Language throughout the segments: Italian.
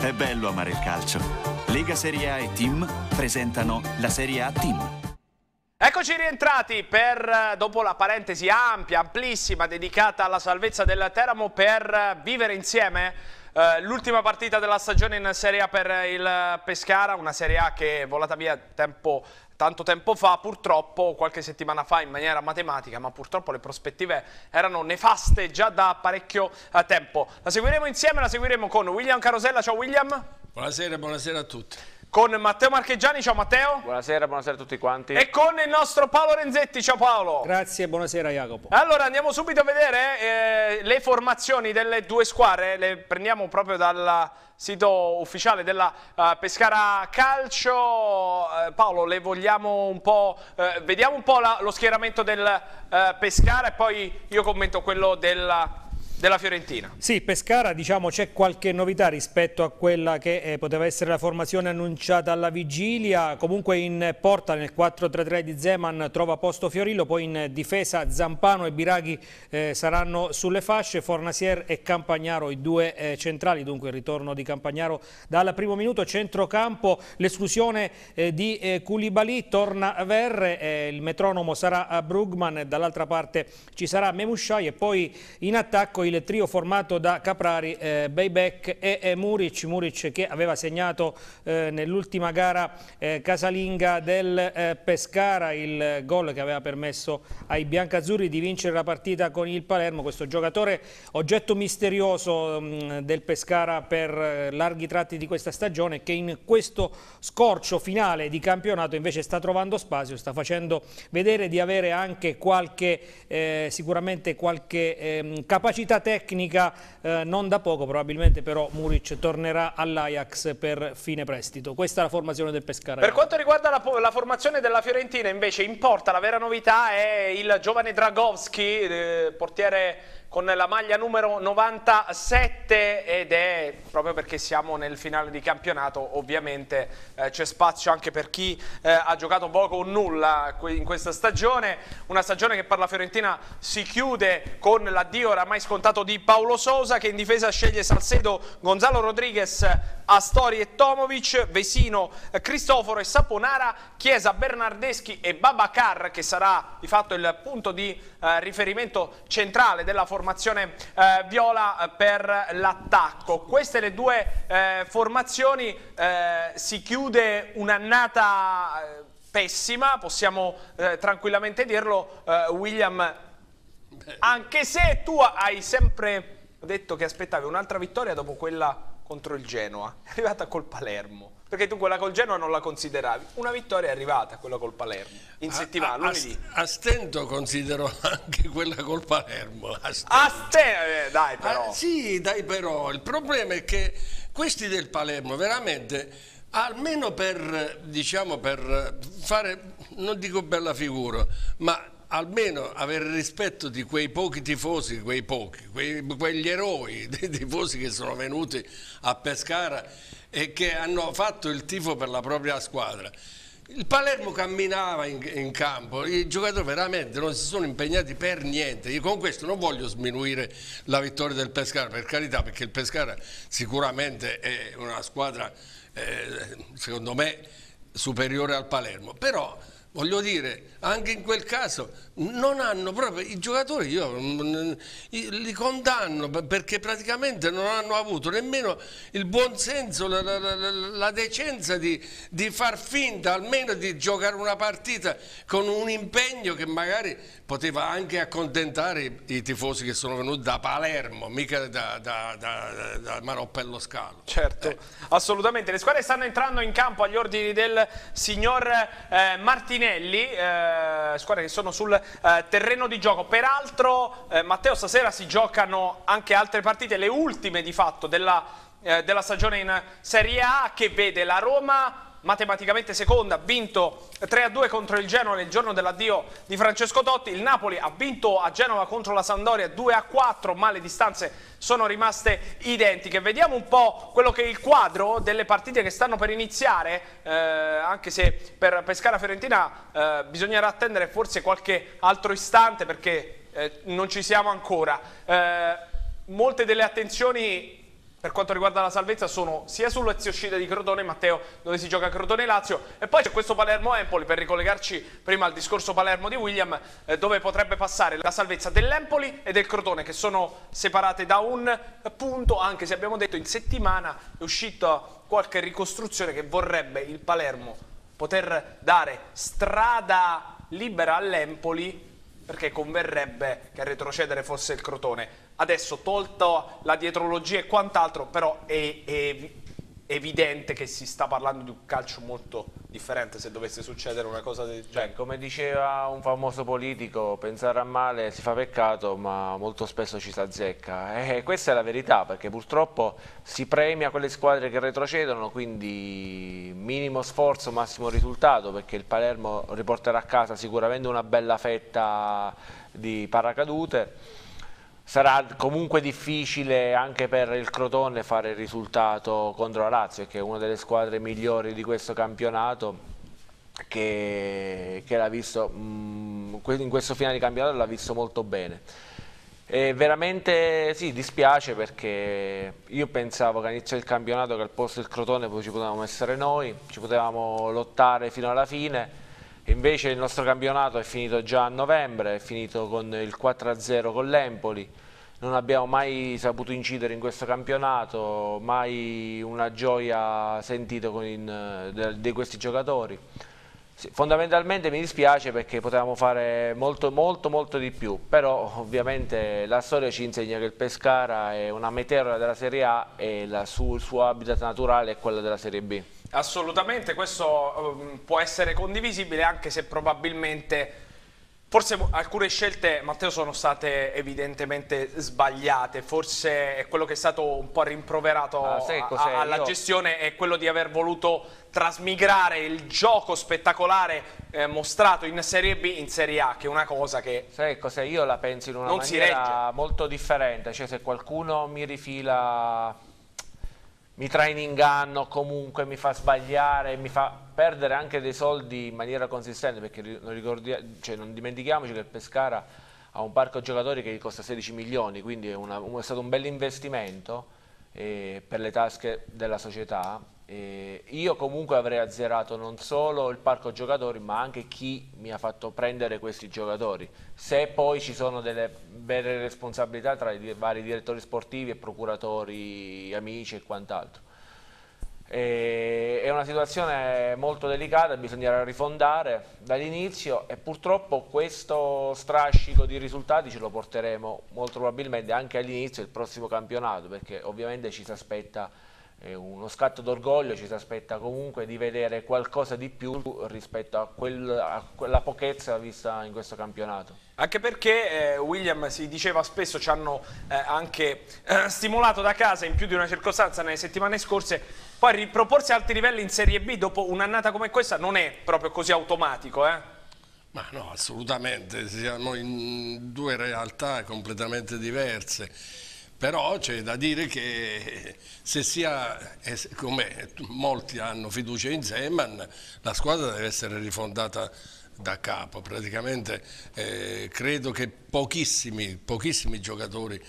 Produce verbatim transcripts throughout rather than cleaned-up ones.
È bello amare il calcio. Lega Serie A e Team presentano la Serie A Team. Eccoci rientrati per, dopo la parentesi ampia, amplissima, dedicata alla salvezza del Teramo, per vivere insieme eh, l'ultima partita della stagione in Serie A per il Pescara, una Serie A che è volata via tempo, tanto tempo fa, purtroppo qualche settimana fa in maniera matematica, ma purtroppo le prospettive erano nefaste già da parecchio eh, tempo. La seguiremo insieme, la seguiremo con William Carosella. Ciao William. Buonasera, buonasera a tutti. Con Matteo Marcheggiani. Ciao Matteo. Buonasera, buonasera a tutti quanti. E con il nostro Paolo Renzetti. Ciao Paolo. Grazie, buonasera Jacopo. Allora andiamo subito a vedere eh, le formazioni delle due squadre, le prendiamo proprio dal sito ufficiale della uh, Pescara Calcio. Uh, Paolo, le vogliamo un po', uh, vediamo un po' la, lo schieramento del uh, Pescara e poi io commento quello della... della Fiorentina. Sì, Pescara, diciamo, c'è qualche novità rispetto a quella che eh, poteva essere la formazione annunciata alla vigilia. Comunque in porta nel quattro tre tre di Zeman trova posto Fiorillo, poi in difesa Zampano e Biraghi eh, saranno sulle fasce, Fornasier e Campagnaro i due eh, centrali, dunque il ritorno di Campagnaro dal primo minuto. Centrocampo, l'esclusione eh, di eh, Koulibaly, torna Verre, eh, il metronomo sarà Brugman, dall'altra parte ci sarà Memushai e poi in attacco il trio formato da Caprari, eh, Bejbek e eh, Muric, Muric che aveva segnato eh, nell'ultima gara eh, casalinga del eh, Pescara il gol che aveva permesso ai biancazzurri di vincere la partita con il Palermo. Questo giocatore oggetto misterioso mh, del Pescara per eh, larghi tratti di questa stagione, che in questo scorcio finale di campionato invece sta trovando spazio, sta facendo vedere di avere anche qualche eh, sicuramente qualche eh, capacità tecnica eh, non da poco. Probabilmente però Muric tornerà all'Ajax per fine prestito. Questa è la formazione del Pescara. Per quanto riguarda la, la formazione della Fiorentina invece in porta la vera novità è il giovane Dragowski, eh, portiere con la maglia numero novantasette, ed è proprio perché siamo nel finale di campionato, ovviamente eh, c'è spazio anche per chi eh, ha giocato poco o nulla in questa stagione, una stagione che per la Fiorentina si chiude con l'addio oramai scontato di Paulo Sousa, che in difesa sceglie Salcedo, Gonzalo Rodriguez, Astori e Tomovic, Vesino, Cristoforo e Saponara, Chiesa, Bernardeschi e Babacar, che sarà di fatto il punto di eh, riferimento centrale della formazione formazione eh, viola per l'attacco. Queste le due eh, formazioni, eh, si chiude un'annata eh, pessima, possiamo eh, tranquillamente dirlo, eh, William, anche se tu hai sempre detto che aspettavi un'altra vittoria dopo quella contro il Genoa, è arrivata col Palermo. Perché tu quella col Genoa non la consideravi. Una vittoria è arrivata, quella col Palermo, in settimana, a, a, lunedì. A stento considero anche quella col Palermo. A stento, a stento eh, dai però. Ah, sì, dai però. Il problema è che questi del Palermo veramente, almeno per, diciamo, per fare, non dico bella figura, ma almeno avere rispetto di quei pochi tifosi, quei pochi, quei, quegli eroi dei tifosi che sono venuti a Pescara e che hanno fatto il tifo per la propria squadra. Il Palermo camminava in, in campo, i giocatori veramente non si sono impegnati per niente. Io con questo non voglio sminuire la vittoria del Pescara, per carità, perché il Pescara sicuramente è una squadra, eh, secondo me, superiore al Palermo, però voglio dire, anche in quel caso non hanno proprio i giocatori, io li condanno perché praticamente non hanno avuto nemmeno il buon senso, la, la, la, la decenza di, di far finta almeno di giocare una partita con un impegno che magari poteva anche accontentare i, i tifosi che sono venuti da Palermo, mica da, da, da, da Maroppello Scalo. Certo, eh. assolutamente. Le squadre stanno entrando in campo agli ordini del signor eh, Martinelli, eh, squadre che sono sul eh, terreno di gioco. Peraltro, eh, Matteo, stasera si giocano anche altre partite, le ultime di fatto della, eh, della stagione in Serie A, che vede la Roma matematicamente seconda, ha vinto tre a due contro il Genoa nel giorno dell'addio di Francesco Totti. Il Napoli ha vinto a Genova contro la Sampdoria due a quattro, ma le distanze sono rimaste identiche. Vediamo un po' quello che è il quadro delle partite che stanno per iniziare, eh, anche se per Pescara Fiorentina eh, bisognerà attendere forse qualche altro istante, perché eh, non ci siamo ancora. Eh, molte delle attenzioni per quanto riguarda la salvezza sono sia sull'Ezio Scide di Crotone, Matteo, dove si gioca Crotone-Lazio, e poi c'è questo Palermo-Empoli, per ricollegarci prima al discorso Palermo di William, eh, dove potrebbe passare la salvezza dell'Empoli e del Crotone, che sono separate da un punto, anche se abbiamo detto in settimana è uscita qualche ricostruzione che vorrebbe il Palermo poter dare strada libera all'Empoli, perché converrebbe che a retrocedere fosse il Crotone. Adesso, tolto la dietrologia e quant'altro, però è, è evidente che si sta parlando di un calcio molto differente se dovesse succedere una cosa del genere. Beh, come diceva un famoso politico, pensare a male si fa peccato, ma molto spesso ci si azzecca. E questa è la verità, perché purtroppo si premia quelle squadre che retrocedono, quindi minimo sforzo, massimo risultato, perché il Palermo riporterà a casa sicuramente una bella fetta di paracadute. Sarà comunque difficile anche per il Crotone fare il risultato contro la Lazio, che è una delle squadre migliori di questo campionato, che, che l'ha visto, mh, in questo finale di campionato l'ha visto molto bene. E veramente sì, dispiace, perché io pensavo che all'inizio del campionato che al posto del Crotone poi ci potevamo essere noi, ci potevamo lottare fino alla fine. Invece il nostro campionato è finito già a novembre, è finito con il quattro a zero con l'Empoli, non abbiamo mai saputo incidere in questo campionato, mai una gioia sentita con in, de, di questi giocatori. Fondamentalmente mi dispiace, perché potevamo fare molto molto molto di più, però ovviamente la storia ci insegna che il Pescara è una meteora della Serie A e la su, il suo habitat naturale è quello della Serie B. Assolutamente, questo um, può essere condivisibile, anche se probabilmente forse alcune scelte, Matteo, sono state evidentemente sbagliate. Forse è quello che è stato un po' rimproverato ah, a, alla Io... gestione, è quello di aver voluto trasmigrare il gioco spettacolare eh, mostrato in Serie B in Serie A, che è una cosa che sai cos'è? Io la penso in una non maniera molto differente, cioè se qualcuno mi rifila, mi trae in inganno, comunque mi fa sbagliare, mi fa perdere anche dei soldi in maniera consistente, perché non, ricordi, cioè non dimentichiamoci che il Pescara ha un parco giocatori che gli costa sedici milioni, quindi è, una, è stato un bel investimento eh, per le tasche della società. Eh, io comunque avrei azzerato non solo il parco giocatori, ma anche chi mi ha fatto prendere questi giocatori, se poi ci sono delle vere responsabilità tra i vari direttori sportivi e procuratori, amici e quant'altro. Eh, è una situazione molto delicata, bisognerà rifondare dall'inizio, e purtroppo questo strascico di risultati ce lo porteremo molto probabilmente anche all'inizio del prossimo campionato, perché ovviamente ci si aspetta uno scatto d'orgoglio, ci si aspetta comunque di vedere qualcosa di più rispetto a, quel, a quella pochezza vista in questo campionato. Anche perché, eh, William, si diceva spesso, ci hanno eh, anche eh, stimolato da casa in più di una circostanza nelle settimane scorse, poi riproporsi a alti livelli in Serie B dopo un'annata come questa non è proprio così automatico, eh? Ma no, assolutamente, siamo in due realtà completamente diverse. Però c'è da dire che se sia, come molti hanno fiducia in Zeman, la squadra deve essere rifondata da capo. Praticamente eh, credo che pochissimi, pochissimi giocatori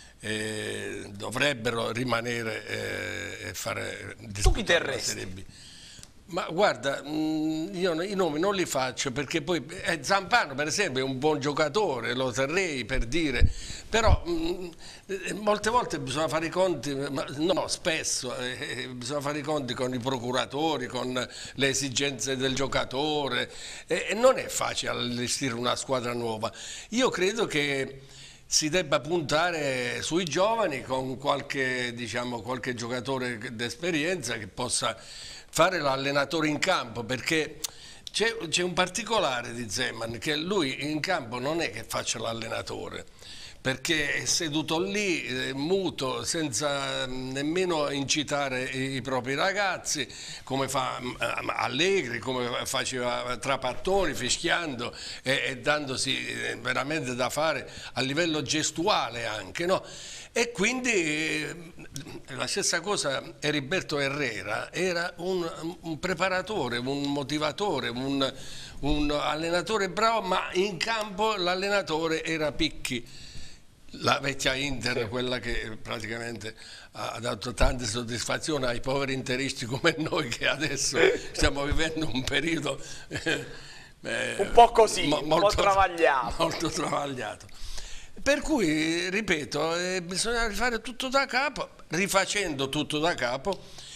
eh, dovrebbero rimanere eh, e fare disputare la Serie B. Ma guarda, io i nomi non li faccio, perché poi eh, Zampano per esempio è un buon giocatore, lo terrei per dire, però mh, molte volte bisogna fare i conti, ma no, spesso eh, bisogna fare i conti con i procuratori, con le esigenze del giocatore, e eh, non è facile allestire una squadra nuova. Io credo che si debba puntare sui giovani, con qualche, diciamo, qualche giocatore d'esperienza che possa fare l'allenatore in campo, perché c'è un particolare di Zeman, che lui in campo non è che faccia l'allenatore, perché è seduto lì, eh, muto, senza nemmeno incitare i, i propri ragazzi, come fa eh, Allegri, come faceva Trapattoni, fischiando e, e dandosi veramente da fare a livello gestuale anche, no? E quindi eh, la stessa cosa Heriberto Herrera era un, un preparatore, un motivatore, un, un allenatore bravo, ma in campo l'allenatore era Picchi. la vecchia Inter, sì, quella che praticamente ha dato tante soddisfazioni ai poveri interisti come noi, che adesso stiamo vivendo un periodo eh, eh, un po' così, mo, un molto, po' travagliato. molto travagliato. Per cui, ripeto, eh, bisogna rifare tutto da capo. Rifacendo tutto da capo,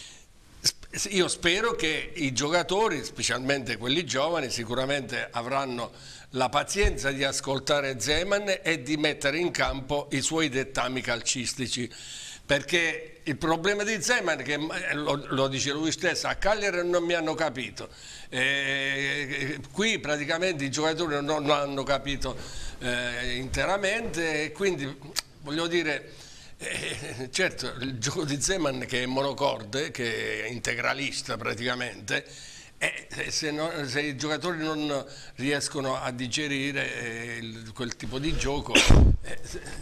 io spero che i giocatori, specialmente quelli giovani, sicuramente avranno la pazienza di ascoltare Zeman e di mettere in campo i suoi dettami calcistici, perché il problema di Zeman, che lo, lo dice lui stesso, a Cagliari non mi hanno capito, eh, qui praticamente i giocatori non, non hanno capito eh, interamente, e quindi voglio dire, eh, certo, il gioco di Zeman, che è monocorde, che è integralista praticamente, e se, non, se i giocatori non riescono a digerire eh, il, quel tipo di gioco, eh,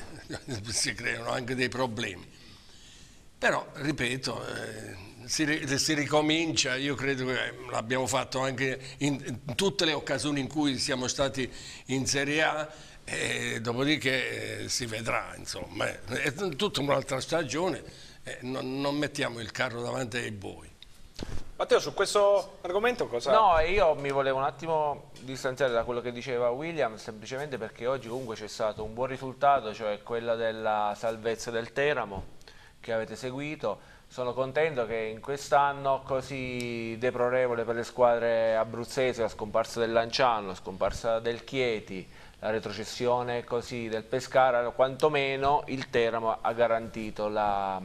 si creano anche dei problemi. Però, ripeto, eh, si, si ricomincia. Io credo che l'abbiamo fatto anche in, in tutte le occasioni in cui siamo stati in Serie A, e dopodiché eh, si vedrà, insomma. È tutta un'altra stagione, eh, non, non mettiamo il carro davanti ai buoi. Matteo, su questo argomento cosa? No, io mi volevo un attimo distanziare da quello che diceva William, semplicemente perché oggi comunque c'è stato un buon risultato, cioè quella della salvezza del Teramo, che avete seguito. Sono contento che in quest'anno così deplorevole per le squadre abruzzesi, la scomparsa del Lanciano, la scomparsa del Chieti, la retrocessione così del Pescara, quantomeno il Teramo ha garantito la,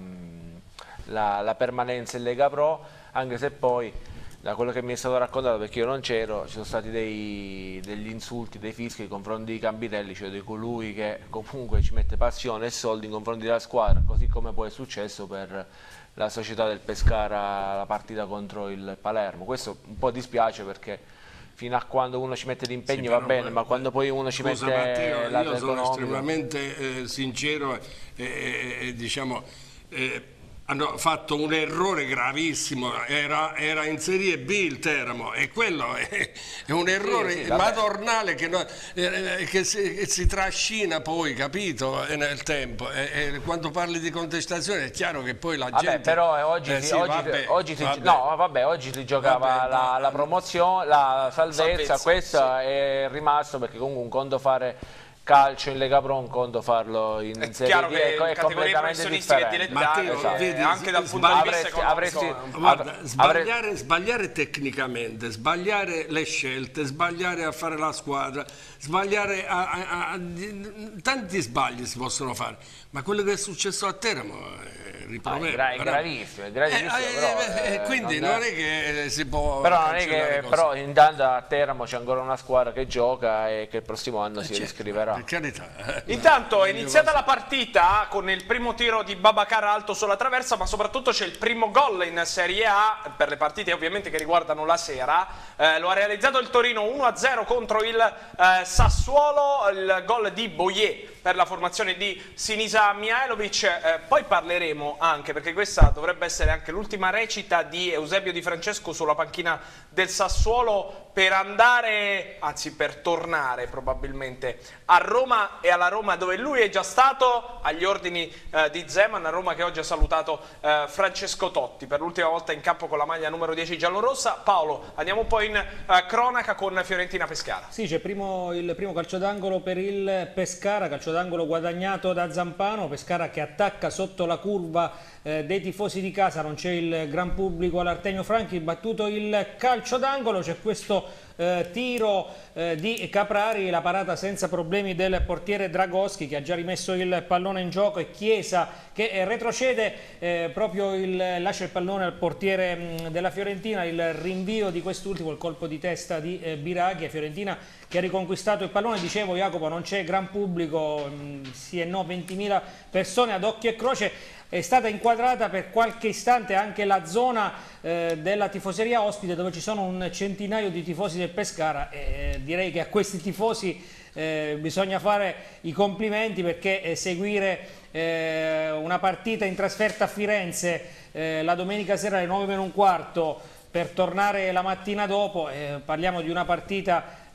la, la permanenza in Lega Pro, anche se poi da quello che mi è stato raccontato, perché io non c'ero, ci sono stati dei, degli insulti, dei fischi nei confronti di Campitelli, cioè di colui che comunque ci mette passione e soldi in confronti della squadra, così come poi è successo per la società del Pescara, la partita contro il Palermo. Questo un po' dispiace, perché fino a quando uno ci mette l'impegno sì, va bene, ma quando poi uno ci scusa, mette Matteo, lato io sono economico... estremamente eh, sincero e eh, eh, diciamo... Eh, hanno fatto un errore gravissimo, era, era in Serie B il Teramo, e quello è, è un errore sì, sì, madornale che, no, eh, che, si, che si trascina poi, capito, nel tempo, e, e quando parli di contestazione è chiaro che poi la vabbè, gente... però oggi, eh, si, sì, oggi, vabbè, oggi si, vabbè. No, vabbè, oggi si giocava vabbè, la, no, la promozione, la salvezza, salvezza questo sì. È rimasto, perché comunque un conto fare calcio in Lega Pro, un conto farlo in è Serie D, è, è completamente differente. Matteo, esatto. vedi, Anche dal punto di vista economico. Avresti, guarda, sbagliare, sbagliare tecnicamente, sbagliare le scelte, sbagliare a fare la squadra, sbagliare a, a, a, a, tanti sbagli si possono fare, ma quello che è successo a Teramo è riprovevole. Ah, è, gra è gravissimo, è gravissimo. Eh, però, eh, eh, quindi non, non è che si può. Però, non è che, però intanto a Teramo c'è ancora una squadra che gioca e che il prossimo anno eh, si certo, riscriverà. Per carità. Intanto è iniziata la partita con il primo tiro di Babacar alto sulla traversa, ma soprattutto c'è il primo gol in Serie A per le partite ovviamente che riguardano la sera. Eh, lo ha realizzato il Torino uno a zero contro il eh, Sassuolo, il gol di Boyer per la formazione di Sinisa Mihajlovic. Eh, poi parleremo anche, perché questa dovrebbe essere anche l'ultima recita di Eusebio Di Francesco sulla panchina del Sassuolo, per andare, anzi per tornare probabilmente a Roma, e alla Roma dove lui è già stato agli ordini eh, di Zeman, a Roma che oggi ha salutato eh, Francesco Totti per l'ultima volta in campo con la maglia numero dieci giallorossa. Paolo, andiamo un po' in eh, cronaca con Fiorentina Pescara. Sì, c'è primo, il primo calcio d'angolo per il Pescara, calcio d'angolo guadagnato da Zampano. Pescara che attacca sotto la curva eh, dei tifosi di casa, non c'è il gran pubblico all'Artemio Franchi, battuto il calcio d'angolo, c'è questo eh, tiro eh, di Caprari, la parata senza problemi del portiere Dragoschi che ha già rimesso il pallone in gioco, e Chiesa che eh, retrocede, eh, proprio il, lascia il pallone al portiere mh, della Fiorentina, il rinvio di quest'ultimo, il colpo di testa di eh, Biraghi. Fiorentina che ha riconquistato il pallone, dicevo Jacopo, non c'è gran pubblico, mh, sì e no, ventimila persone ad occhio e croce. È stata inquadrata per qualche istante anche la zona eh, della tifoseria ospite, dove ci sono un centinaio di tifosi del Pescara, e eh, direi che a questi tifosi eh, bisogna fare i complimenti, perché eh, seguire eh, una partita in trasferta a Firenze eh, la domenica sera alle nove meno un quarto per tornare la mattina dopo, eh, parliamo di una partita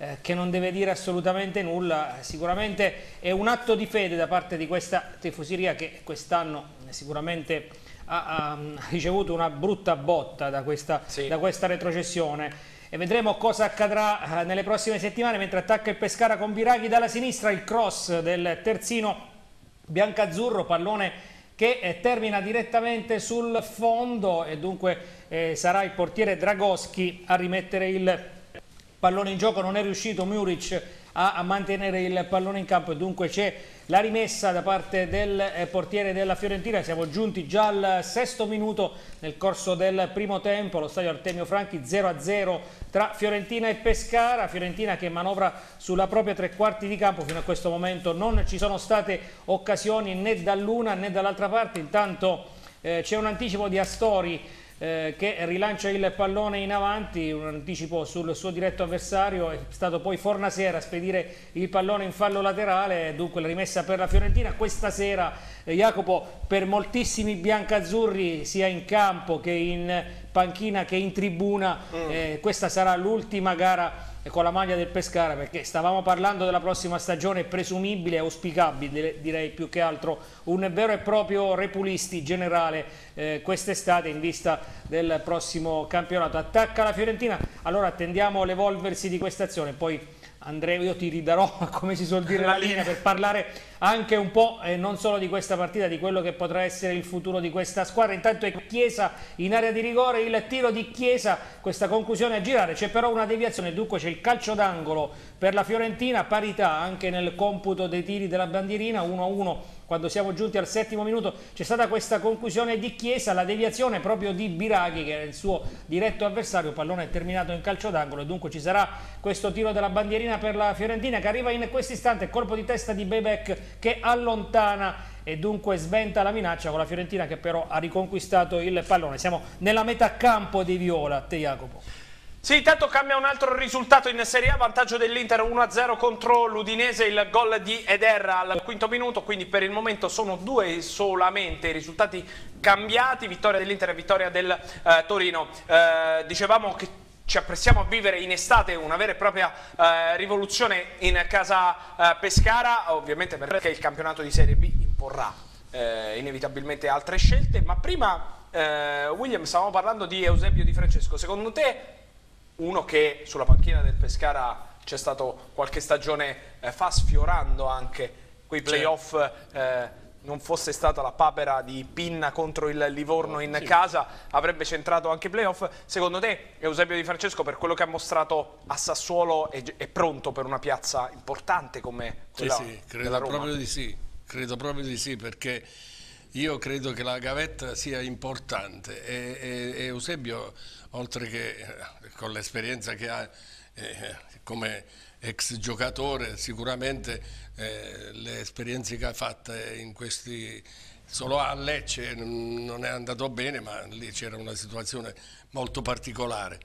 eh, che non deve dire assolutamente nulla. Sicuramente è un atto di fede da parte di questa tifoseria che quest'anno sicuramente ha, ha ricevuto una brutta botta da questa, sì. da questa retrocessione. E vedremo cosa accadrà nelle prossime settimane, mentre attacca il Pescara con Biraghi dalla sinistra, il cross del terzino biancazzurro, pallone che eh, termina direttamente sul fondo e dunque eh, sarà il portiere Dragowski a rimettere il pallone in gioco. Non è riuscito Muric a, a mantenere il pallone in campo e dunque c'è la rimessa da parte del eh, portiere della Fiorentina. Siamo giunti già al sesto minuto nel corso del primo tempo, allo stadio Artemio Franchi, zero a zero tra Fiorentina e Pescara. Fiorentina che manovra sulla propria tre quarti di campo, fino a questo momento non ci sono state occasioni né dall'una né dall'altra parte. Intanto eh, c'è un anticipo di Astori Eh, che rilancia il pallone in avanti, un anticipo sul suo diretto avversario. È stato poi Fornasera a spedire il pallone in fallo laterale, dunque la rimessa per la Fiorentina. Questa sera eh, Jacopo, per moltissimi biancazzurri sia in campo che in panchina che in tribuna, mm. eh, questa sarà l'ultima gara con la maglia del Pescara, perché stavamo parlando della prossima stagione, presumibile, auspicabile direi più che altro, un vero e proprio repulisti generale eh, quest'estate in vista del prossimo campionato. Attacca la Fiorentina, allora attendiamo l'evolversi di questa azione, poi Andrea io ti ridarò, come si suol dire, la linea per parlare anche un po' e eh, non solo di questa partita, di quello che potrà essere il futuro di questa squadra. Intanto è Chiesa in area di rigore, il tiro di Chiesa, questa conclusione a girare, c'è però una deviazione, dunque c'è il calcio d'angolo per la Fiorentina, parità anche nel computo dei tiri della bandierina, uno a uno quando siamo giunti al settimo minuto. C'è stata questa conclusione di Chiesa, la deviazione proprio di Biraghi che era il suo diretto avversario, pallone è terminato in calcio d'angolo e dunque ci sarà questo tiro della bandierina per la Fiorentina che arriva in questo istante, colpo di testa di Bebek che allontana e dunque sventa la minaccia, con la Fiorentina che però ha riconquistato il pallone. Siamo nella metà campo dei viola. A te Jacopo. Sì, intanto cambia un altro risultato in Serie A, vantaggio dell'Inter uno a zero contro l'Udinese, il gol di Eder al quinto minuto, quindi per il momento sono due solamente i risultati cambiati, vittoria dell'Inter e vittoria del eh, Torino. Eh, dicevamo che ci apprestiamo a vivere in estate una vera e propria eh, rivoluzione in casa eh, Pescara, ovviamente perché il campionato di Serie B imporrà eh, inevitabilmente altre scelte, ma prima eh, William stavamo parlando di Eusebio Di Francesco. Secondo te, uno che sulla panchina del Pescara c'è stato qualche stagione eh, fa, sfiorando anche quei playoff, eh, non fosse stata la papera di Pinna contro il Livorno in sì. casa, avrebbe centrato anche i playoff. Secondo te Eusebio Di Francesco, per quello che ha mostrato a Sassuolo, è, è pronto per una piazza importante come quella sì, sì, credo della Roma? Proprio di sì, credo proprio di sì, perché io credo che la gavetta sia importante e, e, e Eusebio, oltre che eh, con l'esperienza che ha eh, come ex giocatore, sicuramente eh, le esperienze che ha fatto in questi, solo a Lecce non è andato bene, ma lì c'era una situazione molto particolare.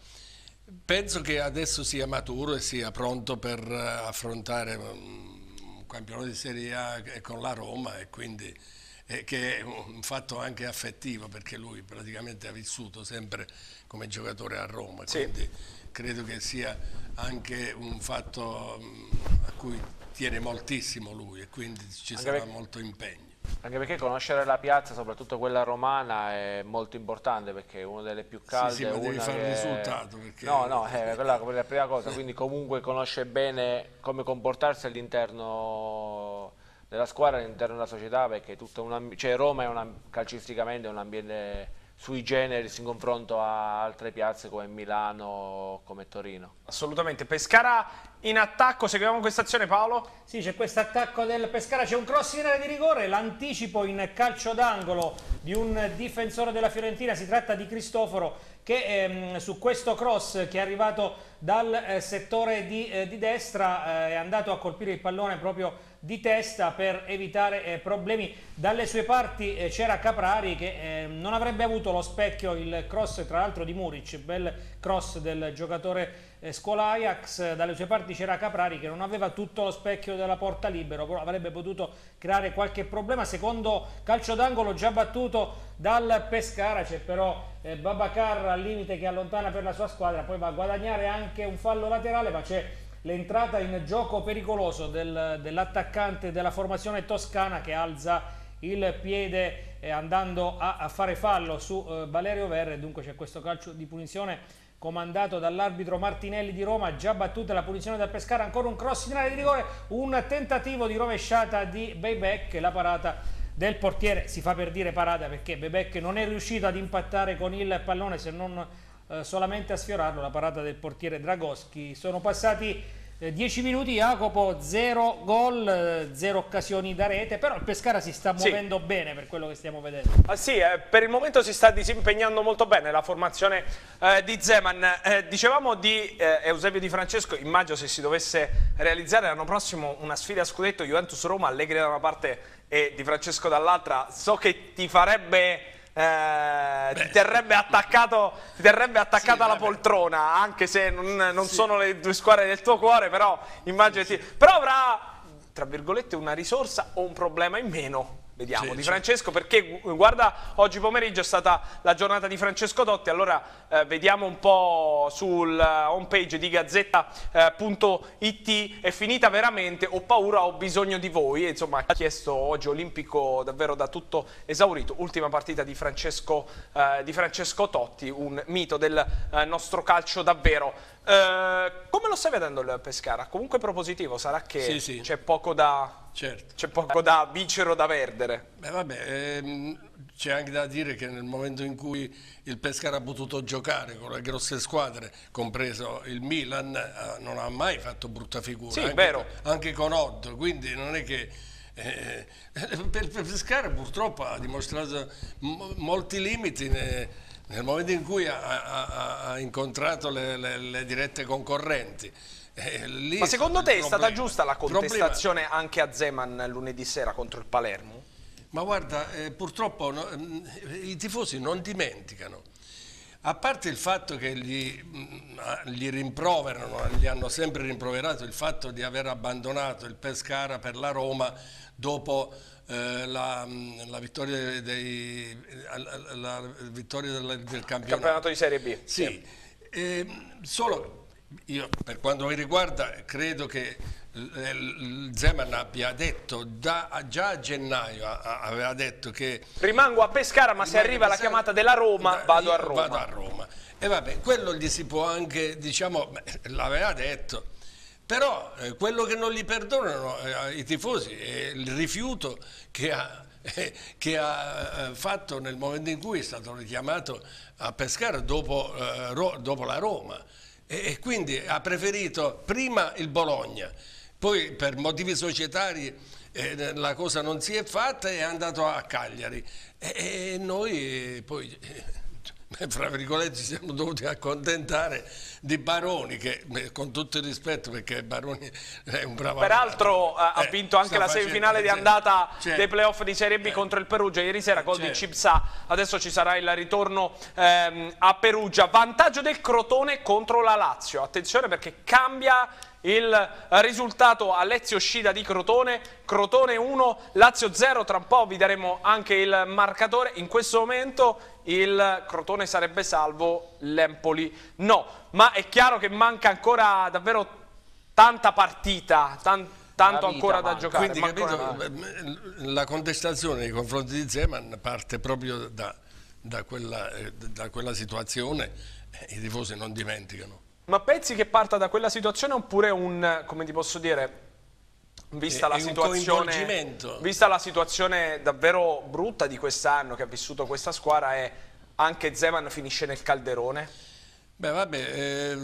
Penso che adesso sia maturo e sia pronto per affrontare un campionato di Serie A con la Roma, e quindi eh, che è un fatto anche affettivo, perché lui praticamente ha vissuto sempre come giocatore a Roma, sì. Quindi credo che sia anche un fatto a cui tiene moltissimo lui, e quindi ci anche sarà perché, molto impegno. Anche perché conoscere la piazza, soprattutto quella romana, è molto importante, perché è una delle più calde. Sì, sì, ma devi fare il risultato. Perché... No, no, è quella è la prima cosa, quindi comunque conosce bene come comportarsi all'interno della squadra, all'interno della società, perché tutta una, cioè Roma è una, calcisticamente è un ambiente sui generis in confronto a altre piazze come Milano o come Torino. Assolutamente. Pescara in attacco, seguiamo questa azione, Paolo? Sì, c'è questo attacco del Pescara, c'è un cross in area di rigore, l'anticipo in calcio d'angolo di un difensore della Fiorentina, si tratta di Cristoforo, che ehm, su questo cross che è arrivato dal eh, settore di, eh, di destra eh, è andato a colpire il pallone proprio di testa per evitare eh, problemi. Dalle sue parti eh, c'era Caprari che eh, non avrebbe avuto lo specchio, il cross tra l'altro di Muric, bel cross del giocatore eh, Skolajax. Dalle sue parti c'era Caprari che non aveva tutto lo specchio della porta libero, però avrebbe potuto creare qualche problema. Secondo calcio d'angolo già battuto dal Pescara, c'è però eh, Babacar al limite che allontana per la sua squadra, poi va a guadagnare anche un fallo laterale, ma c'è l'entrata in gioco pericoloso del, dell'attaccante della formazione toscana che alza il piede eh, andando a, a fare fallo su eh, Valerio Verre. Dunque c'è questo calcio di punizione comandato dall'arbitro Martinelli di Roma, già battuta la punizione da Pescara, ancora un cross in area di rigore, un tentativo di rovesciata di Beibec, la parata del portiere, si fa per dire parata perché Beibec non è riuscito ad impattare con il pallone se non eh, solamente a sfiorarlo, la parata del portiere Dragoschi. Sono passati dieci minuti, Jacopo, zero gol, zero occasioni da rete, però il Pescara si sta muovendo sì. bene per quello che stiamo vedendo. Ah, sì, eh, per il momento si sta disimpegnando molto bene la formazione eh, di Zeman. Eh, dicevamo di eh, Eusebio Di Francesco, immagino se si dovesse realizzare l'anno prossimo una sfida a scudetto Juventus-Roma, Allegri da una parte e Di Francesco dall'altra, so che ti farebbe... Eh, ti terrebbe attaccato, ti terrebbe attaccato sì, alla vabbè. poltrona, anche se non, non sì. sono le due squadre del tuo cuore, però immagino sì, sì. però avrà tra virgolette una risorsa o un problema in meno. Vediamo, sì, Di Francesco, perché guarda, oggi pomeriggio è stata la giornata di Francesco Totti, allora eh, vediamo un po' sul home page di Gazzetta punto it, è finita veramente, ho paura, ho bisogno di voi, e, insomma ha chiesto oggi Olimpico davvero da tutto esaurito, ultima partita di Francesco, eh, di Francesco Totti, un mito del eh, nostro calcio davvero. Eh, come lo stai vedendo il Pescara? Comunque propositivo, sarà che sì, sì. c'è poco da... Certo. C'è poco da vincere o da perdere. Beh, vabbè, ehm, c'è anche da dire che nel momento in cui il Pescara ha potuto giocare con le grosse squadre, compreso il Milan, eh, non ha mai fatto brutta figura. Sì, anche, vero. Anche con Odd, quindi non è che... Eh, per il Pescara purtroppo ha dimostrato molti limiti ne, nel momento in cui ha, ha, ha incontrato le, le, le dirette concorrenti. Eh, Ma secondo te è stata giusta la contestazione problema... anche a Zeman lunedì sera contro il Palermo? Ma guarda, eh, purtroppo no, i tifosi non dimenticano, a parte il fatto che gli, gli rimproverano, gli hanno sempre rimproverato il fatto di aver abbandonato il Pescara per la Roma dopo eh, la, la vittoria, dei, la, la vittoria del, del campionato. campionato di Serie B. Sì, sì. Eh, solo... Io, per quanto mi riguarda, credo che Zeman abbia detto da, già a gennaio aveva detto che rimango a Pescara, ma se arriva la chiamata della Roma vado a Roma. Vado a Roma. E vabbè, quello gli si può anche, diciamo, l'aveva detto, però eh, quello che non gli perdonano eh, i tifosi è il rifiuto che ha, eh, che ha eh, fatto nel momento in cui è stato richiamato a Pescara dopo, eh, ro, dopo la Roma. E quindi ha preferito prima il Bologna, poi per motivi societari eh, la cosa non si è fatta e è andato a Cagliari e, e noi poi eh, fra virgolette ci siamo dovuti accontentare di Baroni, che con tutto il rispetto, perché Baroni è un bravo, peraltro eh, ha vinto anche la semifinale di andata certo. dei playoff di Serie B eh. contro il Perugia ieri sera, gol certo. di Cipsa. Adesso ci sarà il ritorno ehm, a Perugia. Vantaggio del Crotone contro la Lazio, attenzione perché cambia il risultato a Lezio Scida di Crotone, Crotone uno, Lazio zero, tra un po' vi daremo anche il marcatore. In questo momento il Crotone sarebbe salvo, l'Empoli no, ma è chiaro che manca ancora davvero tanta partita, tan tanto ancora da giocare. Quindi capito, la contestazione nei confronti di Zeman parte proprio da, da, quella, da quella situazione, i tifosi non dimenticano. Ma pensi che parta da quella situazione oppure un, come ti posso dire, vista è, la è situazione, vista la situazione davvero brutta di quest'anno che ha vissuto questa squadra, e anche Zeman finisce nel calderone? Beh vabbè, eh,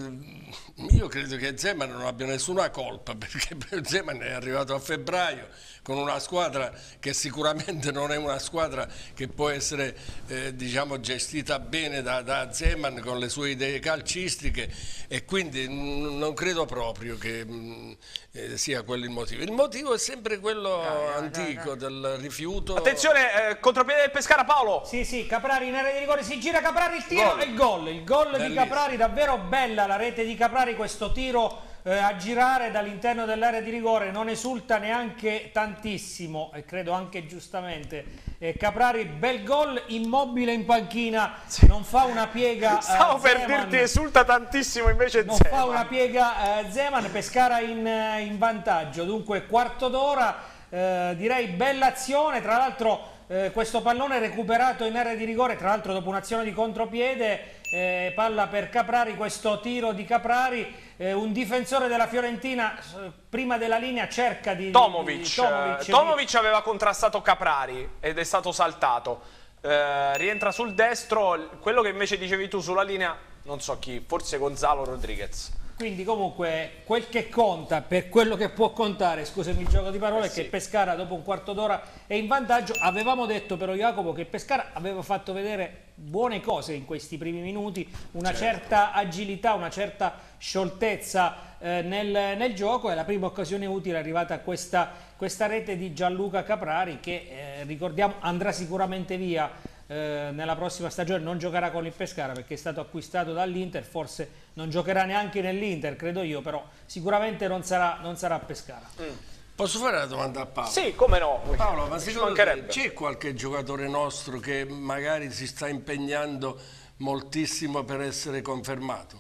io credo che Zeman non abbia nessuna colpa, perché Zeman è arrivato a febbraio con una squadra che sicuramente non è una squadra che può essere eh, diciamo gestita bene da, da Zeman con le sue idee calcistiche, e quindi non credo proprio che mh, eh, sia quello il motivo. Il motivo è sempre quello no, no, antico no, no. del rifiuto. Attenzione, eh, contropiede del Pescara, Paolo. Sì, sì, Caprari in area di rigore, si gira Caprari, il tiro e il gol. Il gol di Caprari, davvero bella la rete di Caprari, questo tiro eh, a girare dall'interno dell'area di rigore, non esulta neanche tantissimo e credo anche giustamente eh, Caprari. Bel gol, Immobile in panchina, sì. non fa una piega. Stavo eh, per Zeman, dirti esulta tantissimo invece non Zeman. fa una piega eh, Zeman, Pescara in, in vantaggio, dunque quarto d'ora, eh, direi bella azione, tra l'altro eh, questo pallone recuperato in area di rigore, tra l'altro dopo un'azione di contropiede, eh, palla per Caprari, questo tiro di Caprari, eh, un difensore della Fiorentina eh, prima della linea cerca di... Tomovic, di, Tomovic, Tomovic di... aveva contrastato Caprari ed è stato saltato, eh, rientra sul destro, quello che invece dicevi tu sulla linea, non so chi, forse Gonzalo Rodriguez. Quindi comunque quel che conta, per quello che può contare, scusami il gioco di parole, eh sì. è che Pescara dopo un quarto d'ora è in vantaggio. Avevamo detto però, Jacopo, che Pescara aveva fatto vedere buone cose in questi primi minuti, una certo. certa agilità, una certa scioltezza eh, nel, nel gioco, e la prima occasione utile è arrivata questa, questa rete di Gianluca Caprari che eh, ricordiamo andrà sicuramente via Eh, nella prossima stagione, non giocherà con il Pescara perché è stato acquistato dall'Inter, forse non giocherà neanche nell'Inter, credo io, però sicuramente non sarà, non sarà a Pescara. Mm. Posso fare una domanda a Paolo? Sì, come no. Paolo, ma secondo te c'è qualche giocatore nostro che magari si sta impegnando moltissimo per essere confermato?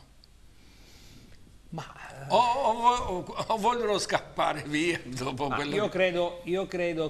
Ma, o, o, o vogliono scappare via dopo quello io che... credo, io credo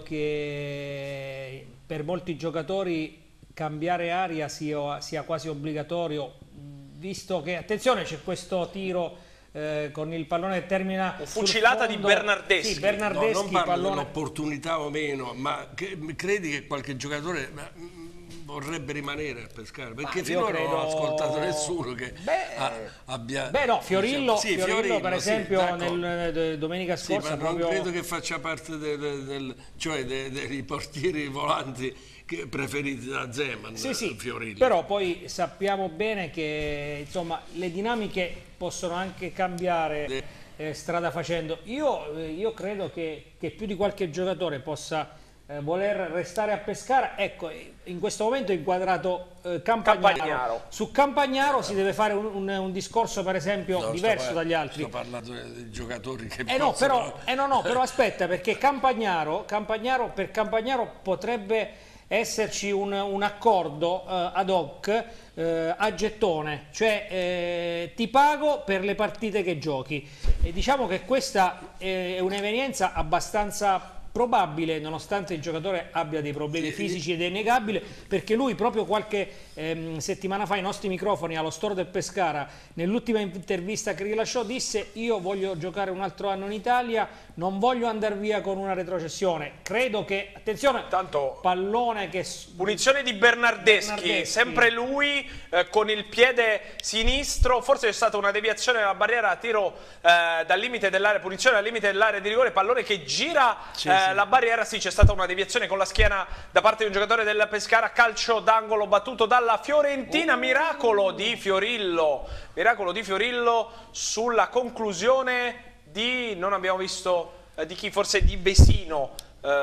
che per molti giocatori cambiare aria sia, sia quasi obbligatorio, visto che, attenzione, c'è questo tiro eh, con il pallone che termina fucilata di Bernardeschi. Sì, Bernardeschi, no, non parlo pallone... dell'opportunità o meno, ma che, credi che qualche giocatore ma, vorrebbe rimanere a Pescara? Perché ma finora credo... non ho ascoltato nessuno che beh, ha, abbia... Beh no, Fiorillo, sì, Fiorillo, Fiorillo per esempio sì, nel, de, domenica scorsa sì, ma proprio... non credo che faccia parte del, del, cioè dei, dei portieri volanti che preferiti da Zeman. Sì, sì, Fiorillo. Però poi sappiamo bene che insomma le dinamiche possono anche cambiare eh, strada facendo. Io, eh, io credo che, che più di qualche giocatore possa eh, voler restare a Pescara. Ecco, in questo momento è inquadrato eh, Campagnaro. Campagnaro. Su Campagnaro si deve fare un, un, un discorso, per esempio, no, diverso sto, dagli altri. Sto parlando dei giocatori che eh possono... no, però, eh no, no, però aspetta, perché Campagnaro, Campagnaro per Campagnaro potrebbe esserci un, un accordo eh, ad hoc eh, a gettone, cioè eh, ti pago per le partite che giochi, e diciamo che questa è un'evenienza abbastanza probabile, nonostante il giocatore abbia dei problemi fisici ed è innegabile, perché lui proprio qualche ehm, settimana fa ai nostri microfoni allo store del Pescara, nell'ultima intervista che rilasciò, disse: io voglio giocare un altro anno in Italia, non voglio andare via con una retrocessione. Credo che, attenzione, tanto pallone che... Punizione di Bernardeschi, Bernardeschi. sempre lui eh, con il piede sinistro, forse c'è stata una deviazione della barriera a tiro eh, dal limite dell'area, punizione dal limite dell'area di rigore, pallone che gira sì, eh, sì. la barriera, sì, c'è stata una deviazione con la schiena da parte di un giocatore del Pescara, calcio d'angolo battuto dalla Fiorentina, miracolo di Fiorillo, miracolo di Fiorillo sulla conclusione di, non abbiamo visto eh, di chi, forse di Vesino,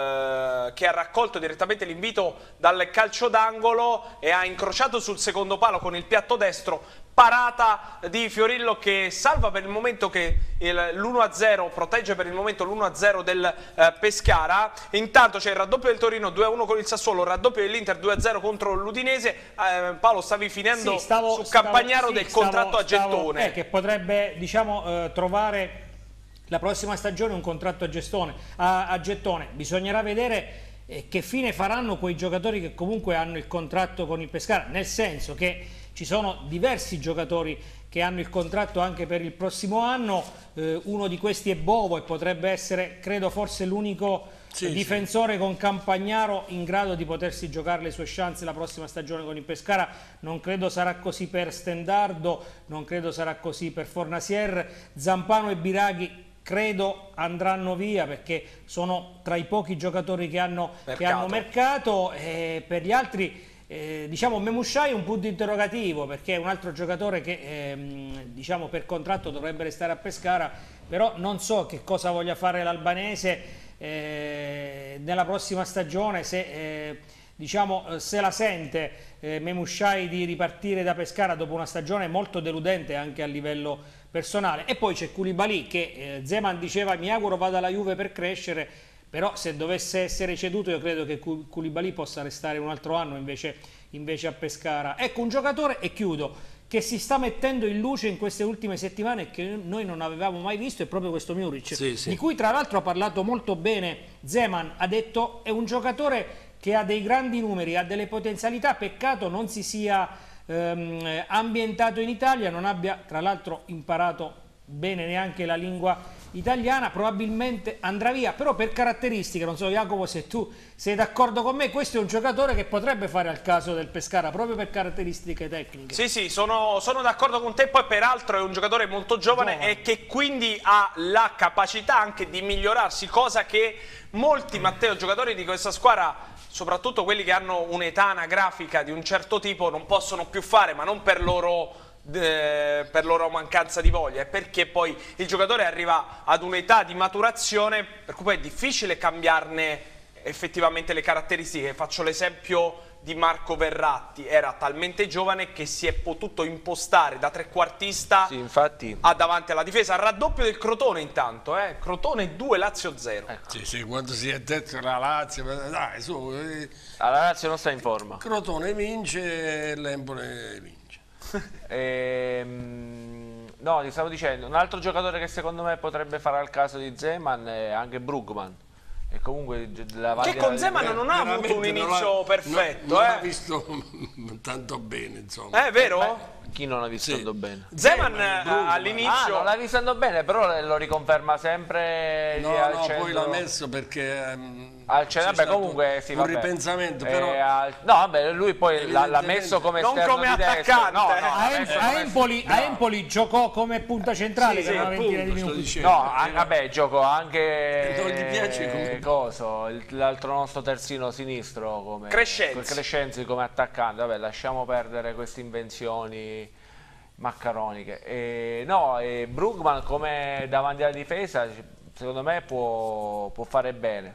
eh, che ha raccolto direttamente l'invito dal calcio d'angolo e ha incrociato sul secondo palo con il piatto destro. Parata di Fiorillo che salva per il momento l'uno a zero, protegge per il momento l'uno a zero del eh, Pescara. Intanto c'è il raddoppio del Torino due a uno con il Sassuolo, il raddoppio dell'Inter due a zero contro l'Udinese. eh, Paolo, stavi finendo sì, stavo, su Campagnaro stavo, sì, del stavo, contratto a gettone stavo, eh, che potrebbe, diciamo, eh, trovare la prossima stagione un contratto a, gestone, a, a gettone. Bisognerà vedere eh, che fine faranno quei giocatori che comunque hanno il contratto con il Pescara, nel senso che ci sono diversi giocatori che hanno il contratto anche per il prossimo anno, eh, uno di questi è Bovo e potrebbe essere, credo, forse l'unico sì, difensore sì. con Campagnaro in grado di potersi giocare le sue chance la prossima stagione con il Pescara. Non credo sarà così per Stendardo, non credo sarà così per Fornasier. Zampano e Biraghi credo andranno via perché sono tra i pochi giocatori che hanno mercato, che hanno mercato e per gli altri Eh, diciamo Memushai è un punto interrogativo perché è un altro giocatore che ehm, diciamo per contratto dovrebbe restare a Pescara, però non so che cosa voglia fare l'albanese eh, nella prossima stagione, se eh, diciamo, eh, se la sente eh, Memushai di ripartire da Pescara dopo una stagione molto deludente anche a livello personale. E poi c'è Koulibaly che eh, Zeman diceva mi auguro vada alla Juve per crescere, però se dovesse essere ceduto io credo che Koulibaly possa restare un altro anno invece, invece a Pescara. Ecco un giocatore, e chiudo, che si sta mettendo in luce in queste ultime settimane e che noi non avevamo mai visto, è proprio questo Muric, sì, sì. di cui tra l'altro ha parlato molto bene Zeman, ha detto è un giocatore che ha dei grandi numeri, ha delle potenzialità, peccato non si sia ehm, ambientato in Italia, non abbia tra l'altro imparato bene neanche la lingua italiana, probabilmente andrà via, però per caratteristiche, non so Jacopo se tu sei d'accordo con me, questo è un giocatore che potrebbe fare al caso del Pescara proprio per caratteristiche tecniche. Sì, sì, sono, sono d'accordo con te, poi peraltro è un giocatore molto giovane, giovane e che quindi ha la capacità anche di migliorarsi, cosa che molti, Matteo, giocatori di questa squadra, soprattutto quelli che hanno un'età anagrafica di un certo tipo, non possono più fare, ma non per loro... per loro mancanza di voglia, è perché poi il giocatore arriva ad un'età di maturazione per cui poi è difficile cambiarne effettivamente le caratteristiche. Faccio l'esempio di Marco Verratti, era talmente giovane che si è potuto impostare da trequartista sì, infatti... a davanti alla difesa, al raddoppio del Crotone intanto, eh? Crotone due, Lazio zero. Ecco. Sì, sì, quando si è detto la Lazio, dai su, eh, la Lazio non sta in forma. Crotone vince e l'Empoli vince. ehm, no, ti stavo dicendo, un altro giocatore che secondo me potrebbe fare al caso di Zeman è anche Brugman. E comunque la che con Zeman non ha avuto un inizio perfetto, non eh? ha visto tanto bene, insomma. È eh, vero? Chi non l'ha visto sì. andando bene? Zeman, Zeman all'inizio... Ah, non l'ha visto andando bene, però lo riconferma sempre. No, al no, centro. poi l'ha messo perché... Um, al centro, vabbè, comunque sì, un vabbè. ripensamento, eh, però... Al... No, vabbè, lui poi l'ha messo come non esterno come di attaccante. No, no, a, Em a, Empoli, no. a Empoli giocò come punta centrale, sì, che sì, una ventina di minuti. Dicendo, no, anche, vabbè, gioco anche non gli piace come... coso, l'altro nostro terzino sinistro come Crescenzi. Crescenzi come attaccante. Vabbè, lasciamo perdere queste invenzioni maccaroniche. E, no, e Brugman come davanti alla difesa secondo me può, può fare bene.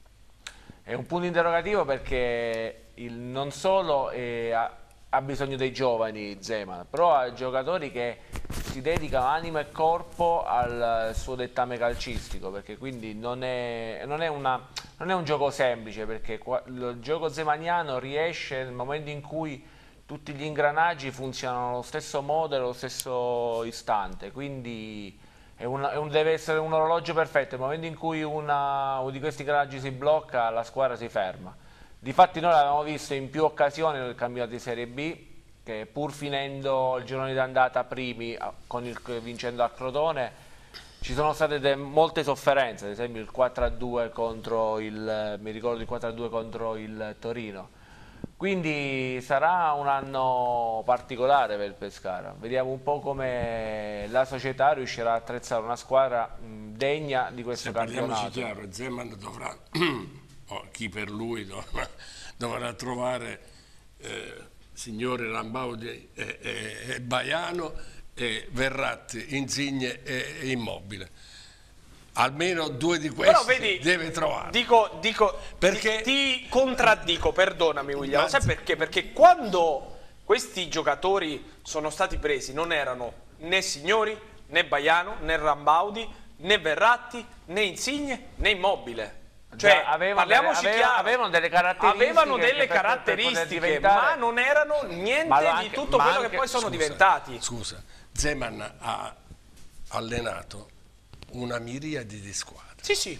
È un punto interrogativo perché il, non solo è, ha, ha bisogno dei giovani Zeman, però ha giocatori che si dedicano anima e corpo al suo dettame calcistico, perché quindi non è, non è, una, non è un gioco semplice, perché il gioco zemaniano riesce nel momento in cui tutti gli ingranaggi funzionano allo stesso modo e allo stesso istante, quindi è un, è un, deve essere un orologio perfetto. Nel momento in cui una, uno di questi ingranaggi si blocca, la squadra si ferma. Difatti noi l'abbiamo visto in più occasioni nel campionato di Serie B, che pur finendo il girone d'andata primi, con il, vincendo a Crotone, ci sono state de, molte sofferenze, ad esempio il quattro a due contro il, mi ricordo il quattro a due contro il Torino. Quindi sarà un anno particolare per il Pescara. Vediamo un po' come la società riuscirà a attrezzare una squadra mh, degna di questo Se campionato. Parliamoci chiaro, Zeman dovrà, oh, chi per lui dovrà, dovrà trovare eh, signore Rambaudi e, e, e Baiano e Verratti, Insigne e, e Immobile. Almeno due di questi però vedi, deve trovare. Dico, dico perché ti, ti contraddico, perdonami William, sai perché? Perché quando questi giocatori sono stati presi non erano né Signori, né Baiano, né Rambaudi, né Verratti, né Insigne, né Immobile. Cioè, avevano, parliamoci delle, chiaro, avevano delle caratteristiche, avevano delle per, caratteristiche per diventare... ma non erano niente anche, di tutto quello anche, che poi sono scusa, diventati. Scusa, Zeman ha allenato una miriade di squadre. Sì, sì.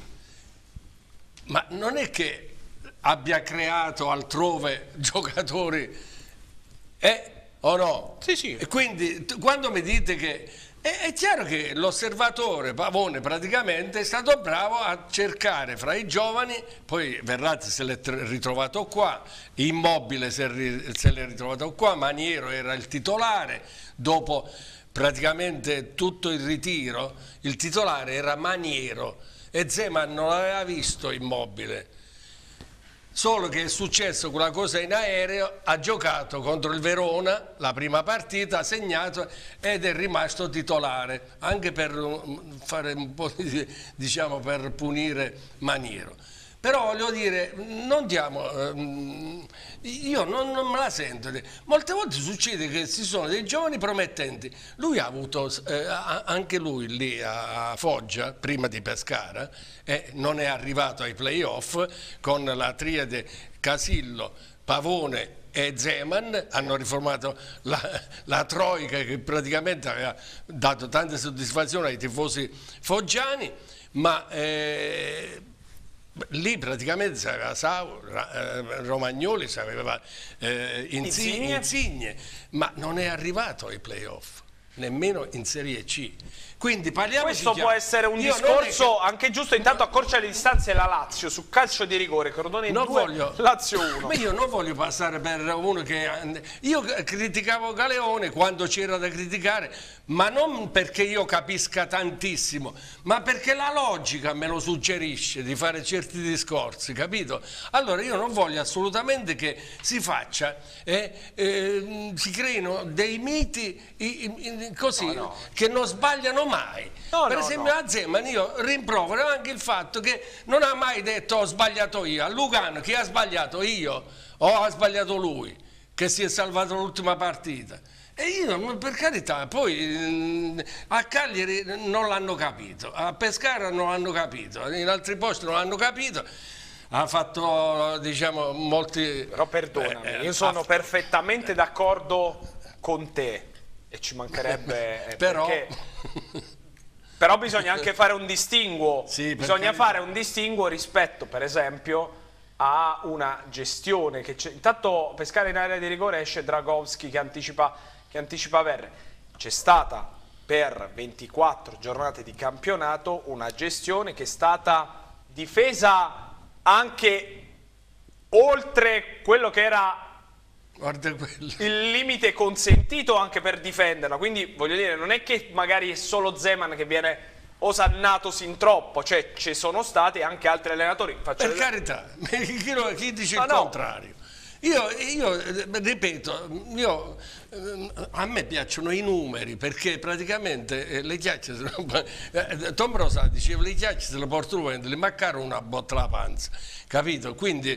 Ma non è che abbia creato altrove giocatori, eh? O no? Sì, sì. E quindi quando mi dite che... È, è chiaro che l'osservatore Pavone praticamente è stato bravo a cercare fra i giovani, poi Verratti se l'è ritrovato qua, Immobile se l'è ritrovato qua, Maniero era il titolare, dopo... praticamente tutto il ritiro, il titolare era Maniero e Zeman non aveva visto Immobile, solo che è successo quella cosa in aereo, ha giocato contro il Verona la prima partita, ha segnato ed è rimasto titolare, anche per fare un po' di, diciamo, per punire Maniero. però voglio dire, non diamo, ehm, io non, non me la sento, molte volte succede che ci sono dei giovani promettenti, lui ha avuto, eh, anche lui lì a Foggia, prima di Pescara, eh, non è arrivato ai playoff con la triade Casillo, Pavone e Zeman, hanno riformato la, la troica che praticamente aveva dato tante soddisfazioni ai tifosi foggiani, ma eh, lì praticamente si aveva Sau, Romagnoli, si aveva eh, Insigne, Insigne, ma non è arrivato ai playoff, nemmeno in Serie C. Quindi parliamo. Questo può essere un Io discorso che... anche giusto, intanto accorcia le distanze la Lazio su calcio di rigore, Crotone due, voglio... Lazio uno. Ma io non voglio passare per uno che... Io criticavo Galeone quando c'era da criticare, ma non perché io capisca tantissimo, ma perché la logica me lo suggerisce di fare certi discorsi, capito? Allora io non voglio assolutamente che si faccia, eh, eh, si creino dei miti i, i, così, no, no. che non sbagliano mai. No, per no, esempio no. a Zeman io rimprovero anche il fatto che non ha mai detto ho sbagliato io. A Lugano chi ha sbagliato? Io o ha sbagliato lui che si è salvato l'ultima partita? E io, per carità, poi a Cagliari non l'hanno capito, a Pescara non l'hanno capito, in altri posti non l'hanno capito. Ha fatto, diciamo, molti... Però perdonami, eh, io sono ha... perfettamente d'accordo con te e ci mancherebbe... Eh, però... Perché... però bisogna anche fare un distinguo, sì, bisogna fare un distinguo rispetto, per esempio, a una gestione che c'è. Intanto Pescara in area di rigore, esce Dragowski che anticipa, che anticipa Verre. C'è stata per ventiquattro giornate di campionato una gestione che è stata difesa anche oltre quello che era il limite consentito anche per difenderla, quindi voglio dire, non è che magari è solo Zeman che viene osannato sin troppo, cioè ci sono stati anche altri allenatori. Faccio per vedere... carità, chi, chi dice Ma il no. contrario? Io, io ripeto, io, a me piacciono i numeri perché praticamente eh, le chiacchiere, eh, Tom Rosa diceva le chiacchiere se le portano vento, le mancaro una botta alla panza, capito? Quindi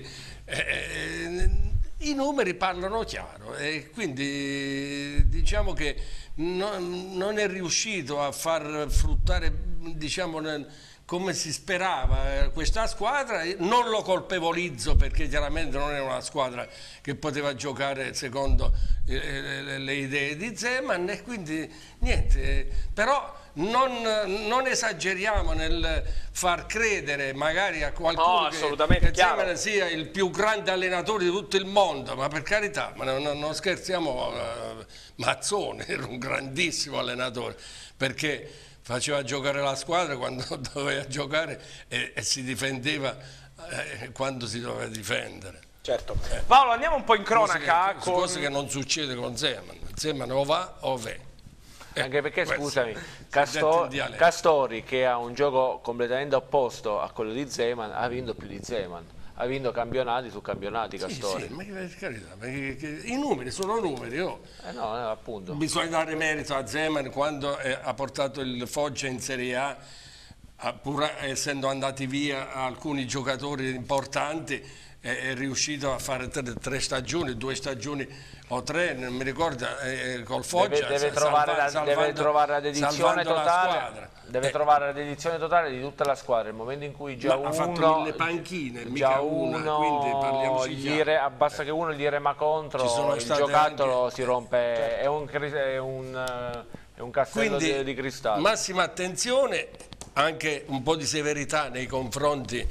eh, i numeri parlano chiaro e quindi diciamo che non, non è riuscito a far fruttare, diciamo, nel, come si sperava questa squadra. Non lo colpevolizzo perché chiaramente non è una squadra che poteva giocare secondo le, le idee di Zeman e quindi niente, però non, non esageriamo nel far credere magari a qualcuno no, che, che Zeman sia il più grande allenatore di tutto il mondo, ma per carità, ma non, non scherziamo, uh, Mazzone era un grandissimo allenatore perché faceva giocare la squadra quando doveva giocare e, e si difendeva eh, quando si doveva difendere. Certo. Eh. Paolo, andiamo un po' in cronaca. Cose che, con... cose che non succede con Zeman. Zeman o va o ve. Eh, Anche perché, questo, scusami, Castor Castori, che ha un gioco completamente opposto a quello di Zeman, ha vinto più di Zeman. Ha vinto campionati su campionati, Castori. Sì, sì, ma per carità, perché, che, i numeri sono numeri. Oh. Eh no, eh, appunto. Bisogna dare merito a Zeman quando eh, ha portato il Foggia in Serie A, a, pur essendo andati via alcuni giocatori importanti, è riuscito a fare tre, tre stagioni, due stagioni o tre, non mi ricordo, eh, col Foggia. Deve, deve, trovare, la, salvando, deve trovare la dedizione totale. Deve eh. trovare la dedizione totale di tutta la squadra. Il momento in cui già uno ha fatto mille panchine, già mica uno una, quindi parliamoci gli re, basta che uno gli rema contro, il giocattolo anche... si rompe. È un, è un, è un castello quindi, di, di cristallo. Massima attenzione, anche un po' di severità nei confronti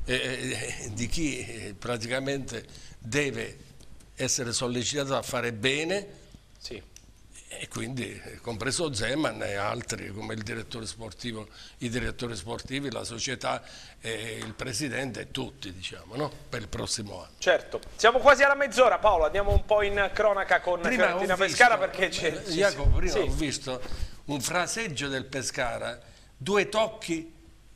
eh, di chi praticamente deve essere sollecitato a fare bene, sì. E quindi compreso Zeman e altri come il direttore sportivo, i direttori sportivi, la società, e il presidente e tutti, diciamo, no? Per il prossimo anno. Certo, siamo quasi alla mezz'ora, Paolo, andiamo un po' in cronaca con prima Fiorentina Pescara perché c'è... Jacopo, prima sì. ho visto un fraseggio del Pescara, due tocchi,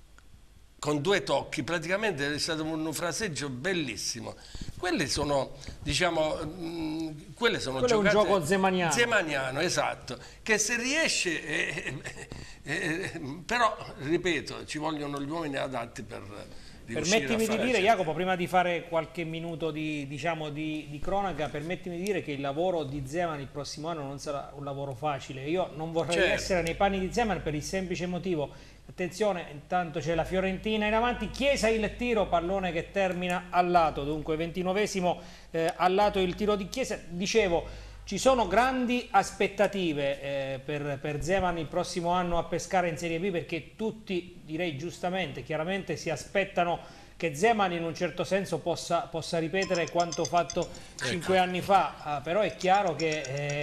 con due tocchi, praticamente è stato un fraseggio bellissimo. Quelli sono, diciamo, mh, quelle sono Quello giocate... è un gioco zemaniano. Zemaniano, esatto, che se riesce, eh, eh, eh, però, ripeto, ci vogliono gli uomini adatti per, di riuscire a Permettimi fare di dire, certo. Jacopo, prima di fare qualche minuto di, diciamo, di, di cronaca, permettimi di dire che il lavoro di Zeman il prossimo anno non sarà un lavoro facile. Io non vorrei Certo. essere nei panni di Zeman per il semplice motivo. Attenzione, intanto c'è la Fiorentina in avanti, Chiesa il tiro, pallone che termina al lato, dunque ventinovesimo eh, al lato il tiro di Chiesa. Dicevo, ci sono grandi aspettative eh, per, per Zeman il prossimo anno a Pescara in Serie B, perché tutti, direi giustamente, chiaramente si aspettano che Zeman in un certo senso possa, possa ripetere quanto fatto cinque anni fa, ah, però è chiaro che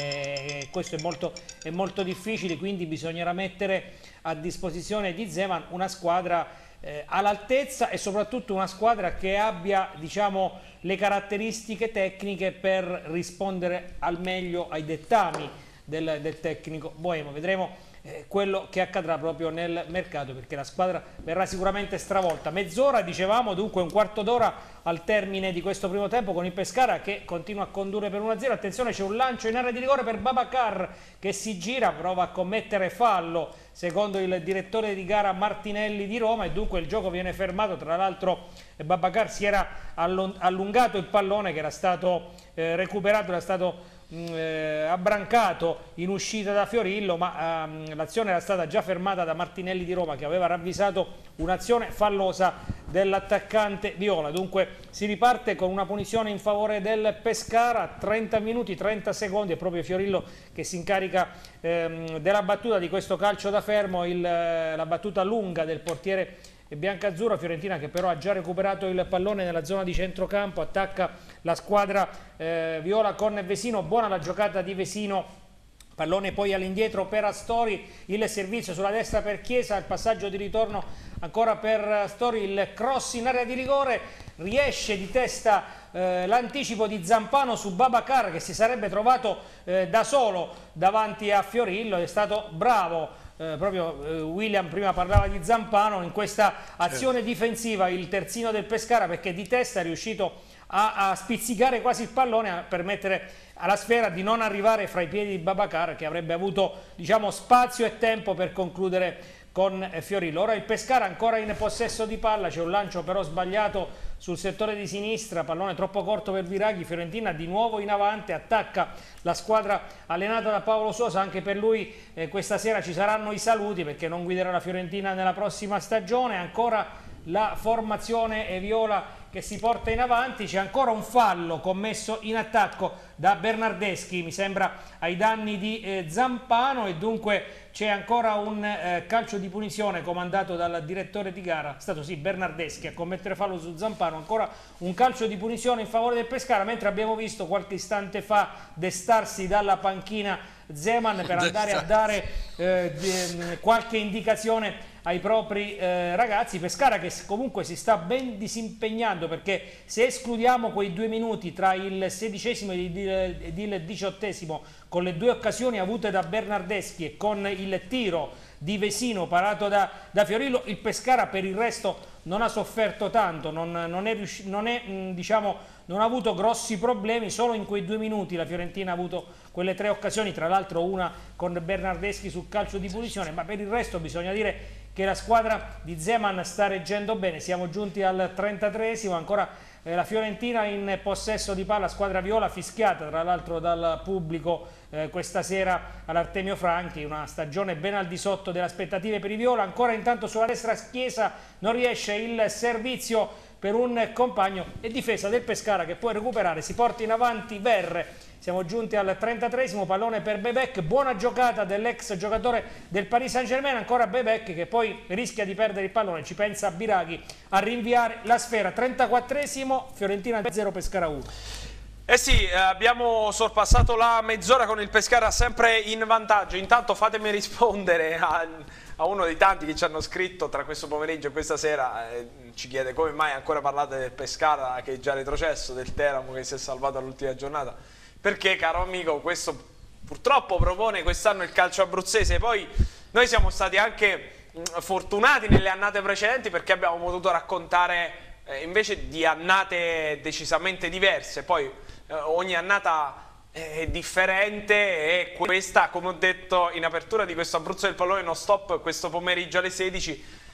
eh, questo è molto, è molto difficile, quindi bisognerà mettere a disposizione di Zeman una squadra eh, all'altezza e soprattutto una squadra che abbia, diciamo, le caratteristiche tecniche per rispondere al meglio ai dettami del, del tecnico boemo. Vedremo eh, quello che accadrà proprio nel mercato, perché la squadra verrà sicuramente stravolta. Mezz'ora, dicevamo, dunque un quarto d'ora al termine di questo primo tempo con il Pescara che continua a condurre per uno a zero. Attenzione, c'è un lancio in area di rigore per Babacar che si gira, prova a commettere fallo secondo il direttore di gara Martinelli di Roma, e dunque il gioco viene fermato. Tra l'altro Babacar si era allungato il pallone che era stato eh, recuperato, era stato Eh, abbrancato in uscita da Fiorillo, ma ehm, l'azione era stata già fermata da Martinelli di Roma, che aveva ravvisato un'azione fallosa dell'attaccante viola. Dunque si riparte con una punizione in favore del Pescara, trenta minuti trenta secondi, è proprio Fiorillo che si incarica ehm, della battuta di questo calcio da fermo, il, la battuta lunga del portiere biancazzurro. Fiorentina che però ha già recuperato il pallone nella zona di centrocampo, attacca la squadra eh, viola con Vesino, buona la giocata di Vesino, pallone poi all'indietro per Astori, il servizio sulla destra per Chiesa, il passaggio di ritorno ancora per Astori, il cross in area di rigore, riesce di testa eh, l'anticipo di Zampano su Babacar che si sarebbe trovato eh, da solo davanti a Fiorillo, è stato bravo. Eh, proprio eh, William prima parlava di Zampano in questa azione eh. difensiva, il terzino del Pescara, perché di testa è riuscito a, a spizzicare quasi il pallone, a permettere alla sfera di non arrivare fra i piedi di Babacar, che avrebbe avuto, diciamo, spazio e tempo per concludere con eh, Fiorillo. Ora il Pescara ancora in possesso di palla, c'è un lancio però sbagliato sul settore di sinistra, pallone troppo corto per Biraghi. Fiorentina di nuovo in avanti, attacca la squadra allenata da Paolo Sosa, anche per lui eh, questa sera ci saranno i saluti perché non guiderà la Fiorentina nella prossima stagione. Ancora la formazione viola che si porta in avanti, c'è ancora un fallo commesso in attacco da Bernardeschi, mi sembra ai danni di eh, Zampano, e dunque c'è ancora un eh, calcio di punizione comandato dal direttore di gara, è stato sì Bernardeschi a commettere fallo su Zampano, ancora un calcio di punizione in favore del Pescara, mentre abbiamo visto qualche istante fa destarsi dalla panchina Zeman per andare a dare eh, di, qualche indicazione ai propri eh, ragazzi. Pescara che comunque si sta ben disimpegnando, perché se escludiamo quei due minuti tra il sedicesimo ed il diciottesimo con le due occasioni avute da Bernardeschi e con il tiro di Vesino parato da, da Fiorillo, il Pescara per il resto non ha sofferto tanto, non, non, è riuscito, non, è, mh, diciamo, non ha avuto grossi problemi. Solo in quei due minuti la Fiorentina ha avuto quelle tre occasioni, tra l'altro una con Bernardeschi sul calcio di punizione, ma per il resto bisogna dire che la squadra di Zeman sta reggendo bene. Siamo giunti al trentatreesimo, ancora eh, la Fiorentina in possesso di palla, squadra viola fischiata tra l'altro dal pubblico eh, questa sera all'Artemio Franchi, una stagione ben al di sotto delle aspettative per i viola. Ancora intanto sulla destra Chiesa, non riesce il servizio per un compagno, e difesa del Pescara che può recuperare, si porta in avanti Verre. Siamo giunti al trentatreesimo, pallone per Bebek, buona giocata dell'ex giocatore del Paris Saint-Germain, ancora Bebek che poi rischia di perdere il pallone, ci pensa Biraghi a rinviare la sfera. trentaquattresimo, Fiorentina zero Pescara uno. Eh sì, abbiamo sorpassato la mezz'ora con il Pescara sempre in vantaggio. Intanto fatemi rispondere a, a uno dei tanti che ci hanno scritto tra questo pomeriggio e questa sera, eh, ci chiede come mai ancora parlate del Pescara che è già retrocesso, del Teramo che si è salvato all'ultima giornata. Perché, caro amico, questo purtroppo propone quest'anno il calcio abruzzese. Poi noi siamo stati anche mh, fortunati nelle annate precedenti, perché abbiamo potuto raccontare eh, invece di annate decisamente diverse. Poi eh, ogni annata è differente, e questa, come ho detto in apertura di questo Abruzzo del Pallone non stop questo pomeriggio alle sedici,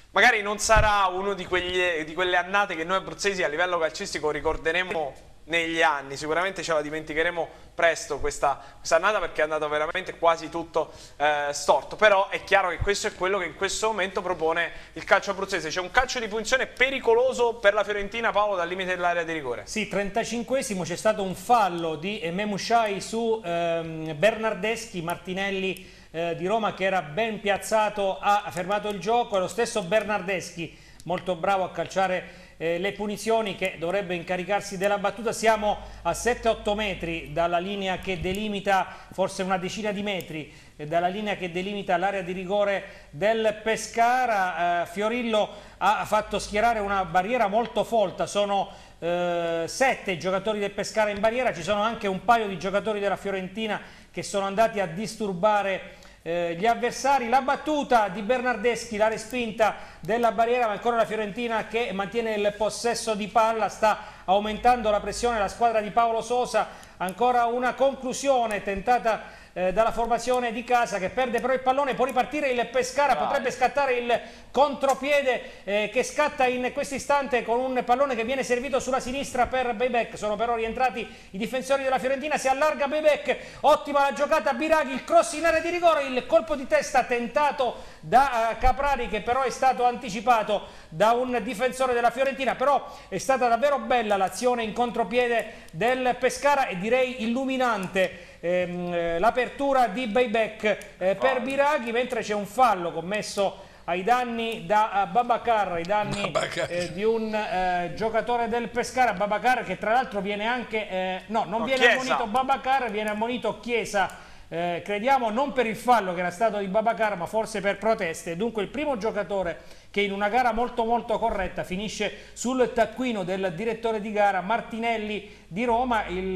magari non sarà uno di, quegli, di quelle annate che noi abruzzesi a livello calcistico ricorderemo negli anni, sicuramente ce la dimenticheremo presto questa, questa annata, perché è andato veramente quasi tutto eh, storto, però è chiaro che questo è quello che in questo momento propone il calcio abruzzese. C'è un calcio di punizione pericoloso per la Fiorentina, Paolo, dal limite dell'area di rigore. Sì, trentacinquesimo, c'è stato un fallo di Memushai su ehm, Bernardeschi. Martinelli eh, di Roma, che era ben piazzato, ha fermato il gioco, e lo stesso Bernardeschi, molto bravo a calciare Eh, le punizioni, che dovrebbe incaricarsi della battuta. Siamo a sette otto metri dalla linea che delimita, forse una decina di metri eh, dalla linea che delimita l'area di rigore del Pescara. eh, Fiorillo ha fatto schierare una barriera molto folta, sono eh, sette i giocatori del Pescara in barriera, ci sono anche un paio di giocatori della Fiorentina che sono andati a disturbare Eh, gli avversari. La battuta di Bernardeschi, la respinta della barriera, ma ancora la Fiorentina che mantiene il possesso di palla, sta aumentando la pressione la squadra di Paolo Sosa. Ancora una conclusione tentata eh, dalla formazione di casa, che perde però il pallone. Può ripartire il Pescara, wow. Potrebbe scattare il contropiede eh, che scatta in questo istante con un pallone che viene servito sulla sinistra per Bejbek. Sono però rientrati i difensori della Fiorentina, si allarga Bejbek, ottima la giocata, Biraghi, il cross in area di rigore, il colpo di testa tentato da uh, Caprari, che però è stato anticipato da un difensore della Fiorentina. Però è stata davvero bella l'azione in contropiede del Pescara e direi illuminante ehm, l'apertura di Bejbek eh, per Biraghi, mentre c'è un fallo commesso ai danni da uh, Babacar, ai danni eh, di un eh, giocatore del Pescara, Babacar, che tra l'altro viene anche, eh, no, non no, viene Chiesa. ammonito Babacar, viene ammonito Chiesa, eh, crediamo non per il fallo che era stato di Babacar, ma forse per proteste. Dunque il primo giocatore che in una gara molto molto corretta finisce sul taccuino del direttore di gara, Martinelli di Roma. Il,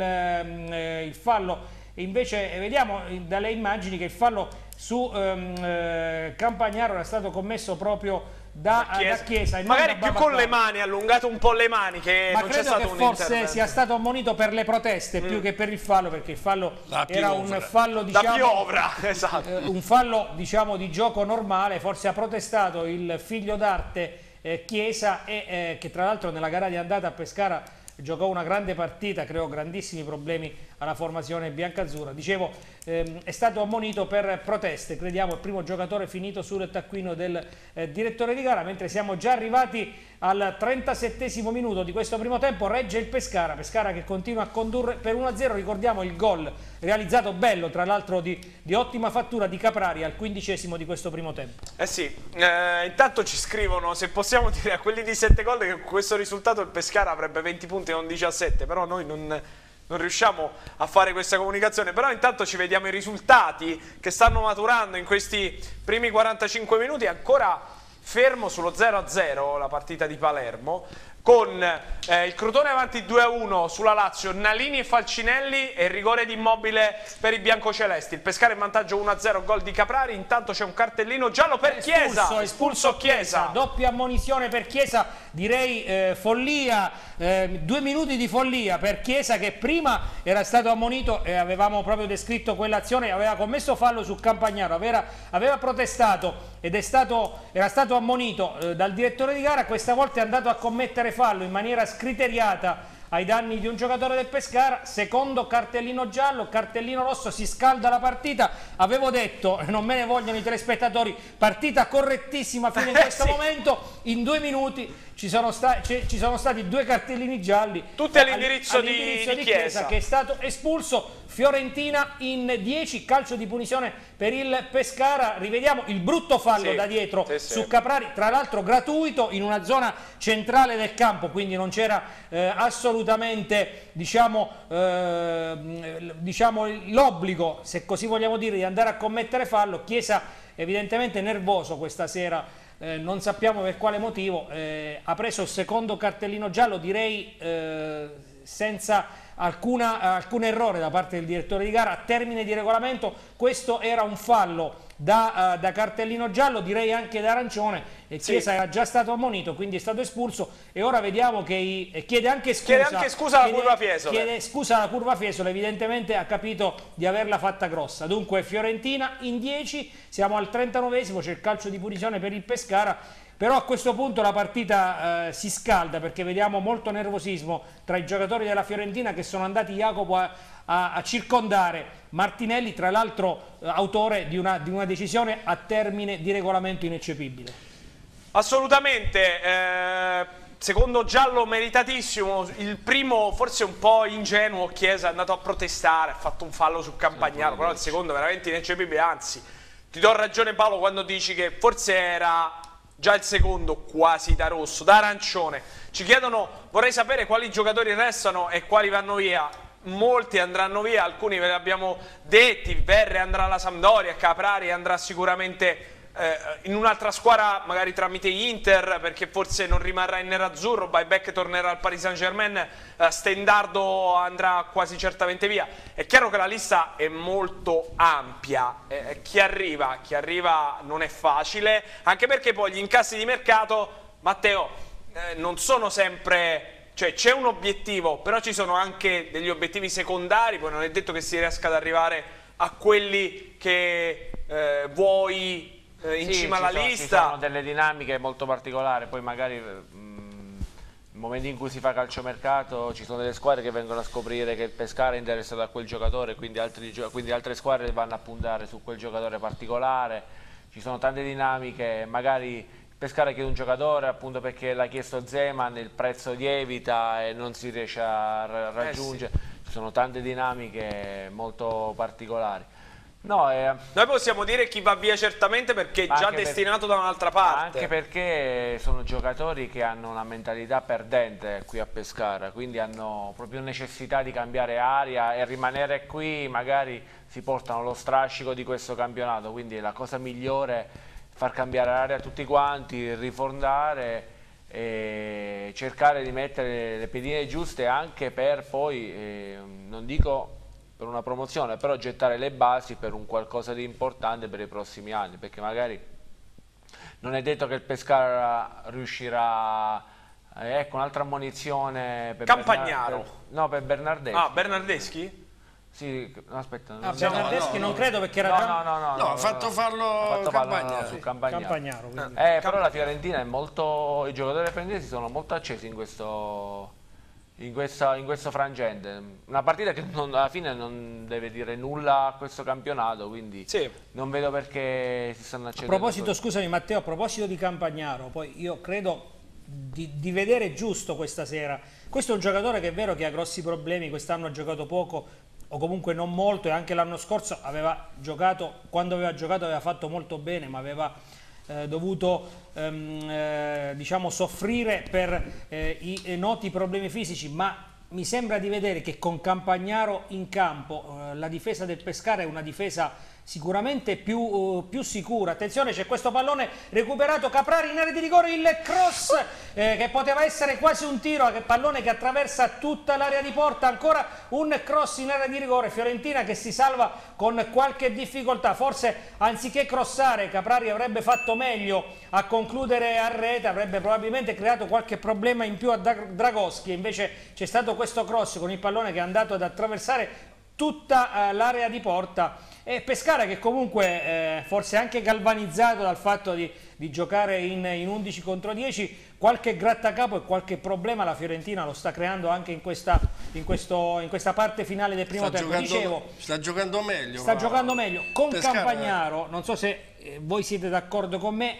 eh, il fallo invece, vediamo dalle immagini che il fallo su ehm, eh, Campagnaro era stato commesso proprio da, da Chiesa, da Chiesa e magari più con le mani, ha allungato un po' le mani, che ma non c'è stato che un forse intervento. sia stato ammonito per le proteste mm. più che per il fallo, perché il fallo la era piovra. un fallo, diciamo, da piovra, esatto. eh, un fallo diciamo di gioco normale. Forse ha protestato il figlio d'arte eh, Chiesa, e eh, che tra l'altro nella gara di andata a Pescara giocò una grande partita, creò grandissimi problemi alla formazione biancazzurra. Dicevo, ehm, è stato ammonito per proteste, crediamo il primo giocatore finito sul taccuino del eh, direttore di gara, mentre siamo già arrivati al trentasettesimo minuto di questo primo tempo. Regge il Pescara, Pescara che continua a condurre per uno a zero. Ricordiamo il gol realizzato bello, tra l'altro di, di ottima fattura, di Caprari al quindicesimo di questo primo tempo. Eh sì, eh, intanto ci scrivono, se possiamo dire a quelli di sette gol, che con questo risultato il Pescara avrebbe venti punti e non diciassette, però noi non... non riusciamo a fare questa comunicazione. Però intanto ci vediamo i risultati che stanno maturando in questi primi quarantacinque minuti. Ancora fermo sullo zero a zero la partita di Palermo, con eh, il Crotone avanti due a uno sulla Lazio, Nalini e Falcinelli, e rigore di Immobile per i biancocelesti. Il Pescara in vantaggio uno a zero, gol di Caprari. Intanto c'è un cartellino giallo per espulso, Chiesa, espulso, espulso Chiesa. Chiesa, doppia ammonizione per Chiesa, direi eh, follia, eh, due minuti di follia per Chiesa, che prima era stato ammonito e avevamo proprio descritto quell'azione, aveva commesso fallo su Campagnaro, aveva, aveva protestato ed è stato, era stato ammonito eh, dal direttore di gara. Questa volta è andato a commettere fallo in maniera scriteriata ai danni di un giocatore del Pescara. Secondo cartellino giallo, cartellino rosso, si scalda la partita. Avevo detto, non me ne vogliono i telespettatori, partita correttissima fino in questo sì. momento. In due minuti ci sono, sta ci sono stati due cartellini gialli, tutti all'indirizzo all di, di, di Chiesa, Chiesa, che è stato espulso. Fiorentina in dieci, calcio di punizione per il Pescara. Rivediamo il brutto fallo sì, da dietro sì, sì. su Caprari, tra l'altro gratuito, in una zona centrale del campo, quindi non c'era eh, assolutamente diciamo, eh, diciamo l'obbligo, se così vogliamo dire, di andare a commettere fallo. Chiesa evidentemente nervoso questa sera, eh, non sappiamo per quale motivo, eh, ha preso il secondo cartellino giallo, direi eh, senza Alcuna, alcun errore da parte del direttore di gara. A termine di regolamento questo era un fallo da, uh, da cartellino giallo, direi anche da arancione, e Chiesa sì. era già stato ammonito, quindi è stato espulso, e ora vediamo che i, eh, chiede anche scusa, chiede anche scusa alla curva Fiesole. Chiede scusa alla curva Fiesole, evidentemente ha capito di averla fatta grossa. Dunque Fiorentina in dieci, siamo al trentanovesimo, c'è il calcio di punizione per il Pescara. però a questo punto la partita eh, si scalda, perché vediamo molto nervosismo tra i giocatori della Fiorentina, che sono andati, Jacopo, a, a, a circondare Martinelli, tra l'altro eh, autore di una, di una decisione a termine di regolamento ineccepibile. Assolutamente, eh, secondo giallo meritatissimo, il primo forse un po' ingenuo, Chiesa è andato a protestare, ha fatto un fallo su Campagnaro, però il secondo veramente ineccepibile, anzi ti do ragione Paolo quando dici che forse era già il secondo quasi da rosso, da arancione. Ci chiedono, vorrei sapere quali giocatori restano e quali vanno via. Molti andranno via, alcuni ve li abbiamo detti, Verre andrà alla Sampdoria, Caprari andrà sicuramente eh, in un'altra squadra, magari tramite Inter, perché forse non rimarrà in nerazzurro, Buyback tornerà al Paris Saint-Germain, eh, Stendardo andrà quasi certamente via. È chiaro che la lista è molto ampia, eh, chi arriva, chi arriva non è facile, anche perché poi gli incassi di mercato, Matteo, eh, non sono sempre... Cioè c'è un obiettivo, però ci sono anche degli obiettivi secondari, poi non è detto che si riesca ad arrivare a quelli che eh, vuoi eh, in sì, cima alla sono, lista. Ci sono delle dinamiche molto particolari, poi magari mh, nel momento in cui si fa calciomercato ci sono delle squadre che vengono a scoprire che il Pescara è interessato a quel giocatore, quindi, altri, quindi altre squadre vanno a puntare su quel giocatore particolare, ci sono tante dinamiche, magari... Pescara chiede un giocatore appunto perché l'ha chiesto Zeman, il prezzo lievita e non si riesce a raggiungere, eh sì. Ci sono tante dinamiche molto particolari. No, eh, Noi possiamo dire chi va via certamente perché è già destinato per, da un'altra parte. Anche perché sono giocatori che hanno una mentalità perdente qui a Pescara, quindi hanno proprio necessità di cambiare aria e rimanere qui, magari si portano lo strascico di questo campionato, quindi la cosa migliore far cambiare l'aria a tutti quanti, rifondare e cercare di mettere le pedine giuste anche per poi, eh, non dico per una promozione, però gettare le basi per un qualcosa di importante per i prossimi anni, perché magari non è detto che il Pescara riuscirà, eh, ecco un'altra ammonizione per Campagnaro. Per, no, per Bernardeschi. Ah, Bernardeschi? Sì, no, aspetta. Ah, Bernardeschi no, no, non credo perché era no, già... no, no, no, no, ha fatto farlo Campagnaro. Su Campagnaro. Campagnaro eh, però la Fiorentina è molto, i giocatori fiorentinesi sono molto accesi in questo, in questo, in questo frangente. Una partita che non, alla fine non deve dire nulla a questo campionato, quindi sì. Non vedo perché si stanno accedendo. A proposito, scusami Matteo, a proposito di Campagnaro, poi io credo di, di vedere giusto questa sera. Questo è un giocatore che è vero che ha grossi problemi, quest'anno ha giocato poco, o comunque non molto, e anche l'anno scorso aveva giocato, quando aveva giocato aveva fatto molto bene, ma aveva eh, dovuto ehm, eh, diciamo soffrire per eh, i noti problemi fisici, ma mi sembra di vedere che con Campagnaro in campo eh, la difesa del Pescara è una difesa sicuramente più, uh, più sicura. Attenzione, c'è questo pallone recuperato, Caprari in area di rigore, il cross eh, che poteva essere quasi un tiro, che pallone che attraversa tutta l'area di porta, ancora un cross in area di rigore, Fiorentina che si salva con qualche difficoltà, forse anziché crossare Caprari avrebbe fatto meglio a concludere a rete, avrebbe probabilmente creato qualche problema in più a Dragoschi, invece c'è stato questo cross con il pallone che è andato ad attraversare tutta uh, l'area di porta. E Pescara che comunque eh, forse anche galvanizzato dal fatto di, di giocare in, in undici contro dieci, qualche grattacapo e qualche problema la Fiorentina lo sta creando anche in questa, in questo, in questa parte finale del primo sta tempo. Giocando, Dicevo, sta giocando meglio. Sta ma... giocando meglio. Con Pescara, Campagnaro, non so se eh, voi siete d'accordo con me,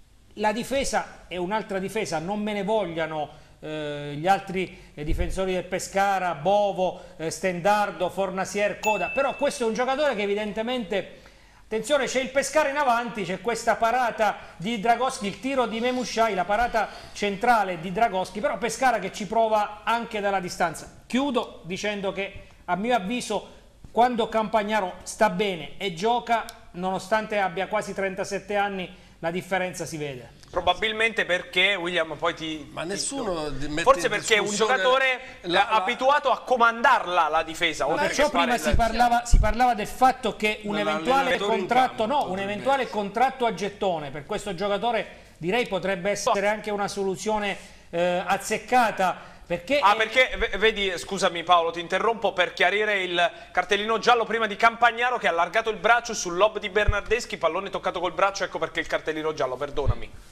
la difesa è un'altra difesa, non me ne vogliano Eh, gli altri eh, difensori del Pescara, Bovo, eh, Stendardo, Fornasier, Coda, però questo è un giocatore che evidentemente, attenzione, c'è il Pescara in avanti, c'è questa parata di Dragoschi, il tiro di Memushai, la parata centrale di Dragoschi, però Pescara che ci prova anche dalla distanza. Chiudo dicendo che a mio avviso quando Campagnaro sta bene e gioca, nonostante abbia quasi trentasette anni, la differenza si vede. Probabilmente perché, William, poi ti... Ma nessuno ti, mette forse perché è un giocatore la, la, abituato a comandarla la difesa. Ma perciò prima si parlava, si parlava del fatto che un eventuale contratto, no, un eventuale contratto a gettone per questo giocatore direi potrebbe essere anche una soluzione eh, azzeccata. Perché ah, perché vedi, scusami Paolo, ti interrompo per chiarire il cartellino giallo prima di Campagnaro che ha allargato il braccio sul lob di Bernardeschi, pallone toccato col braccio, ecco perché il cartellino giallo, perdonami.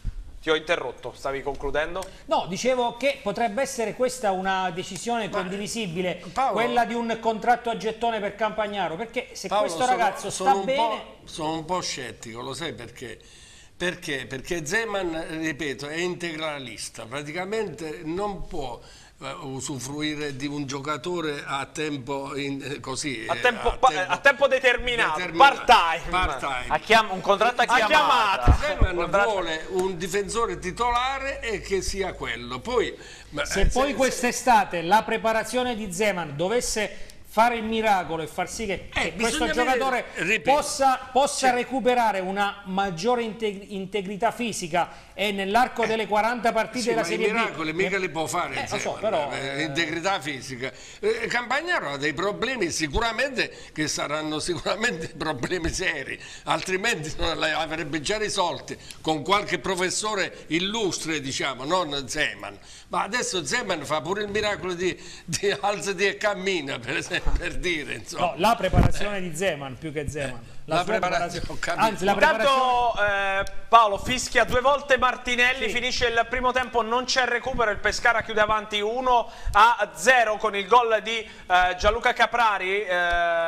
Ti ho interrotto, stavi concludendo? No, dicevo che potrebbe essere questa una decisione Ma, condivisibile, Paolo, quella di un contratto a gettone per Campagnaro, perché se Paolo, questo ragazzo sono, sono sta bene... Sono un po' scettico, lo sai perché? Perché? Perché Zeman, ripeto, è integralista, praticamente non può uh, usufruire di un giocatore a tempo in, così A tempo, a pa- tempo, a tempo determinato, determinato, part-time. part-time. A chiam- un contratto a A chiamata. chiamata. Zeman Contratto- vuole un difensore titolare e che sia quello. Poi, ma, Se eh, poi se- quest'estate la preparazione di Zeman dovesse fare il miracolo e far sì che, che questo bisogna giocatore vedere, ripeto, possa, possa cioè- recuperare una maggiore integ- integrità fisica e nell'arco delle quaranta partite Sì, della ma i Serie B... miracoli mica li può fare, Eh, lo so, Zeman, però, eh, eh, integrità fisica. Eh, Campagnaro ha dei problemi sicuramente che saranno sicuramente problemi seri, altrimenti non li avrebbe già risolti con qualche professore illustre, diciamo, non Zeman. Ma adesso Zeman fa pure il miracolo di, di alzati e cammina, per esempio, per dire, insomma. No, la preparazione di Zeman più che Zeman. La sua preparazione, ho capito. anzi, la preparazione... Intanto eh, Paolo fischia due volte Martinelli, Sì. finisce il primo tempo, non c'è recupero, il Pescara chiude avanti uno a zero con il gol di eh, Gianluca Caprari eh,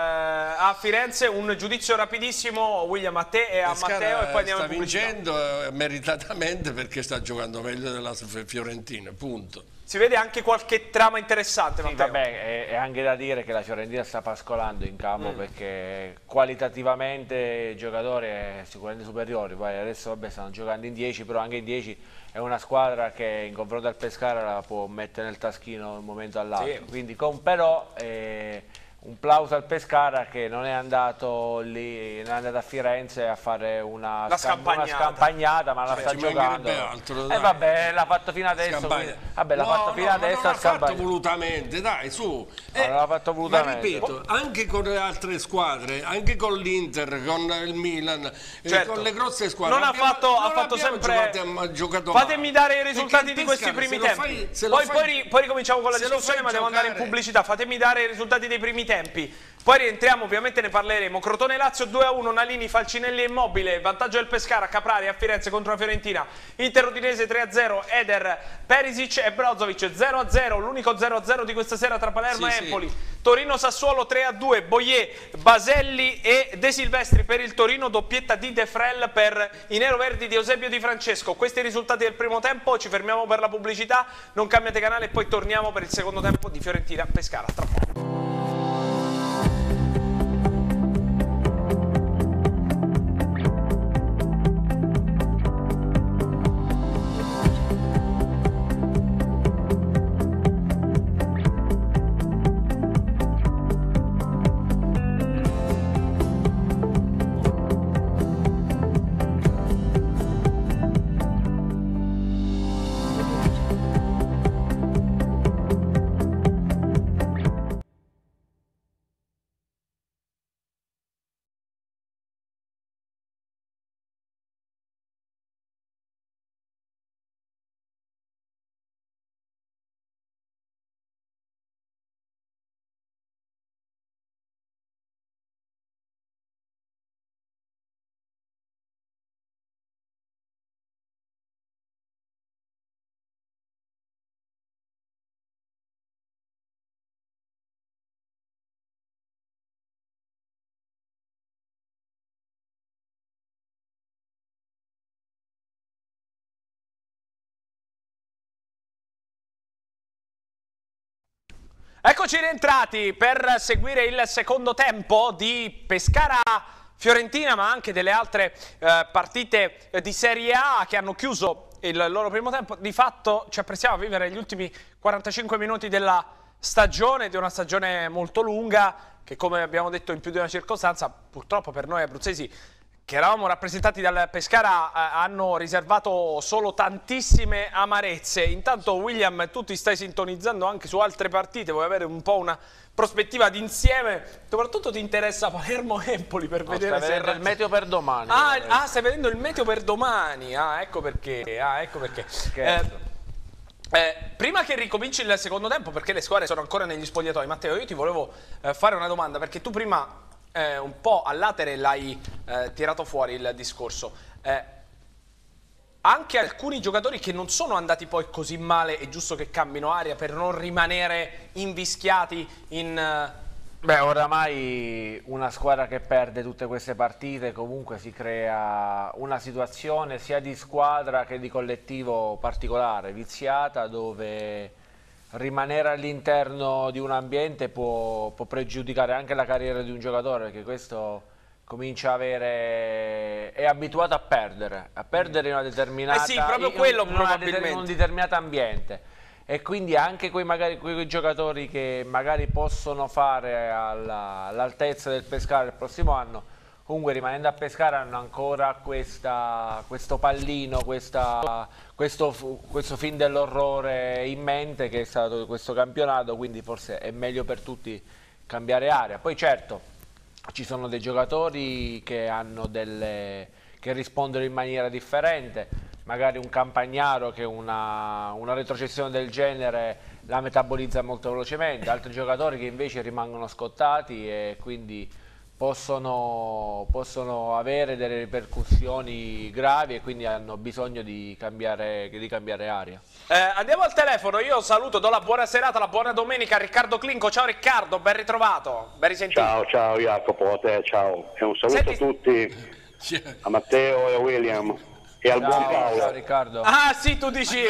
a Firenze. Un giudizio rapidissimo, William, a te e a Pescara Matteo, e poi andiamo sta in pubblicità. vincendo eh, meritatamente perché sta giocando meglio della Fiorentina, punto. Si vede anche qualche trama interessante, Sì, Matteo. vabbè, è, è anche da dire che la Fiorentina sta pascolando in campo Mm. perché qualitativamente i giocatori è sicuramente superiori. Poi adesso vabbè, stanno giocando in dieci, però anche in dieci è una squadra che in confronto al Pescara la può mettere nel taschino da un momento all'altro. Sì. Quindi con però eh, un plauso al Pescara che non è andato lì, non è andato a Firenze a fare una, La scam- una scampagnata. scampagnata, ma la Cioè, sta ci giocando. mancherebbe altro, E dai. vabbè, l'ha fatto fino adesso. Scampagna. quindi- vabbè, l'ha No, fatto fino no, adesso ma non a l'ha fatto scampagnare. volutamente, dai, su. Eh, Non l'ha fatto volutamente. Ma ripeto, anche con le altre squadre, anche con l'Inter, con il Milan, eh, Certo. con le grosse squadre. Non ha abbiamo- fatto, ha non fatto abbiamo sempre. giocato, giocato Fatemi male. dare i Perché risultati il di questi Pescara, primi se lo tempi. fai- se lo poi, fai- poi, ri- poi ricominciamo con la se lo discussione, fai ma devo andare in giocare- pubblicità. Fatemi dare i risultati dei primi tempi. Poi rientriamo, ovviamente ne parleremo. Crotone Lazio due a uno, Nalini, Falcinelli e Immobile. Vantaggio del Pescara, Caprari a Firenze contro la Fiorentina. Inter Udinese tre a zero, Eder, Perisic e Brozovic zero a zero. L'unico zero a zero di questa sera tra Palermo Sì, e sì. Empoli. Torino Sassuolo tre a due, Boyer, Baselli e De Silvestri per il Torino, doppietta di De Frel per i neroverdi di Eusebio Di Francesco. Questi i risultati del primo tempo, ci fermiamo per la pubblicità, non cambiate canale e poi torniamo per il secondo tempo di Fiorentina Pescara. Tra poco. Eccoci rientrati per seguire il secondo tempo di Pescara-Fiorentina, ma anche delle altre eh, partite di Serie A che hanno chiuso il loro primo tempo. Di fatto ci apprestiamo a vivere gli ultimi quarantacinque minuti della stagione, di una stagione molto lunga che, come abbiamo detto in più di una circostanza, purtroppo per noi abruzzesi che eravamo rappresentati dal Pescara, eh, hanno riservato solo tantissime amarezze. Intanto, William, tu ti stai sintonizzando anche su altre partite, vuoi avere un po' una prospettiva d'insieme, soprattutto ti interessa Palermo-Empoli per No, vedere stai se vedendo il meteo per domani. Ah, ah, stai vedendo il meteo per domani. Ah, ecco perché. Ah, ecco perché. Eh, eh, prima che ricominci il secondo tempo, perché le squadre sono ancora negli spogliatoi, Matteo, io ti volevo eh, fare una domanda, perché tu prima eh, un po' all'atere l'hai eh, tirato fuori il discorso. Eh, anche alcuni giocatori che non sono andati poi così male, è giusto che cambino aria per non rimanere invischiati in... Beh, oramai una squadra che perde tutte queste partite comunque si crea una situazione sia di squadra che di collettivo particolare, viziata, dove rimanere all'interno di un ambiente può, può pregiudicare anche la carriera di un giocatore, perché questo comincia a avere... è abituato a perdere, a perdere in una determinata... Eh sì, proprio quello in, una probabilmente. in un determinato ambiente. E quindi anche quei, magari, quei giocatori che magari possono fare all'altezza del Pescara il prossimo anno, comunque rimanendo a Pescara hanno ancora questa, questo pallino, questa, questo, questo film dell'orrore in mente che è stato questo campionato, quindi forse è meglio per tutti cambiare area. Poi certo ci sono dei giocatori che, hanno delle, che rispondono in maniera differente. Magari un Campagnaro che una, una retrocessione del genere la metabolizza molto velocemente, altri giocatori che invece rimangono scottati e quindi possono, possono avere delle ripercussioni gravi e quindi hanno bisogno di cambiare, di cambiare aria. Eh, andiamo al telefono, io saluto, do la buona serata, la buona domenica a Riccardo Clinco. Ciao Riccardo, ben ritrovato, ben risentito. Ciao, ciao Jacopo, a te, ciao. E un saluto Senti... a tutti, a Matteo e a William. E al ciao, buon Paolo. Ciao Riccardo. Ah sì, tu dici...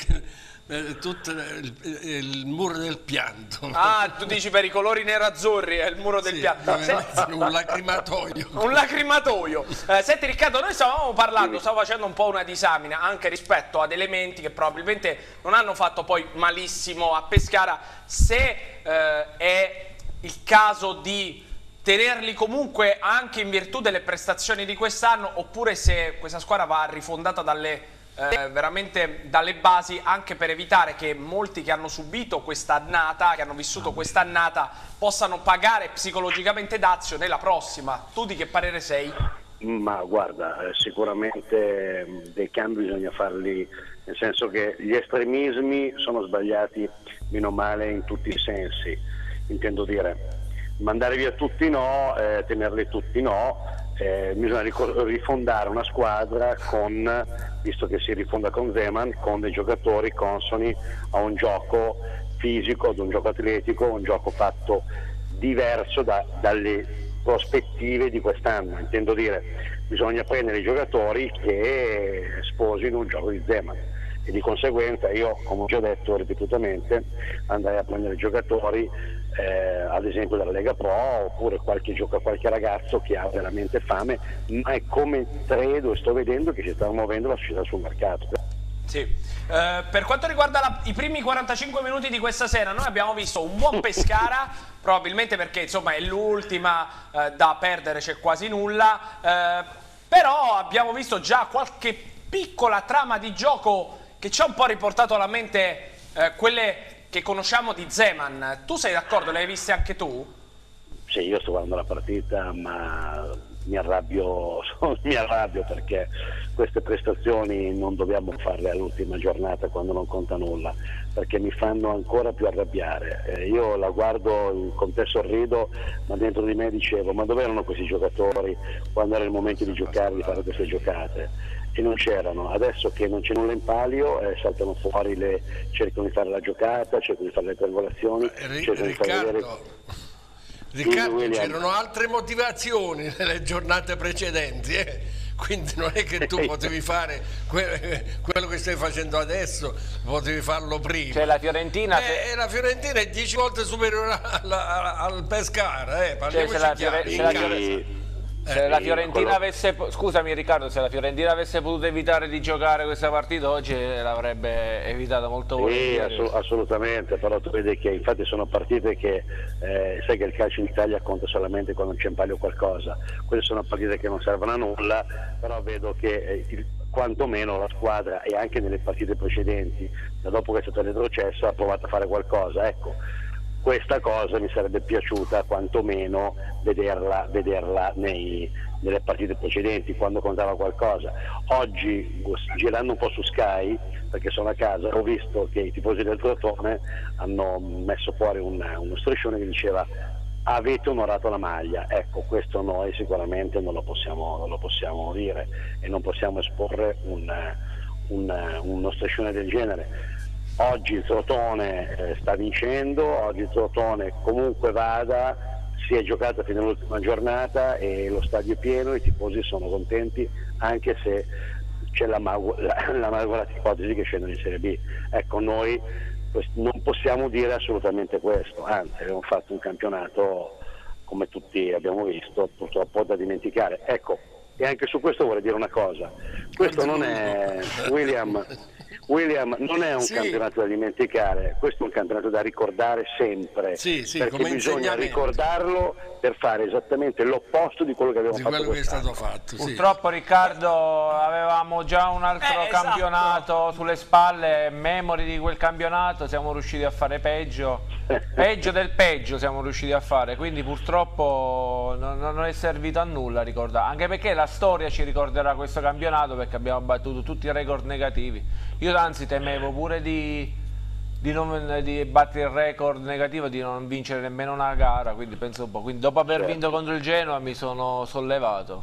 Tutto il, il muro del pianto. Ah, tu dici per i colori nero-azzurri, è il muro del sì, pianto. Senti... Un lacrimatoio. Un lacrimatoio. Eh, senti Riccardo, noi stavamo parlando, stavo facendo un po' una disamina anche rispetto ad elementi che probabilmente non hanno fatto poi malissimo a Pescara, se eh, è il caso di tenerli comunque anche in virtù delle prestazioni di quest'anno, oppure se questa squadra va rifondata dalle, eh, veramente dalle basi, anche per evitare che molti che hanno subito questa annata, che hanno vissuto questa annata, possano pagare psicologicamente dazio nella prossima. Tu di che parere sei? Ma guarda, sicuramente dei cambi bisogna farli, nel senso che gli estremismi sono sbagliati meno male in tutti i sensi, intendo dire. Mandare via tutti no, eh, tenerli tutti no, eh, bisogna rifondare una squadra con, visto che si rifonda con Zeman, con dei giocatori consoni a un gioco fisico, ad un gioco atletico, un gioco fatto diverso da, dalle prospettive di quest'anno. Intendo dire, bisogna prendere i giocatori che sposino un gioco di Zeman. E di conseguenza io, come ho già detto ripetutamente, andrei a prendere giocatori eh, ad esempio dalla Lega Pro, oppure qualche, gioca, qualche ragazzo che ha veramente fame, ma è come credo e sto vedendo che si sta muovendo la società sul mercato. Sì. Eh, per quanto riguarda la, i primi quarantacinque minuti di questa sera, noi abbiamo visto un buon Pescara, probabilmente perché insomma è l'ultima, eh, da perdere c'è quasi nulla, eh, però abbiamo visto già qualche piccola trama di gioco che ci ha un po' riportato alla mente eh, quelle che conosciamo di Zeman. Tu sei d'accordo? Le hai viste anche tu? Sì, io sto guardando la partita, ma mi arrabbio, mi arrabbio perché queste prestazioni non dobbiamo farle all'ultima giornata quando non conta nulla, perché mi fanno ancora più arrabbiare. Eh, io la guardo con te, sorrido, ma dentro di me dicevo: ma dove erano questi giocatori quando era il momento di giocare, di fare queste giocate? E non c'erano. Adesso che non c'è nulla in palio, eh, saltano fuori, le, cercano di fare la giocata, cercano di fare le triangolazioni, R- cercano di fare vedere... Riccardo, c'erano altre motivazioni nelle giornate precedenti, eh? Quindi non è che tu potevi fare que- quello che stai facendo adesso, potevi farlo prima. Cioè la Fiorentina, eh, se... la Fiorentina è dieci volte superiore al, al Pescara, eh? Parliamoci cioè, se la, chiari. se la Fiorentina... Se Eh, la Fiorentina quello... avesse, scusami Riccardo, se la Fiorentina avesse potuto evitare di giocare questa partita oggi l'avrebbe evitata molto volentieri. Sì, ass- assolutamente, però tu vedi che infatti sono partite che, eh, sai che il calcio in Italia conta solamente quando c'è in palio qualcosa, queste sono partite che non servono a nulla, però vedo che eh, il, quantomeno la squadra, e anche nelle partite precedenti, da dopo che è stato retrocesso, ha provato a fare qualcosa, ecco. Questa cosa mi sarebbe piaciuta quantomeno vederla, vederla nei, nelle partite precedenti, quando contava qualcosa. Oggi, girando un po' su Sky, perché sono a casa, ho visto che i tifosi del Crotone hanno messo fuori un, uno striscione che diceva: avete onorato la maglia. Ecco, questo noi sicuramente non lo possiamo, non lo possiamo dire, e non possiamo esporre un, un, uno striscione del genere. Oggi il Crotone eh, sta vincendo, oggi il Crotone comunque vada, si è giocata fino all'ultima giornata e lo stadio è pieno, i tifosi sono contenti anche se c'è la malgrata ipotesi che scendono in Serie B. Ecco, noi non possiamo dire assolutamente questo, anzi abbiamo fatto un campionato, come tutti abbiamo visto, purtroppo da dimenticare. Ecco, e anche su questo vorrei dire una cosa, questo non è, William, William non è un sì. campionato da dimenticare, questo è un campionato da ricordare sempre, sì, sì, perché bisogna ricordarlo per fare esattamente l'opposto di quello che abbiamo di fatto quello che è stato quest'anno. fatto. Sì. Purtroppo Riccardo avevamo già un altro eh, campionato esatto. sulle spalle, memori di quel campionato, siamo riusciti a fare peggio, peggio del peggio siamo riusciti a fare, quindi purtroppo non, non è servito a nulla ricordare, anche perché la storia ci ricorderà questo campionato perché abbiamo battuto tutti i record negativi. Io anzi temevo pure di, di, non, di battere il record negativo, di non vincere nemmeno una gara, quindi penso un po'. Quindi dopo aver certo. vinto contro il Genoa mi sono sollevato.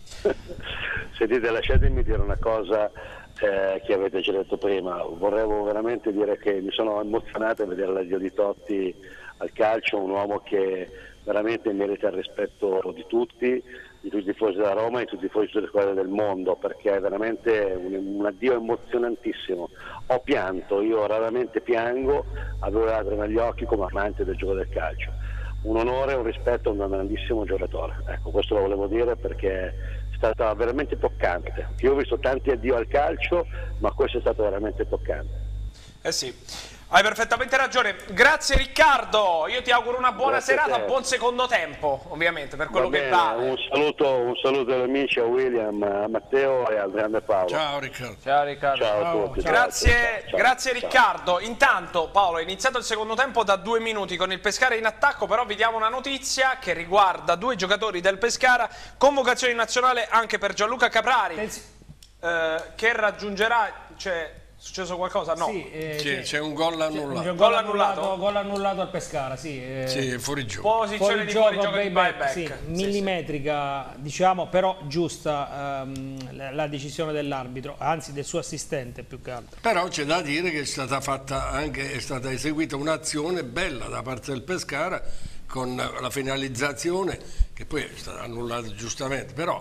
Sentite, lasciatemi dire una cosa eh, che avete già detto prima. Vorrevo veramente dire che mi sono emozionato a vedere l'addio di Totti al calcio, un uomo che veramente merita il rispetto di tutti, di tutti i tifosi della Roma e di tutti i tifosi delle squadre del mondo, perché è veramente un, un addio emozionantissimo. Ho pianto, io raramente piango, avevo le lacrime agli occhi come amante del gioco del calcio. Un onore e un rispetto a un grandissimo giocatore. Ecco, questo lo volevo dire perché è stata veramente toccante. Io ho visto tanti addio al calcio, ma questo è stato veramente toccante. Eh sì. Hai perfettamente ragione, grazie Riccardo, io ti auguro una buona Grazie serata, buon secondo tempo ovviamente per quello Va che bene, vale. Un saluto, un saluto agli amici, a William, a Matteo e al grande Paolo. Ciao Riccardo. Ciao Riccardo. Ciao a Ciao. tutti. Grazie, ciao, ciao, grazie ciao. Riccardo. Intanto Paolo è iniziato il secondo tempo da due minuti con il Pescara in attacco, però vi diamo una notizia che riguarda due giocatori del Pescara, convocazione nazionale anche per Gianluca Caprari eh, che raggiungerà, cioè, è successo qualcosa? No. Sì, eh, C'è, c'è un gol annullato. Gol, Gol annullato, annullato? gol annullato al Pescara, sì. Eh, Sì, fuori gioco. Posizione di fuori gioco di buyback. sì, Sì, millimetrica, sì. Diciamo, però giusta ehm, la, la decisione dell'arbitro, anzi del suo assistente più che altro. Però c'è da dire che è stata fatta anche, è stata eseguita un'azione bella da parte del Pescara con la finalizzazione che poi è stata annullata giustamente, però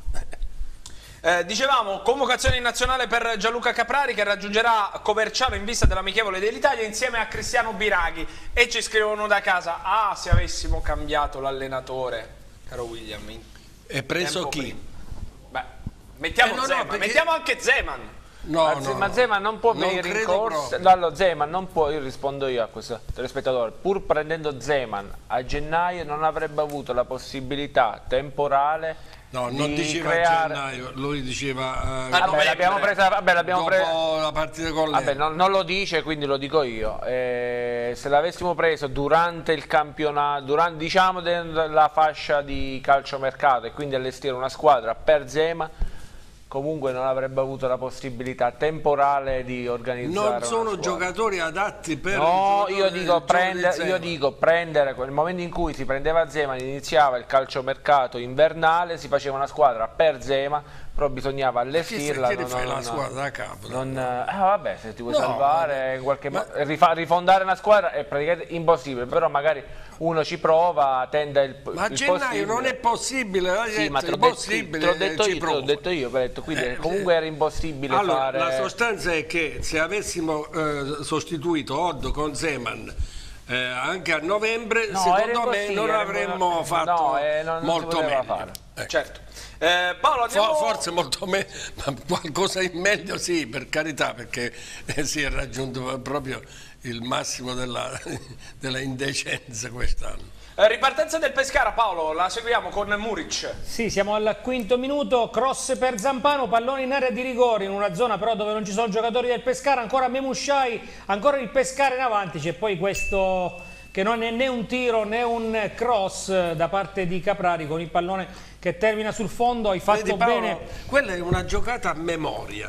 Eh, dicevamo, convocazione in nazionale per Gianluca Caprari che raggiungerà Coverciano in vista dell'amichevole dell'Italia insieme a Cristiano Biraghi. E ci scrivono da casa, ah, se avessimo cambiato l'allenatore, caro William. è preso chi? Prima. Beh, mettiamo Eh, no, no, Zeman, perché... mettiamo anche Zeman. No, ma, no, ma no. Zeman non può Non venire in credo corsa. proprio. Dallo Zeman non può, io rispondo io a questo telespettatore, pur prendendo Zeman a gennaio non avrebbe avuto la possibilità temporale No, non di diceva creare... a gennaio, lui diceva eh, Vabbè, l'abbiamo presa, vabbè, l'abbiamo dopo presa... la partita con lei. Vabbè, non, non lo dice, quindi lo dico io. Eh, se l'avessimo preso durante il campionato, durante, diciamo la fascia di calciomercato e quindi allestire una squadra per Zeman, comunque non avrebbe avuto la possibilità temporale di organizzare Non sono una giocatori adatti per No, il io dico, il prendere, giorno di io Zeman. dico prendere, nel momento in cui si prendeva Zeman, iniziava il calciomercato invernale, si faceva una squadra per Zeman, però bisognava allestirla. Chi, chi non, fai non, la squadra da capo? non, eh, vabbè, se ti vuoi No, salvare ma- in qualche ma- modo, rifa- rifondare una squadra è praticamente impossibile, però magari uno ci prova, tende il, Ma a il gennaio possibile. non è possibile, la Sì, gente, ma te è l'ho detto, impossibile, te l'ho detto ci io, te l'ho provo. detto io, detto, quindi Eh, comunque eh. era impossibile Allora, fare... la sostanza è che se avessimo eh, sostituito Oddo con Zeman eh, anche a novembre, No, secondo era me impossibile, non era avremmo impossibile. fatto No, eh, non- non si molto poteva meglio. fare. Ecco. Certo. Eh, Paolo, andiamo... For- Forse molto meglio, ma qualcosa in meglio sì, per carità, perché eh, si è raggiunto proprio il massimo della, della indecenza quest'anno. Eh, ripartenza del Pescara, Paolo, la seguiamo con Muric. Sì, siamo al quinto minuto, cross per Zampano, pallone in area di rigore, in una zona però dove non ci sono giocatori del Pescara, ancora Memushai, ancora il Pescara in avanti, c'è poi questo che non è né un tiro né un cross da parte di Caprari con il pallone che termina sul fondo, hai fatto Vedi, Paolo, bene. quella è una giocata a memoria.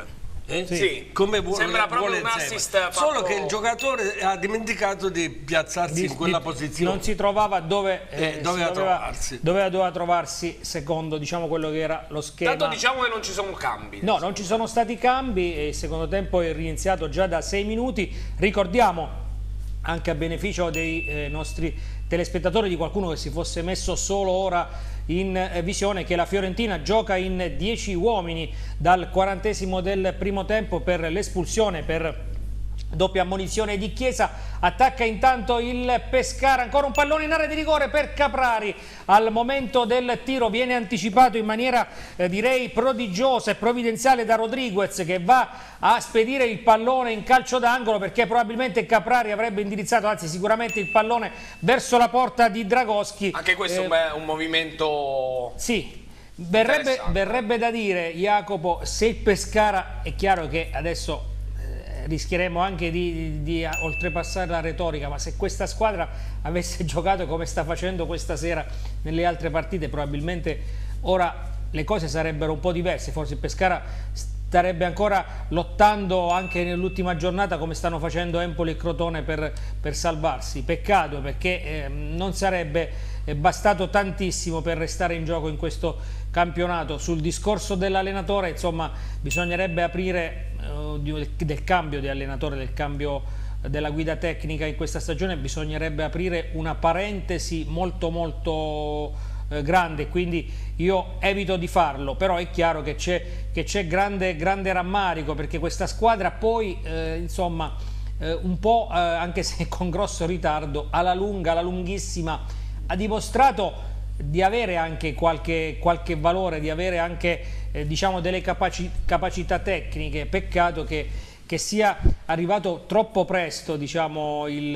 Eh? Sì, come vuole, sembra proprio vuole un assist Zeman. fatto... Solo che il giocatore ha dimenticato di piazzarsi Di- in quella di- posizione. Non si trovava dove Eh, si doveva trovarsi. doveva, doveva trovarsi secondo, diciamo, quello che era lo schema. Tanto diciamo che non ci sono cambi. No, non ci sono stati cambi e il secondo tempo è riniziato già da sei minuti. Ricordiamo, anche a beneficio dei eh, nostri telespettatori, di qualcuno che si fosse messo solo ora in eh, visione, che la Fiorentina gioca in dieci uomini dal quarantesimo del primo tempo per l'espulsione per doppia ammonizione di Chiesa. Attacca intanto il Pescara, ancora un pallone in area di rigore per Caprari. Al momento del tiro viene anticipato in maniera eh, direi prodigiosa e provvidenziale da Rodriguez, che va a spedire il pallone in calcio d'angolo, perché probabilmente Caprari avrebbe indirizzato, anzi sicuramente, il pallone verso la porta di Dragoschi. Anche questo Eh, è un, be- un movimento... Sì, verrebbe, Interessante. verrebbe da dire, Jacopo, se il Pescara, è chiaro che adesso eh, rischieremo anche di, di, di oltrepassare la retorica, ma se questa squadra avesse giocato come sta facendo questa sera nelle altre partite, probabilmente ora le cose sarebbero un po' diverse. Forse il Pescara starebbe ancora lottando anche nell'ultima giornata, come stanno facendo Empoli e Crotone, per, per salvarsi. Peccato, perché eh, non sarebbe eh, bastato tantissimo per restare in gioco in questo campionato. Sul discorso dell'allenatore, insomma, bisognerebbe aprire eh, di- del cambio di allenatore, del cambio della guida tecnica in questa stagione, bisognerebbe aprire una parentesi molto molto eh, grande, quindi io evito di farlo, però è chiaro che c'è che c'è grande, grande rammarico, perché questa squadra poi eh, insomma eh, un po' eh, anche se con grosso ritardo, alla lunga, alla lunghissima, ha dimostrato di avere anche qualche, qualche valore, di avere anche eh, diciamo delle capaci- capacità tecniche. Peccato che, che sia arrivato troppo presto, diciamo, il,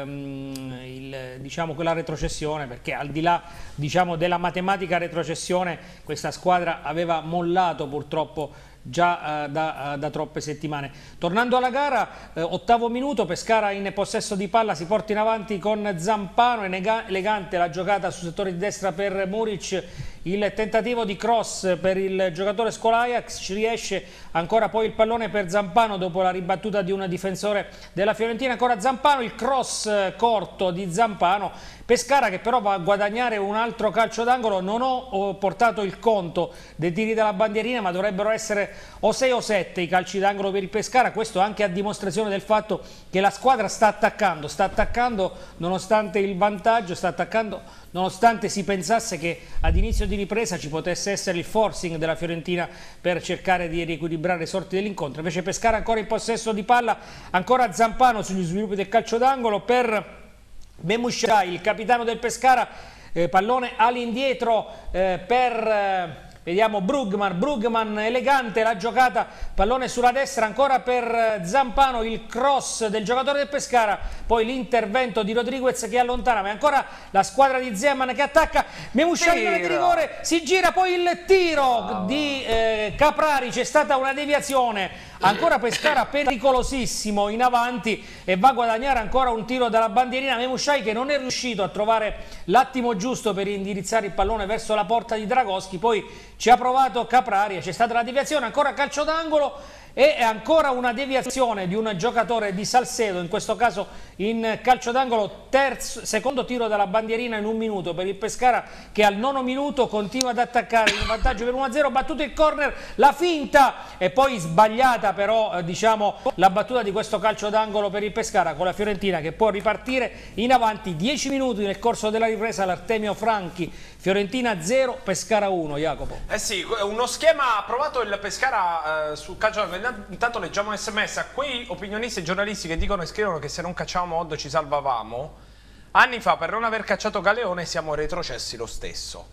ehm, il, diciamo, quella retrocessione, perché al di là, diciamo, della matematica retrocessione, questa squadra aveva mollato purtroppo già eh, da, eh, da troppe settimane. Tornando alla gara, eh, ottavo minuto, Pescara in possesso di palla, si porta in avanti con Zampano, è elegante la giocata sul settore di destra per Muric, il tentativo di cross per il giocatore Skolajac, ci riesce, ancora poi il pallone per Zampano dopo la ribattuta di un difensore della Fiorentina, ancora Zampano, il cross eh, corto di Zampano. Pescara che però va a guadagnare un altro calcio d'angolo. Non ho, ho portato il conto dei tiri dalla bandierina, ma dovrebbero essere o sei o sette i calci d'angolo per il Pescara. Questo anche a dimostrazione del fatto che la squadra sta attaccando, sta attaccando nonostante il vantaggio, sta attaccando nonostante si pensasse che ad inizio di ripresa ci potesse essere il forcing della Fiorentina per cercare di riequilibrare le sorti dell'incontro. Invece Pescara ancora in possesso di palla, ancora Zampano sugli sviluppi del calcio d'angolo per Memusciai, il capitano del Pescara, eh, pallone all'indietro eh, per eh, vediamo Brugman, Brugman elegante la giocata, pallone sulla destra ancora per Zampano, il cross del giocatore del Pescara, poi l'intervento di Rodriguez che allontana, ma è ancora la squadra di Zeman che attacca. Memusciai in area di rigore, si gira, poi il tiro oh. di eh, Caprari, c'è stata una deviazione. Ancora Pescara pericolosissimo in avanti e va a guadagnare ancora un tiro dalla bandierina. Memusciai che non è riuscito a trovare l'attimo giusto per indirizzare il pallone verso la porta di Dragoschi, poi ci ha provato Caprari, c'è stata la deviazione, ancora calcio d'angolo e ancora una deviazione di un giocatore di Salcedo, in questo caso in calcio d'angolo, terzo, secondo tiro dalla bandierina in un minuto per il Pescara, che al nono minuto continua ad attaccare in vantaggio per uno a zero, battuto il corner, la finta e poi sbagliata però eh, diciamo la battuta di questo calcio d'angolo per il Pescara, con la Fiorentina che può ripartire in avanti. Dieci minuti nel corso della ripresa, l'Artemio Franchi, Fiorentina zero, Pescara uno. Jacopo. Eh sì, uno schema approvato il Pescara eh, sul calcio d'angolo. Intanto leggiamo un sms a quei opinionisti e giornalisti che dicono e scrivono che se non cacciavamo Odd ci salvavamo. Anni fa, per non aver cacciato Galeone, siamo retrocessi lo stesso,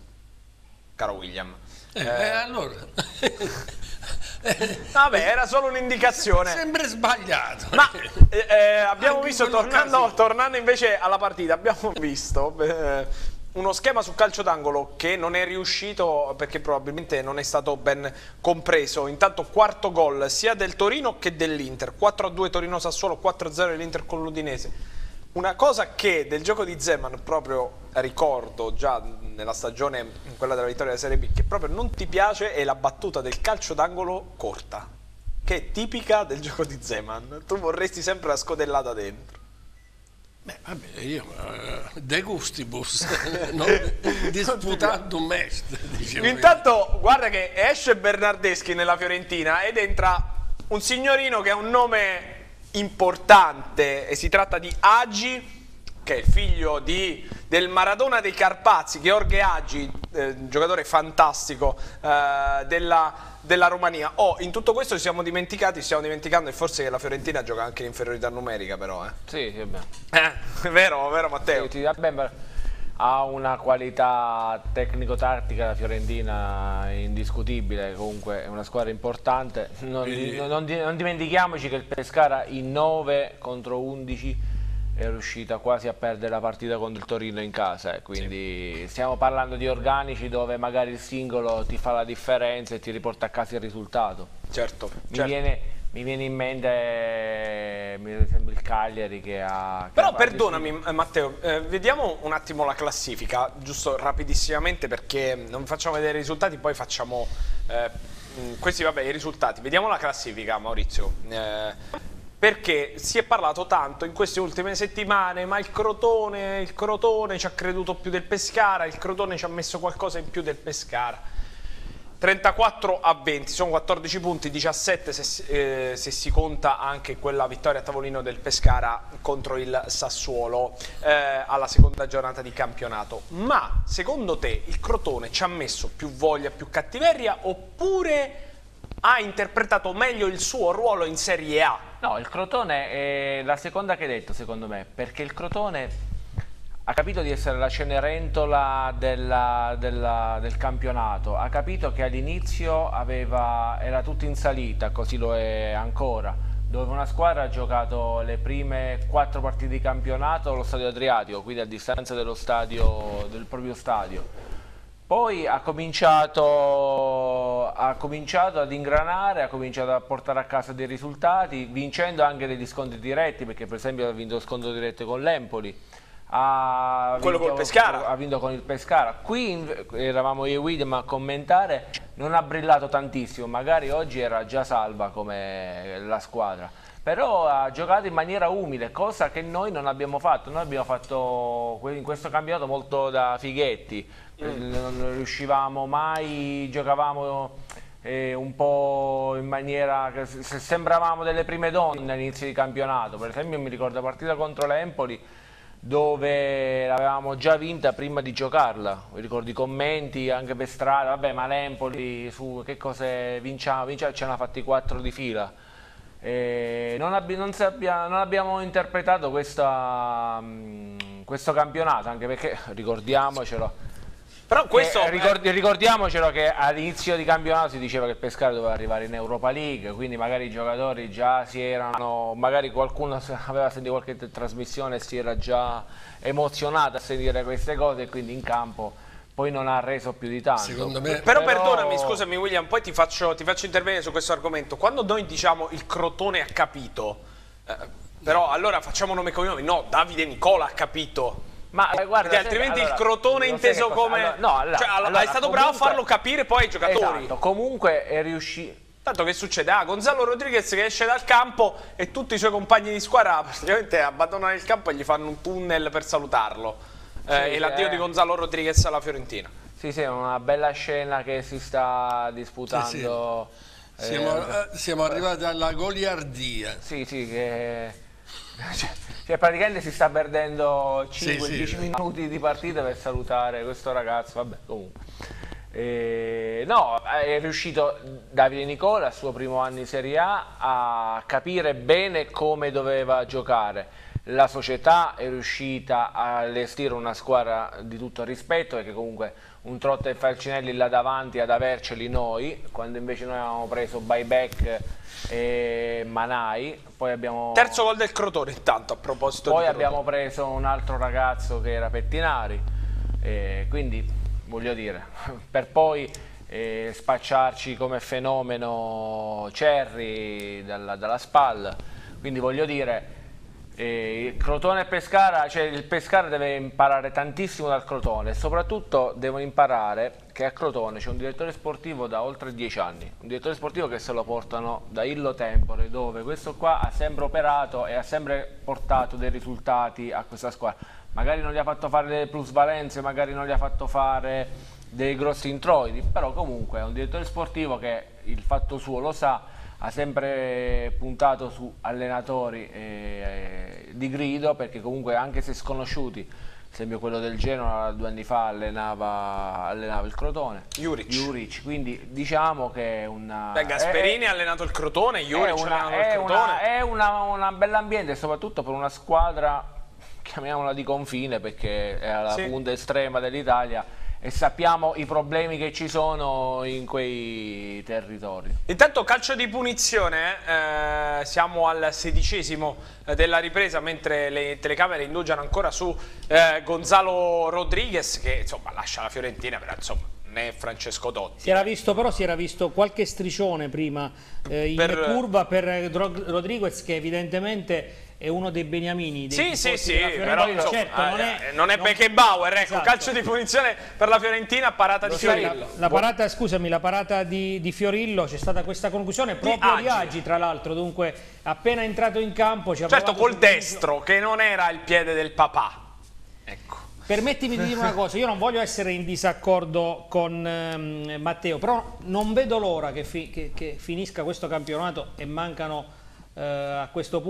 caro William. Eh, eh, allora vabbè, era solo un'indicazione. Sempre sbagliato. Ma eh, eh, abbiamo Anche visto, tornando, tornando invece alla partita, abbiamo visto eh, uno schema sul calcio d'angolo che non è riuscito perché probabilmente non è stato ben compreso. Intanto quarto gol sia del Torino che dell'Inter, quattro a due Torino-Sassuolo, quattro a zero l'Inter con l'Udinese. Una cosa che del gioco di Zeman proprio ricordo già nella stagione, quella della vittoria della Serie B, che proprio non ti piace è la battuta del calcio d'angolo corta, che è tipica del gioco di Zeman. Tu vorresti sempre la scodellata dentro. Beh, vabbè, io uh, de gustibus, non disputandum est, dicevo. Intanto guarda che esce Bernardeschi nella Fiorentina ed entra un signorino che ha un nome importante e si tratta di Hagi, che è il figlio di, del Maradona dei Carpazi, Gheorghe Hagi, eh, giocatore fantastico eh, della, della Romania. Oh, in tutto questo ci siamo dimenticati, ci stiamo dimenticando e forse che la Fiorentina gioca anche in inferiorità numerica, però. Eh. Sì, sì, beh. Eh, è vero, è vero Matteo? Sì, sì, vabbè, ha una qualità tecnico-tattica la Fiorentina indiscutibile, comunque è una squadra importante. Non, Quindi... non, non dimentichiamoci che il Pescara in nove contro undici è riuscita quasi a perdere la partita contro il Torino in casa, eh. Quindi sì. Stiamo parlando di organici dove magari il singolo ti fa la differenza e ti riporta a casa il risultato. Certo, mi, certo. Viene, mi viene in mente mi sembra il Cagliari che ha... Che Però ha perdonami eh, Matteo, eh, vediamo un attimo la classifica, giusto rapidissimamente perché non facciamo vedere i risultati, poi facciamo eh, questi vabbè i risultati. Vediamo la classifica Maurizio. Eh, Perché si è parlato tanto in queste ultime settimane, ma il Crotone, il Crotone ci ha creduto più del Pescara, il Crotone ci ha messo qualcosa in più del Pescara. trentaquattro a venti, sono quattordici punti, diciassette se, eh, se si conta anche quella vittoria a tavolino del Pescara contro il Sassuolo eh, alla seconda giornata di campionato. Ma secondo te il Crotone ci ha messo più voglia, più cattiveria oppure ha interpretato meglio il suo ruolo in Serie A? No, il Crotone è la seconda che hai detto secondo me, perché il Crotone ha capito di essere la cenerentola della, della, del campionato, ha capito che all'inizio era tutto in salita, così lo è ancora, dove una squadra ha giocato le prime quattro partite di campionato allo stadio Adriatico, quindi a distanza dello stadio, del proprio stadio. Poi ha cominciato, ha cominciato ad ingranare, ha cominciato a portare a casa dei risultati, vincendo anche degli scontri diretti, perché per esempio ha vinto lo scontro diretto con l'Empoli, ha quello vinto, col Pescara. ha vinto con il Pescara. Qui eravamo io e William a commentare, non ha brillato tantissimo, magari oggi era già salva come la squadra, però ha giocato in maniera umile, cosa che noi non abbiamo fatto. Noi abbiamo fatto in questo campionato molto da fighetti, mm. non riuscivamo mai, giocavamo eh, un po' in maniera che sembravamo delle prime donne all'inizio di campionato. Per esempio mi ricordo la partita contro l'Empoli dove l'avevamo già vinta prima di giocarla, mi ricordo i commenti anche per strada, vabbè ma l'Empoli su che cose vinciamo, vinciamo, ce ne ha fatti quattro di fila. Eh, non, abbi non, abbia non abbiamo interpretato questa, mh, questo campionato, anche perché ricordiamocelo però questo eh, ricord ricordiamocelo che all'inizio di campionato si diceva che il Pescara doveva arrivare in Europa League, quindi magari i giocatori già si erano, magari qualcuno aveva sentito qualche trasmissione e si era già emozionato a sentire queste cose e quindi in campo poi non ha reso più di tanto. Secondo me... Però, Però perdonami, scusami William, poi ti faccio, ti faccio intervenire su questo argomento. Quando noi diciamo il Crotone ha capito, eh, però allora facciamo nome e cognome, no, Davide Nicola ha capito. Ma eh, guarda, perché altrimenti allora, il Crotone inteso come... Allora, no, allora, cioè, allora, è stato comunque, bravo a farlo capire poi ai giocatori. Esatto, comunque è riuscito... Tanto che succede? Ah, Gonzalo Rodriguez che esce dal campo e tutti i suoi compagni di squadra praticamente abbandonano il campo e gli fanno un tunnel per salutarlo. Sì, eh, e l'addio eh. di Gonzalo Rodriguez alla Fiorentina. Sì, sì, è una bella scena che si sta disputando. Sì, sì. Siamo, eh, siamo arrivati alla goliardia. Sì, sì, che... Cioè, praticamente si sta perdendo cinque dieci sì, sì. minuti di partita per salutare questo ragazzo, vabbè, comunque. Eh, no, è riuscito Davide Nicola al suo primo anno in Serie A a capire bene come doveva giocare. La società è riuscita a allestire una squadra di tutto rispetto, perché comunque un Trotta e Falcinelli là davanti ad averceli noi, quando invece noi avevamo preso Buyback e Manai. Poi abbiamo... Terzo gol del Crotone intanto a proposito poi di abbiamo preso un altro ragazzo che era Pettinari, e quindi voglio dire, per poi eh, spacciarci come fenomeno Cerri dalla, dalla spalla, quindi voglio dire E il Crotone e Pescara, cioè il Pescara deve imparare tantissimo dal Crotone e soprattutto devono imparare che a Crotone c'è un direttore sportivo da oltre dieci anni, un direttore sportivo che se lo portano da Illo Tempore, dove questo qua ha sempre operato e ha sempre portato dei risultati a questa squadra. Magari non gli ha fatto fare delle plusvalenze, magari non gli ha fatto fare dei grossi introiti, però comunque è un direttore sportivo che il fatto suo lo sa, ha sempre puntato su allenatori eh, di grido, perché comunque anche se sconosciuti, ad esempio quello del Genoa due anni fa allenava, allenava il Crotone, Juric. Juric, quindi diciamo che è una... Beh, Gasperini è, ha allenato il Crotone, Juric ha allenato il è Crotone. Una, è una, una bell'ambiente, soprattutto per una squadra, chiamiamola di confine, perché è alla Sì. punta estrema dell'Italia, e sappiamo i problemi che ci sono in quei territori. Intanto calcio di punizione, eh, siamo al sedicesimo della ripresa, mentre le telecamere indugiano ancora su eh, Gonzalo Rodriguez, che insomma lascia la Fiorentina, però insomma non è Francesco Totti. Si era visto, però si era visto qualche striscione prima eh, in Per- curva per Rodriguez, che evidentemente è uno dei beniamini dei Sì, sì, tifosi sì, della però Fiorentina. insomma, certo, non è, eh, non è non- Beckenbauer, ecco, Esatto. calcio di punizione per la Fiorentina, parata di Sì, la, Fiorillo. la parata, scusami, la parata di, di Fiorillo, c'è stata questa conclusione proprio di Agi. Agi, tra l'altro, dunque appena entrato in campo ci ha Certo, provato col sul- destro, che non era il piede del papà. Ecco. Permettimi di dire una cosa, io non voglio essere in disaccordo con ehm, Matteo, però non vedo l'ora che, fi- che- che finisca questo campionato e mancano eh, a questo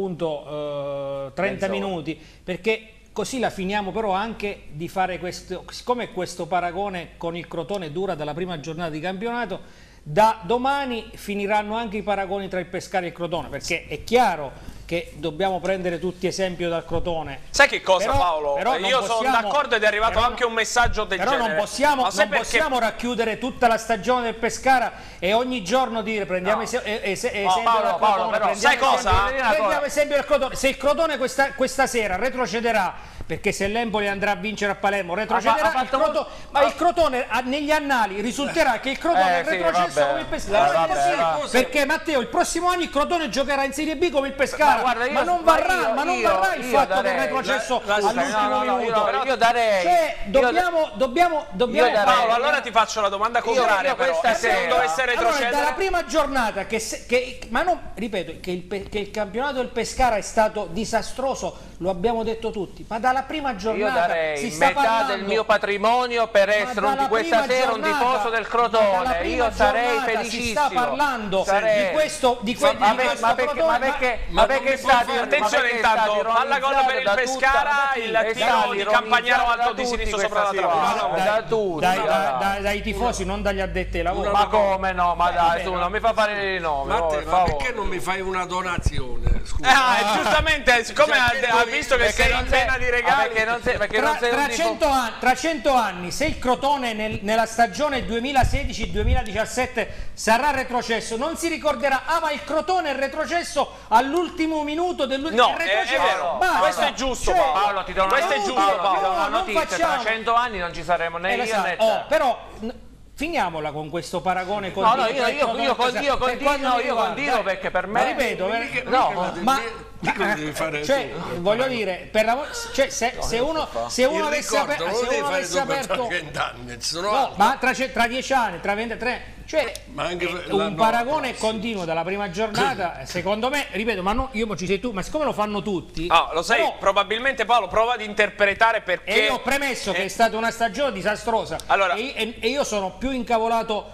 punto eh, trenta Mezz'ora. minuti, perché così la finiamo però anche di fare questo, siccome questo paragone con il Crotone dura dalla prima giornata di campionato, da domani finiranno anche i paragoni tra il Pescara e il Crotone, perché è chiaro che dobbiamo prendere tutti esempio dal Crotone. Sai che cosa, Però- Paolo? però non Io sono possiamo- d'accordo ed è arrivato però anche non- un messaggio del Però genere. non possiamo, Ma sai non perché? possiamo racchiudere tutta la stagione del Pescara e ogni giorno dire prendiamo No. ese- e- ese- No, esempio Paolo, dal Paolo, Crotone, però, prendiamo sai cosa? esempio- prendiamo esempio del Crotone. Se il Crotone questa, questa sera retrocederà, perché se l'Empoli andrà a vincere a Palermo retrocederà, Ha fa- ha il fatto Crotone, molto- ma il Crotone ah, negli annali risulterà che il Crotone Eh, è sì, retrocesso vabbè. come il Pescara. Eh, Non è vabbè, possibile, va. perché Matteo il prossimo anno il Crotone giocherà in Serie B come il Pescara, Ma guarda, io- ma non ma varrà, io- ma non io- varrà il io fatto che darei- è retrocesso la- la- all'ultimo no, no, no, minuto. io- io darei- Cioè, io dobbiamo, dobbiamo, dobbiamo io darei- fare- Paolo, allora ti faccio la domanda contraria, io però. questa E se non sera- dovesse Allora, retrocedere? dalla prima giornata che, se- che- ma non, ripeto che il, pe- che il campionato del Pescara è stato disastroso, lo abbiamo detto tutti, ma dalla prima Io giornata darei si sta metà parlando, del mio patrimonio per ma essere un, dalla di questa prima sera un giornata- tifoso del ma dalla Crotone. prima Io sarei giornata felicissimo. si sta parlando Sarei- di questo, di que- ma, di per- questo ma perché, Crotone, ma perché, ma ma non perché mi puoi stati, fare- ma Attenzione perché intanto, stati palla gol per il ironizzato da Pescara, tutta- il è tiro stati di Campagnaro ironizzato alto da di tutti sinistro questa sopra la trappola. situazione, dai, da tutti, dai, guarda. dai, dai tifosi, non dagli addetti ai lavori. Ma come no? Ma Beh, dai, vabbè, su, no. non mi fa fare i nomi, oh, Matteo, per ma favore. perché non mi fai una donazione? Scusa. Ah, e giustamente, siccome Cioè, ha, che ha poi- visto che Perché sei non in sei- vena di ah, regali, perché non sei, perché Tra, non sei tra un tifo- cento anni, tra cento anni, se il Crotone nel- nella stagione duemilasedici duemiladiciassette sarà retrocesso, non si ricorderà, ah ma il Crotone è retrocesso all'ultimo minuto dell'ultimo No, è- è vero. Basta. Questo è giusto, Cioè, Paolo. Paolo, ti do una, Questo è Paolo, giusto, ti do Paolo. una No, non notizia, facciamo- tra cento anni non ci saremo né Eh, lo io sa- né te. oh, però n- finiamola con questo paragone No, continuo no, io, tra il io, Crotone io, e il con- Pescara. io Per continuo, quanto mi io riguarda, continuo dai. perché per Ma me... ripeto, per- Mica- no, mica devi- ma mica lo devi fare cioè, tu. voglio dire, per la, cioè, se, se uno, se uno Il avesse, ricordo aper- non se lo devi uno fare avesse tu per aperto, trent'anni, ci sono no, altri. ma tra, ce- tra dieci anni, tra ventitré, cioè Ma anche eh, per un l'anno paragone prossimo. continuo dalla prima giornata, secondo me, ripeto, ma no, io mo ci sei tu, ma siccome lo fanno tutti, Ah, lo sai, però- probabilmente Paolo prova ad interpretare perché... e io ho premesso che è stata una stagione disastrosa. Allora- e, e- e io sono più incavolato,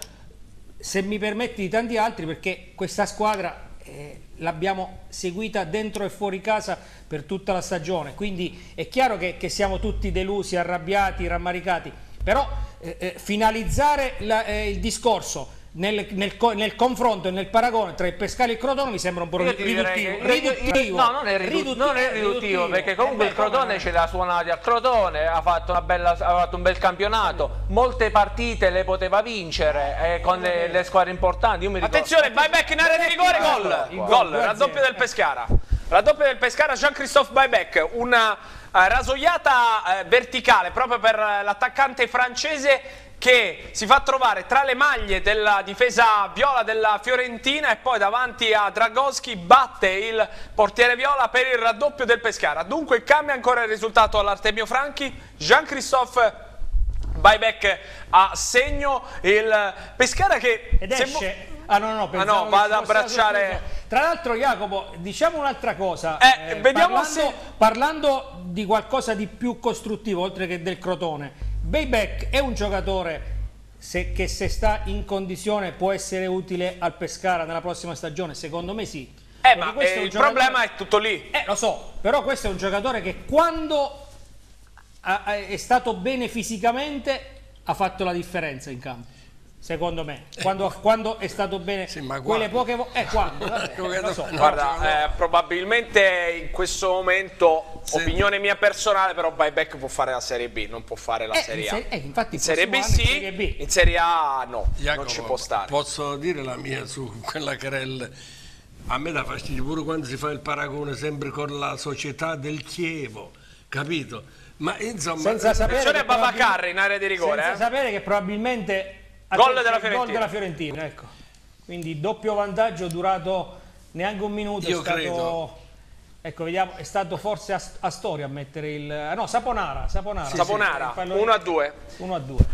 se mi permetti, di tanti altri, perché questa squadra eh, l'abbiamo seguita dentro e fuori casa per tutta la stagione, quindi è chiaro che, che siamo tutti delusi, arrabbiati, rammaricati, però eh, eh, finalizzare la- eh, il discorso nel, nel co- nel confronto e nel paragone tra il Pescara e il Crotone mi sembra un po' Io ti direi riduttivo, che- io- io- riduttivo, no, non è, ridu- riduttivo, non è riduttivo, perché comunque Eh il beh, come Crotone no? ce l'ha suonati a Crotone, ha fatto, una bella, ha fatto un bel campionato, molte partite le poteva vincere eh, con le, le squadre importanti. Io mi ricordo- Attenzione, buyback in area di rigore, gol! Il gol, Gol, due a raddoppio zero. del Pescara. Raddoppio del Pescara, Jean-Christophe Buyback, una uh, rasoiata uh, verticale proprio per uh, l'attaccante francese che si fa trovare tra le maglie della difesa viola della Fiorentina e poi davanti a Dragowski batte il portiere viola per il raddoppio del Pescara. Dunque cambia ancora il risultato all'Artemio Franchi, Jean-Christophe Buyback a segno, il Pescara che... Ed esce... Ah no, no, ah, no va ad abbracciare... Tra l'altro Jacopo, diciamo un'altra cosa, eh, eh, vediamo parlando, se... parlando di qualcosa di più costruttivo oltre che del Crotone, Buyback è un giocatore se, che se sta in condizione può essere utile al Pescara nella prossima stagione? Secondo me sì. Eh, ma eh, il giocatore... problema è tutto lì. Eh, lo so, però questo è un giocatore che quando ha, è stato bene fisicamente ha fatto la differenza in campo. Secondo me, quando, quando è stato bene, sì, ma quelle poche volte, eh, quando? Vabbè, lo so. Guarda, eh, probabilmente in questo momento, sì, opinione mia personale, però Buyback può fare la Serie B, non può fare la eh, Serie A. In, eh, infatti in Serie B sì, in Serie, B. In Serie A no, Jacopo, non ci può stare. Posso dire la mia su quella querella? A me dà fastidio pure quando si fa il paragone sempre con la società del Chievo, capito? Ma insomma, senza sapere che Babacar in area di rigore, senza eh? sapere che probabilmente gol della Fiorentina, gol della Fiorentina, ecco. Quindi doppio vantaggio durato neanche un minuto. Io è stato, credo. Ecco, vediamo, è stato forse Astori a mettere il... No, Saponara. Saponara, sì, Saponara sì, uno a due. uno a due.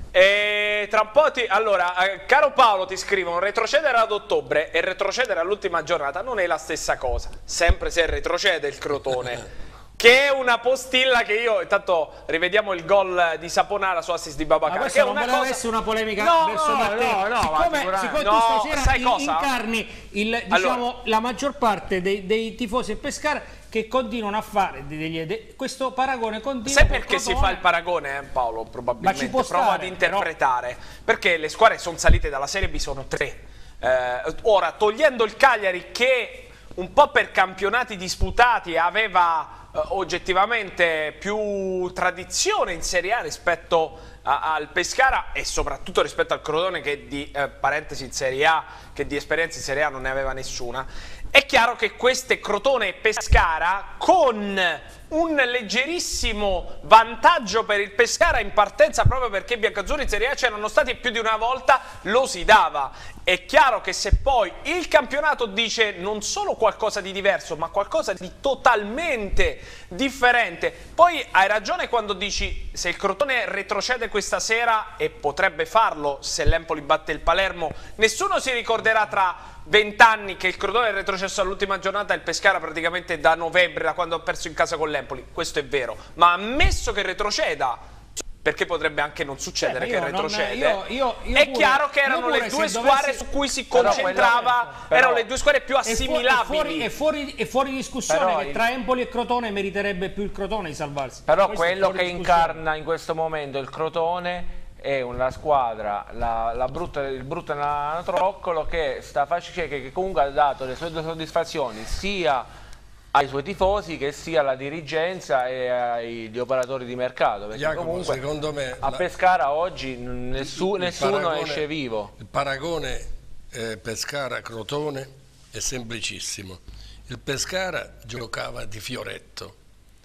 E tra un po' ti... Allora, eh, caro Paolo, ti scrivono: retrocedere ad ottobre e retrocedere all'ultima giornata non è la stessa cosa, sempre se retrocede il Crotone. Che è una postilla che io, intanto rivediamo il gol di Saponara su assist di Babacar. Ma che è non una voleva cosa... essere una polemica no, verso no, Matteo. No, no, siccome, siccome no, tu stasera sai in, cosa? incarni il, diciamo, allora, la maggior parte dei, dei tifosi del Pescara che continuano a fare degli, de, questo paragone continuo. Sai perché si fa il paragone, eh, Paolo? Probabilmente prova stare, ad interpretare. Però... Perché le squadre sono salite dalla Serie B, sono tre. Eh, ora, togliendo il Cagliari che un po' per campionati disputati aveva oggettivamente più tradizione in Serie A rispetto a, al Pescara e soprattutto rispetto al Crotone che di eh, parentesi in Serie A, che di esperienza in Serie A non ne aveva nessuna. È chiaro che queste Crotone e Pescara, con un leggerissimo vantaggio per il Pescara in partenza, proprio perché i biancazzurri in Serie A c'erano stati più di una volta, lo si dava. È chiaro che se poi il campionato dice non solo qualcosa di diverso, ma qualcosa di totalmente differente, poi hai ragione quando dici se il Crotone retrocede questa sera, e potrebbe farlo se l'Empoli batte il Palermo, nessuno si ricorderà tra vent'anni che il Crotone è retrocesso all'ultima giornata e il Pescara praticamente da novembre, da quando ha perso in casa con l'Empoli. Questo è vero, ma ammesso che retroceda, perché potrebbe anche non succedere eh, che retrocede, non, io, io, io è pure, chiaro che erano le due squadre dovessi... su cui si concentrava, però, erano le due squadre più assimilabili. È fuori, è fuori, è fuori discussione però che il... tra Empoli e Crotone meriterebbe più il Crotone di salvarsi. Però questo quello che incarna in questo momento il Crotone è una squadra, la, la brutta, il brutto anatroccolo che sta facendo, che comunque ha dato le sue soddisfazioni sia ai suoi tifosi che sia alla dirigenza e agli operatori di mercato, perché Jacopo, comunque secondo me a la... Pescara oggi nessu, il nessuno paragone, esce vivo. Il paragone eh, Pescara-Crotone è semplicissimo. Il Pescara giocava di fioretto,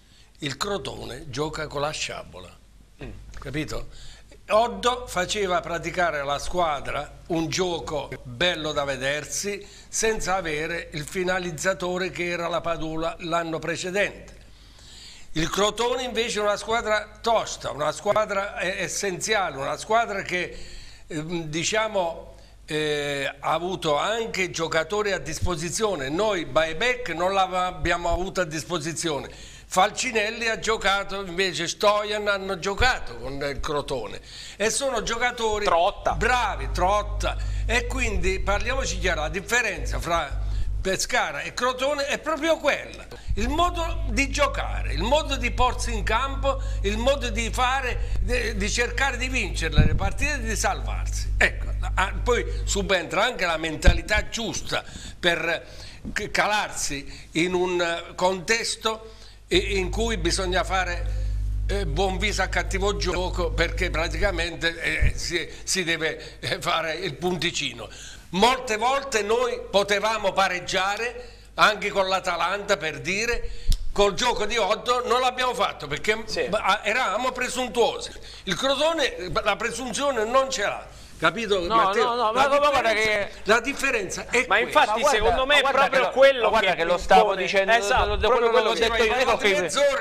il Crotone gioca con la sciabola, mm. capito? Oddo faceva praticare alla squadra un gioco bello da vedersi senza avere il finalizzatore che era la Padula l'anno precedente. Il Crotone invece è una squadra tosta, una squadra essenziale, una squadra che eh, diciamo eh, ha avuto anche giocatori a disposizione. Noi Buyback non l'abbiamo avuto a disposizione. Falcinelli ha giocato, invece Stojan hanno giocato con il Crotone e sono giocatori Trotta. bravi, Trotta, e quindi parliamoci chiaro, la differenza fra Pescara e Crotone è proprio quella, il modo di giocare, il modo di porsi in campo, il modo di fare, di, di cercare di vincere le partite e di salvarsi. Ecco, poi subentra anche la mentalità giusta per calarsi in un contesto in cui bisogna fare eh, buon viso a cattivo gioco, perché praticamente eh, si, si deve eh, fare il punticino. Molte volte noi potevamo pareggiare anche con l'Atalanta, per dire. Col gioco di otto non l'abbiamo fatto perché sì. eravamo presuntuosi. Il Crotone la presunzione non ce l'ha. Capito? No, Matteo? no, no, la, ma differenza, che... la differenza è ma questa. infatti ma secondo me è proprio lo, quello guarda che, che lo stavo impone. dicendo, esatto, da quello che ho detto io. Ma che... mezz'ora,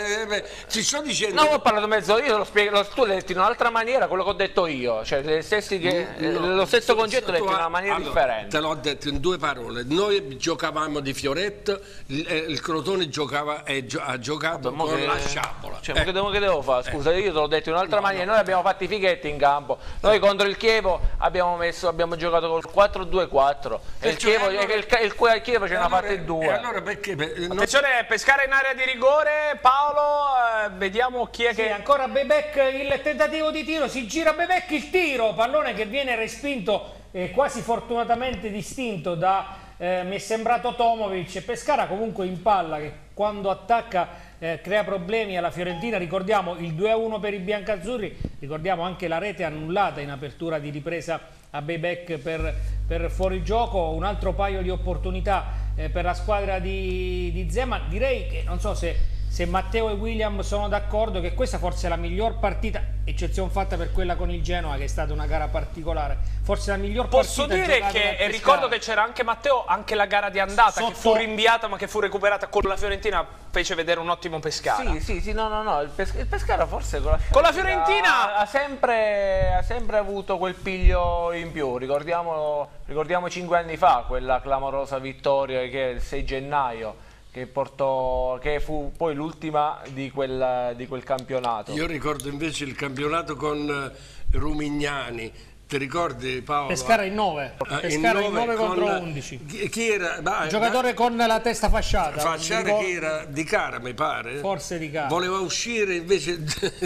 ti sto dicendo. No, ho parlato mezz'ora, io lo spiego, tu l'hai detto in un'altra maniera quello che ho detto io, cioè le stessi che, no, lo stesso concetto l'hai detto in una maniera allora, differente. Te l'ho detto in due parole. Noi giocavamo di fioretto, il, il Crotone giocava e gio, ha giocato Vabbè, con che, la sciabola. Cioè, eh. che, devo, che devo fare? Scusa, eh. io te l'ho detto in un'altra no, maniera, no. Noi abbiamo fatto i fighetti in campo. Noi contro il Chievo abbiamo messo abbiamo giocato col quattro due quattro e il Chievo, allora, il, il, il Chievo ce n'ha allora, fatte due. Allora perché, per, non... Attenzione, Pescara in area di rigore, Paolo, eh, vediamo chi è sì, che... ancora Bebek, il tentativo di tiro, si gira Bebek, il tiro, pallone che viene respinto eh, quasi fortunatamente distinto da, eh, mi è sembrato Tomovic. Pescara comunque in palla che quando attacca eh, crea problemi alla Fiorentina. Ricordiamo il due a uno per i biancazzurri, ricordiamo anche la rete annullata in apertura di ripresa a Bebek per, per fuorigioco, un altro paio di opportunità eh, per la squadra di, di Zeman. Direi che non so se, se Matteo e William sono d'accordo che questa forse è la miglior partita, eccezione fatta per quella con il Genoa che è stata una gara particolare, forse la miglior Posso partita dire che, e ricordo che c'era anche Matteo, anche la gara di andata Sotto... che fu rinviata ma che fu recuperata con la Fiorentina, fece vedere un ottimo Pescara. Sì, sì, sì, no, no, no, il, Pes il Pescara forse con la Fiorentina, con la Fiorentina... Ha, ha, sempre, ha sempre avuto quel piglio in più, ricordiamo, ricordiamo cinque anni fa quella clamorosa vittoria che è il sei gennaio, che portò, che fu poi l'ultima di quel, di quel campionato. Io ricordo invece il campionato con Rumignani. Ti ricordi Paolo? Pescara in nove, Pescara in nove contro undici. Chi, chi era? Bah, giocatore bah, con la testa fasciata. Fasciata che era Di Cara, mi pare. Forse Di Cara. Voleva uscire invece.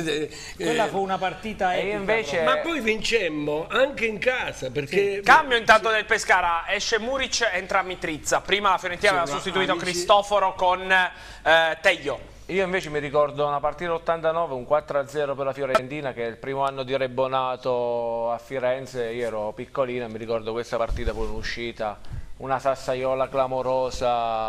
Quella fu una partita epica, invece... Ma poi vincemmo anche in casa perché. Sì. Cambio intanto sì. del Pescara, esce Muric, entra Mitrizza. Prima la Fiorentina sì, aveva sostituito amici... Cristoforo con eh, Teglio. Io invece mi ricordo una partita ottantanove, un quattro a zero per la Fiorentina, che è il primo anno di Rebonato a Firenze. Io ero piccolino e mi ricordo questa partita poi un'uscita, una sassaiola clamorosa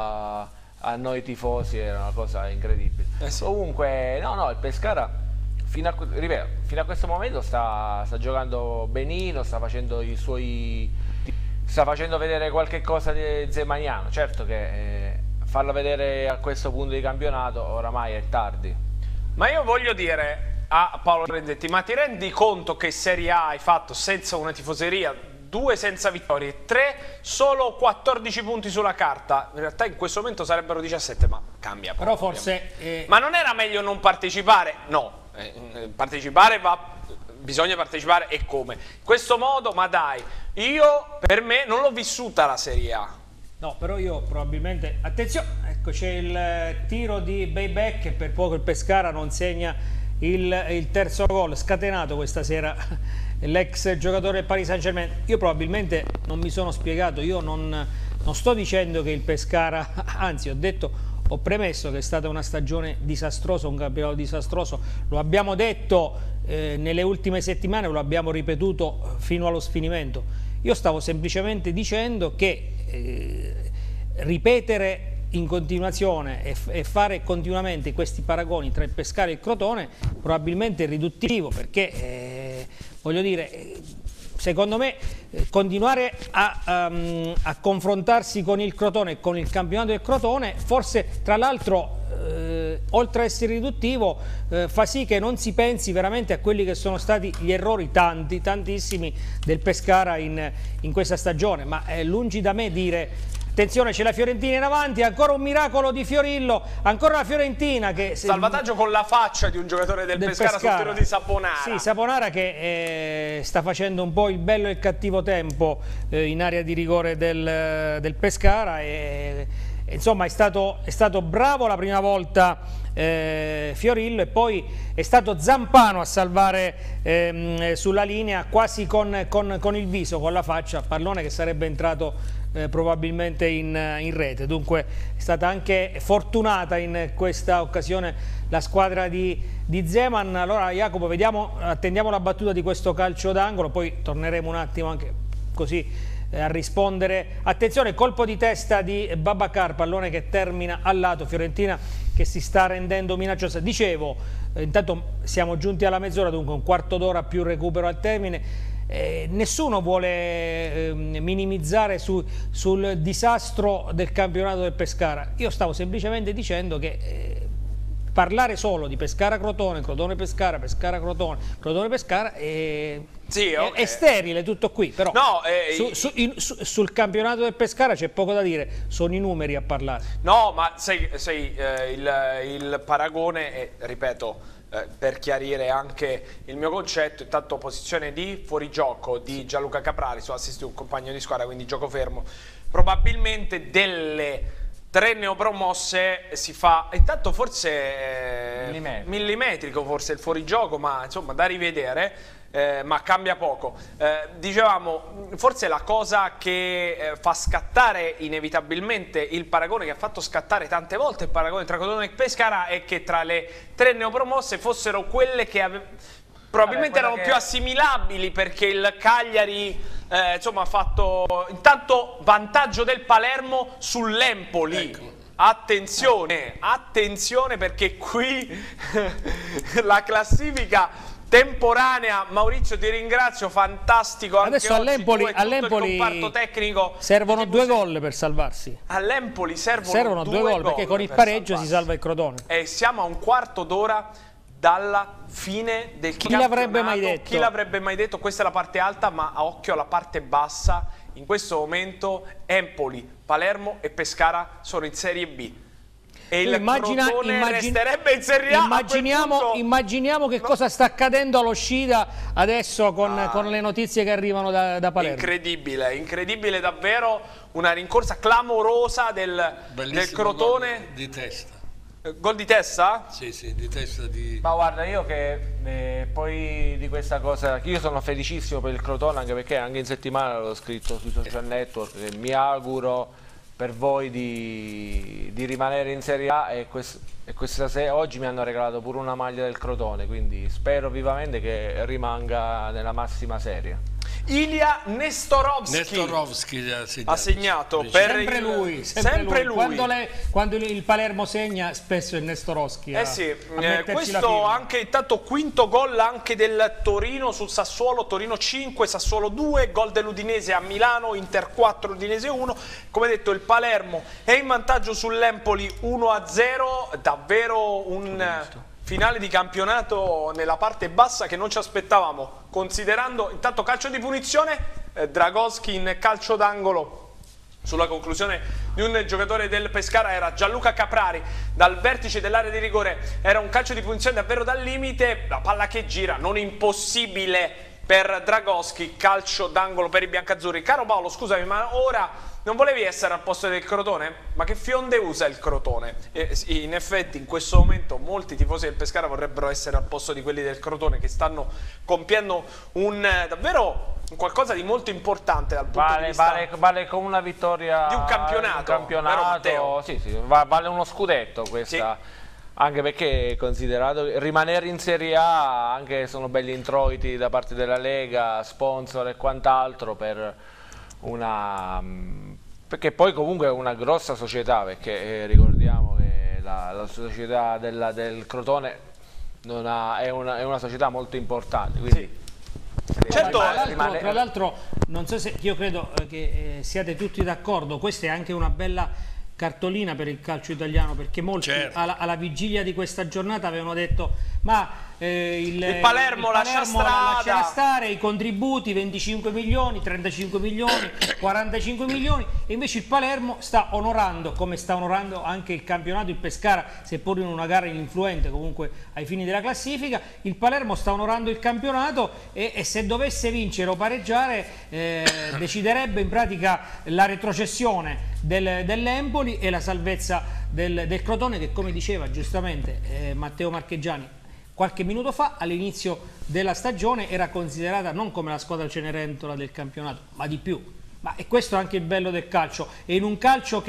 a noi tifosi, era una cosa incredibile. Eh sì. Comunque, no, no, il Pescara fino a, ripeto, fino a questo momento sta, sta giocando benino, sta facendo i suoi, sta facendo vedere qualche cosa di zemaniano. Certo che... Eh, farlo vedere a questo punto di campionato oramai è tardi. Ma io voglio dire a Paolo Renzetti, ma ti rendi conto che Serie A hai fatto senza una tifoseria, due senza vittorie, tre solo quattordici punti sulla carta? In realtà in questo momento sarebbero diciassette, ma cambia. Però forse... Eh... Ma non era meglio non partecipare? No, eh, partecipare va... bisogna partecipare e come? In questo modo, ma dai, io per me non l'ho vissuta la Serie A. No, però io probabilmente... Attenzione, ecco c'è il tiro di Bebek, per poco il Pescara non segna il, il terzo gol, scatenato questa sera l'ex giocatore del Paris Saint-Germain. Io probabilmente non mi sono spiegato, io non, non sto dicendo che il Pescara, anzi ho detto, ho premesso che è stata una stagione disastrosa, un campionato disastroso, lo abbiamo detto eh, nelle ultime settimane, lo abbiamo ripetuto fino allo sfinimento. Io stavo semplicemente dicendo che Eh, ripetere in continuazione e, e fare continuamente questi paragoni tra il Pescara e il Crotone probabilmente è riduttivo, perché eh, voglio dire, secondo me eh, continuare a, um, a confrontarsi con il Crotone e con il campionato del Crotone forse tra l'altro eh, oltre a essere riduttivo eh, fa sì che non si pensi veramente a quelli che sono stati gli errori tanti, tantissimi del Pescara in, in questa stagione. Ma è lungi da me dire attenzione, c'è la Fiorentina in avanti, ancora un miracolo di Fiorillo, ancora la Fiorentina che... Salvataggio con la faccia di un giocatore del, del Pescara, Pescara sul tiro di Saponara. Sì, Saponara che eh, sta facendo un po' il bello e il cattivo tempo eh, in area di rigore del, del Pescara e... Insomma è stato, è stato bravo la prima volta eh, Fiorillo e poi è stato Zampano a salvare ehm, sulla linea quasi con, con, con il viso, con la faccia, pallone che sarebbe entrato eh, probabilmente in, in rete. Dunque è stata anche fortunata in questa occasione la squadra di, di Zeman. Allora Jacopo, vediamo, attendiamo la battuta di questo calcio d'angolo, poi torneremo un attimo anche così eh, a rispondere. Attenzione, colpo di testa di Babacar, pallone che termina al lato, Fiorentina che si sta rendendo minacciosa. Dicevo, eh, intanto siamo giunti alla mezz'ora, dunque un quarto d'ora più recupero al termine. Eh, nessuno vuole eh, minimizzare su, sul disastro del campionato del Pescara. Io stavo semplicemente dicendo che eh, parlare solo di Pescara-Crotone, Crotone-Pescara, Pescara-Crotone, Crotone-Pescara è, sì, okay. è, è sterile tutto qui, però no, eh, su, su, in, su, sul campionato del Pescara c'è poco da dire, sono i numeri a parlare. No, ma sai, sai eh, il, il paragone, è, ripeto, Eh, per chiarire anche il mio concetto, intanto posizione di fuorigioco di Gianluca Caprari su assist di un compagno di squadra, quindi gioco fermo. Probabilmente delle tre neopromosse si fa, intanto forse eh, millimetrico. millimetrico forse il fuorigioco, ma insomma da rivedere. Eh, ma cambia poco. Eh, dicevamo, forse la cosa che eh, fa scattare inevitabilmente il paragone, che ha fatto scattare tante volte il paragone tra Crotone e Pescara, è che tra le tre neopromosse fossero quelle che ave- probabilmente Vabbè, erano che... più assimilabili, perché il Cagliari eh, insomma ha fatto intanto vantaggio del Palermo sull'Empoli. Ecco. Attenzione, attenzione, perché qui la classifica temporanea. Maurizio, ti ringrazio, fantastico anche adesso all'Empoli all tecnico servono due gol per salvarsi. All'Empoli servono, servono due, due gol perché con il pareggio salvarsi. Si salva il Crotone E siamo a un quarto d'ora dalla fine del chi campionato. l'avrebbe mai detto? Chi l'avrebbe mai detto? Questa è la parte alta, ma a occhio alla parte bassa. In questo momento Empoli, Palermo e Pescara sono in Serie B. E il immagina, Crotone immagin resterebbe in Serie A. Immaginiamo, punto... immaginiamo che no. cosa sta accadendo allo Scida adesso con, ah, con le notizie che arrivano da, da Palermo. Incredibile, incredibile davvero, una rincorsa clamorosa del, del Crotone. Gol di testa. Gol di testa? Sì, sì, di testa di... Ma guarda, io che eh, poi di questa cosa, io sono felicissimo per il Crotone, anche perché anche in settimana l'ho scritto sui social network, che mi auguro per voi di, di rimanere in Serie A, e, quest, e questa sera, oggi mi hanno regalato pure una maglia del Crotone, quindi spero vivamente che rimanga nella massima serie. Ilya Nestorovski, Nestorovski ha segnato, ha segnato per sempre il... lui, sempre sempre lui. lui. Quando, le, quando il Palermo segna spesso è Nestorovski. Eh a, sì, a eh, questo anche intanto quinto gol anche del Torino sul Sassuolo, Torino cinque, Sassuolo due, gol dell'Udinese a Milano, Inter quattro, Udinese uno. Come detto, il Palermo è in vantaggio sull'Empoli uno a zero, davvero un finale di campionato nella parte bassa che non ci aspettavamo, considerando intanto calcio di punizione, eh, Dragowski in calcio d'angolo sulla conclusione di un giocatore del Pescara, era Gianluca Caprari, dal vertice dell'area di rigore, era un calcio di punizione davvero dal limite, la palla che gira, non impossibile per Dragowski, calcio d'angolo per i biancazzurri. Caro Paolo, scusami, ma ora non volevi essere al posto del Crotone? Ma che fionde usa il Crotone? Eh, in effetti in questo momento molti tifosi del Pescara vorrebbero essere al posto di quelli del Crotone, che stanno compiendo un davvero un qualcosa di molto importante dal punto vale, di vista vale, vale come una vittoria di un campionato, un campionato sì, sì, vale uno scudetto questa, sì. Anche perché considerato rimanere in Serie A, anche sono belli introiti da parte della Lega, sponsor e quant'altro, per una perché poi comunque è una grossa società, perché eh, ricordiamo che la, la società della, del Crotone non ha, è, una, è una società molto importante, quindi sì. Certo, tra l'altro non so se io credo che eh, siate tutti d'accordo, questa è anche una bella cartolina per il calcio italiano, perché molti certo. alla, alla vigilia di questa giornata avevano detto ma eh, il, il Palermo, il Palermo lascia strada. lascerà stare, i contributi venticinque milioni, trentacinque milioni, quarantacinque milioni, e invece il Palermo sta onorando, come sta onorando anche il campionato, il Pescara, seppur in una gara ininfluente comunque ai fini della classifica, il Palermo sta onorando il campionato e, e se dovesse vincere o pareggiare eh, deciderebbe in pratica la retrocessione del, dell'Empoli e la salvezza del, del Crotone, che come diceva giustamente eh, Matteo Marcheggiani qualche minuto fa, all'inizio della stagione era considerata non come la squadra cenerentola del campionato, ma di più. Ma è questo anche il bello del calcio, e in un calcio che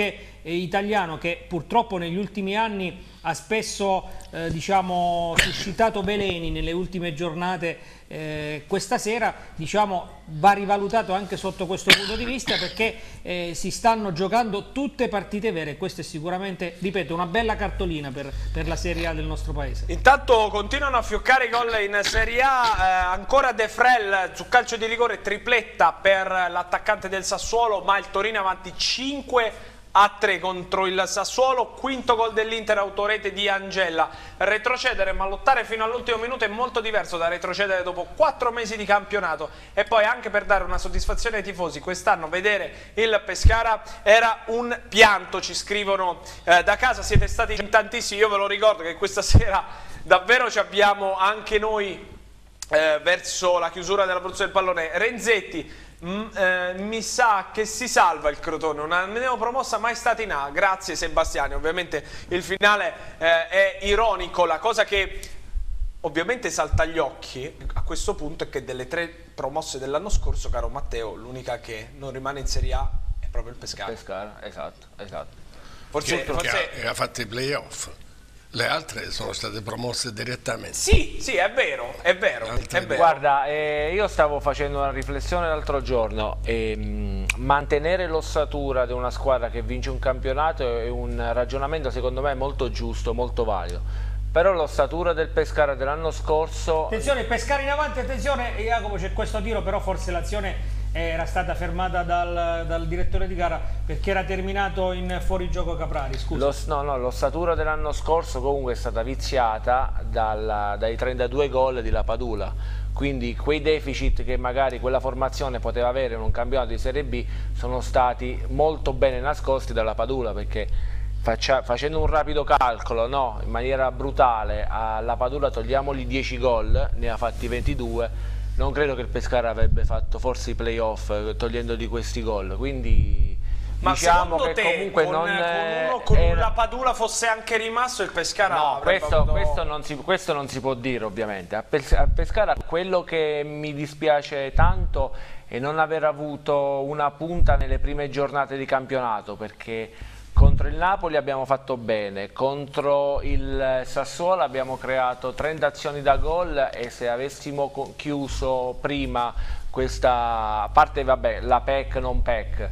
eh, italiano che purtroppo negli ultimi anni ha spesso eh, diciamo, suscitato veleni nelle ultime giornate, eh, questa sera diciamo, va rivalutato anche sotto questo punto di vista, perché eh, si stanno giocando tutte partite vere e questo è sicuramente, ripeto, una bella cartolina per, per la Serie A del nostro paese. Intanto continuano a fioccare i gol in Serie A, eh, ancora De Frel su calcio di rigore, tripletta per l'attaccante del Sassuolo, ma il Torino avanti cinque a tre contro il Sassuolo, quinto gol dell'Inter, autorete di Angella. Retrocedere ma lottare fino all'ultimo minuto è molto diverso da retrocedere dopo quattro mesi di campionato, e poi anche per dare una soddisfazione ai tifosi, quest'anno vedere il Pescara era un pianto, ci scrivono eh, da casa, siete stati in tantissimi, io ve lo ricordo che questa sera davvero ci abbiamo anche noi eh, verso la chiusura della produzione del pallone. Renzetti, Mm, eh, mi sa che si salva il Crotone, una neopromossa mai stata in A, grazie Sebastiani. Ovviamente il finale eh, è ironico, la cosa che ovviamente salta agli occhi a questo punto è che delle tre promosse dell'anno scorso, caro Matteo, l'unica che non rimane in Serie A è proprio il Pescara. Pescara, esatto, esatto. Forse, che, forse... che ha, ha fatto i playoff. Le altre sono state promosse direttamente. Sì, sì, è vero, è vero, è vero. Guarda, eh, io stavo facendo una riflessione l'altro giorno e mh, mantenere l'ossatura di una squadra che vince un campionato è un ragionamento secondo me molto giusto, molto valido. Però l'ossatura del Pescara dell'anno scorso... Attenzione, Pescara in avanti, attenzione Jacopo, c'è questo tiro, però forse l'azione era stata fermata dal, dal direttore di gara perché era terminato in fuorigioco Caprari, scusa. Lo, no, no, l'ossatura dell'anno scorso comunque è stata viziata dalla, dai trentadue gol di Lapadula, quindi quei deficit che magari quella formazione poteva avere in un campionato di Serie B sono stati molto bene nascosti dalla Padula, perché faccia, facendo un rapido calcolo, no, in maniera brutale, alla Padula togliamogli dieci gol, ne ha fatti ventidue, non credo che il Pescara avrebbe fatto forse i playoff togliendo di questi gol, quindi ma diciamo che te, comunque con, non con uno con era... la Padula fosse anche rimasto, il Pescara no, questo, avuto... questo, non si, questo non si può dire ovviamente. A, Pes a Pescara quello che mi dispiace tanto è non aver avuto una punta nelle prime giornate di campionato, perché contro il Napoli abbiamo fatto bene, contro il Sassuolo abbiamo creato trenta azioni da gol, e se avessimo chiuso prima questa, a parte vabbè, la P E C non P E C,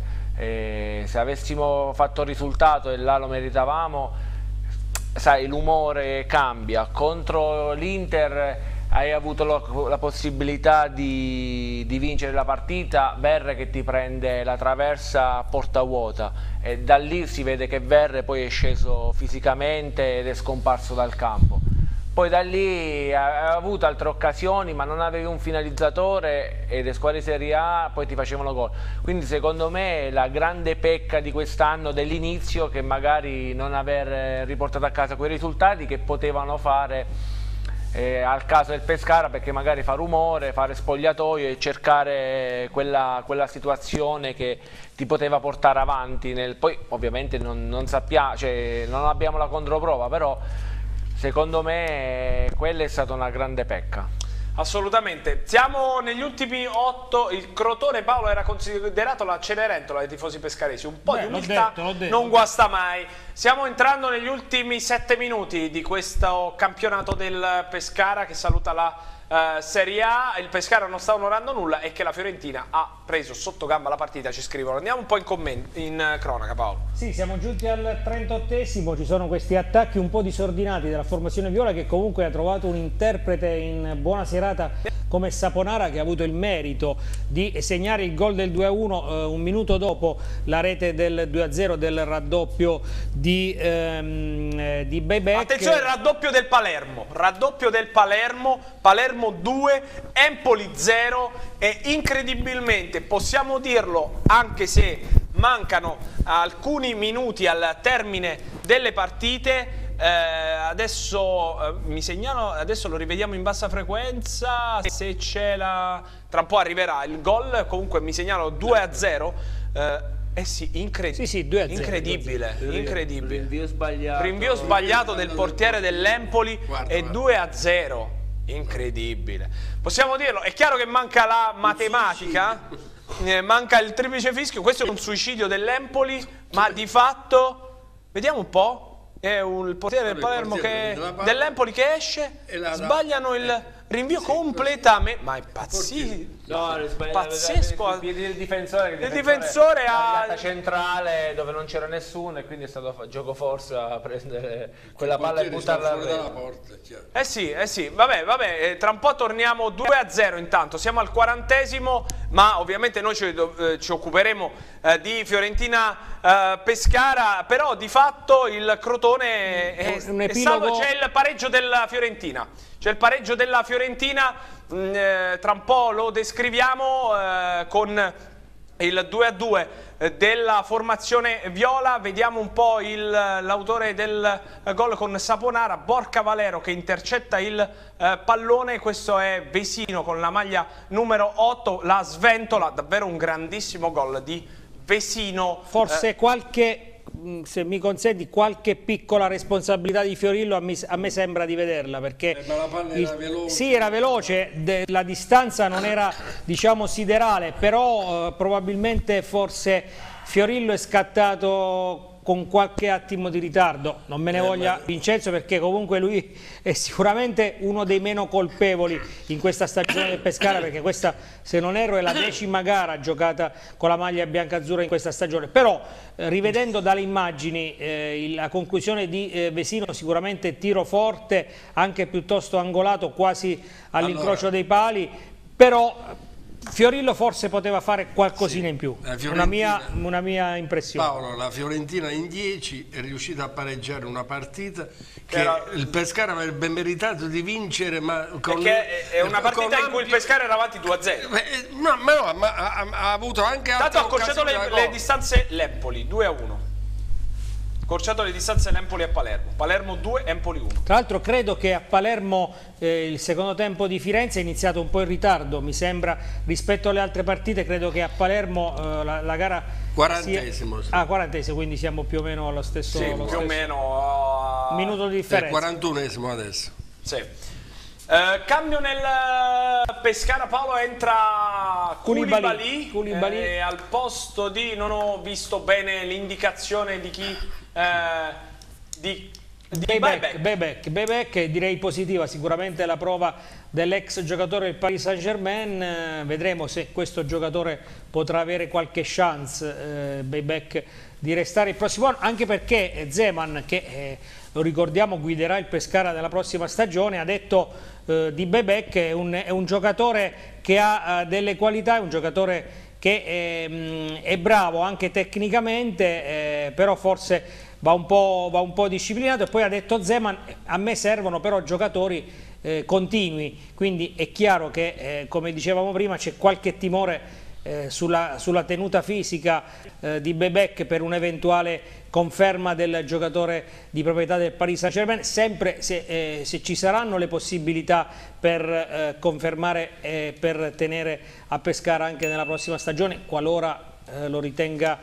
eh, se avessimo fatto il risultato e là lo meritavamo, sai, l'umore cambia. Contro l'Inter hai avuto lo, la possibilità di, di vincere la partita, Verre che ti prende la traversa a porta vuota, e da lì si vede che Verre poi è sceso fisicamente ed è scomparso dal campo. Poi da lì ha avuto altre occasioni, ma non avevi un finalizzatore e le squadre Serie A poi ti facevano gol. Quindi secondo me la grande pecca di quest'anno dell'inizio, che magari non aver riportato a casa quei risultati che potevano fare Eh, al caso del Pescara, perché magari fa rumore, fare spogliatoio e cercare quella, quella situazione che ti poteva portare avanti nel... Poi ovviamente non, non sappiamo, cioè, non abbiamo la controprova, però secondo me quella è stata una grande pecca. Assolutamente. Siamo negli ultimi otto. Il Crotone, Paolo, era considerato la Cenerentola dei tifosi pescaresi. Un po' Beh, di umiltà detto, l'ho detto, non guasta mai. Stiamo entrando negli ultimi sette minuti di questo campionato del Pescara, che saluta la uh, Serie A. Il Pescara non sta onorando nulla e che la Fiorentina ha preso sotto gamba la partita, ci scrivono. Andiamo un po' in, commenti, in uh, cronaca, Paolo. Sì, siamo giunti al trentottesimo, ci sono questi attacchi un po' disordinati della formazione viola, che comunque ha trovato un interprete in buona serata come Saponara, che ha avuto il merito di segnare il gol del due a uno eh, un minuto dopo la rete del due a zero del raddoppio di, ehm, di Bebek. Attenzione, il raddoppio del Palermo, raddoppio del Palermo, Palermo due, Empoli zero, e incredibilmente possiamo dirlo, anche se mancano alcuni minuti al termine delle partite. Eh, adesso eh, mi segnalo, adesso lo rivediamo in bassa frequenza, se c'è la... tra un po' arriverà il gol, comunque mi segnalo due a zero. Eh, eh sì, incred... sì, sì, due a zero, incredibile, due a zero. Incredibile. Rinvio sbagliato, Rinvio sbagliato del portiere dell'Empoli e due a zero. Incredibile. Possiamo dirlo, è chiaro che manca la matematica, eh, manca il triplice fischio, questo è un suicidio dell'Empoli, ma di fatto, vediamo un po', è il portiere del Palermo che dell'Empoli che esce, sbagliano il rinvio sì, completamente, ma è pazzesco. No, pazzesco. Il difensore, il difensore ha la centrale dove non c'era nessuno e quindi è stato gioco forza a prendere quella palla e buttarla dalla porta. Eh sì, eh sì, vabbè, vabbè, eh, tra un po' torniamo due a zero intanto, siamo al quarantesimo, ma ovviamente noi ci, eh, ci occuperemo eh, di Fiorentina eh, Pescara, però di fatto il Crotone è, un è salvo, c'è il pareggio della Fiorentina, c'è il pareggio della Fiorentina, mh, eh, tra un po' lo descriviamo eh, con il due a due della formazione viola. Vediamo un po' l'autore del gol con Saponara, Borca Valero che intercetta il eh, pallone. Questo è Vesino con la maglia numero otto, la sventola, davvero un grandissimo gol di Vesino. Forse eh, qualche, se mi consenti, qualche piccola responsabilità di Fiorillo a me, a me sembra di vederla, perché eh, ma la palla il, era veloce. Sì, era veloce, de, la distanza non era, diciamo, siderale, però eh, probabilmente forse Fiorillo è scattato con qualche attimo di ritardo. Non me ne eh, voglia ma... Vincenzo, perché comunque lui è sicuramente uno dei meno colpevoli in questa stagione del Pescara, perché questa, se non erro, è la decima gara giocata con la maglia biancazzurra in questa stagione. Però eh, rivedendo dalle immagini eh, la conclusione di eh, Vesino, sicuramente tiro forte, anche piuttosto angolato, quasi all'incrocio allora... dei pali, però Fiorillo forse poteva fare qualcosina sì, in più, una mia, una mia impressione. Paolo, la Fiorentina in dieci è riuscita a pareggiare una partita che era... il Pescara avrebbe meritato di vincere, ma con, perché è una partita in cui il Pescara era avanti due a zero. No, ma no, ma ha, ha avuto anche altre Tanto ha accorciato le, le distanze l'Empoli, due a uno. Accorciato le distanze l'Empoli a Palermo, Palermo due, Empoli uno. Tra l'altro credo che a Palermo eh, il secondo tempo di Firenze è iniziato un po' in ritardo, mi sembra, rispetto alle altre partite. Credo che a Palermo eh, la, la gara quarantesimo sia... sì. Ah, quarantesimo, quindi siamo più o meno allo stesso, sì, allo più stesso... o meno uh... minuto di differenza. È quarantunesimo adesso. Sì. Uh, cambio nel Pescara, Paolo, entra Koulibaly, Koulibaly. Eh, al posto di, non ho visto bene l'indicazione di chi, eh, di, di Bebek, Bebek, Bebek, direi positiva, sicuramente la prova dell'ex giocatore del Paris Saint-Germain. Eh, vedremo se questo giocatore potrà avere qualche chance, eh, Bebek, di restare il prossimo anno, anche perché Zeman, che eh, lo ricordiamo guiderà il Pescara nella prossima stagione, ha detto eh, di Bebek è un, è un giocatore che ha eh, delle qualità, è un giocatore che è, mh, è bravo anche tecnicamente, eh, però forse va un po', va un po' disciplinato. E poi ha detto Zeman, a me servono però giocatori eh, continui, quindi è chiaro che eh, come dicevamo prima c'è qualche timore Eh, sulla, sulla tenuta fisica eh, di Bebek per un'eventuale conferma del giocatore di proprietà del Paris Saint-Germain, sempre se, eh, se ci saranno le possibilità per eh, confermare e per tenere a Pescara anche nella prossima stagione, qualora eh, lo ritenga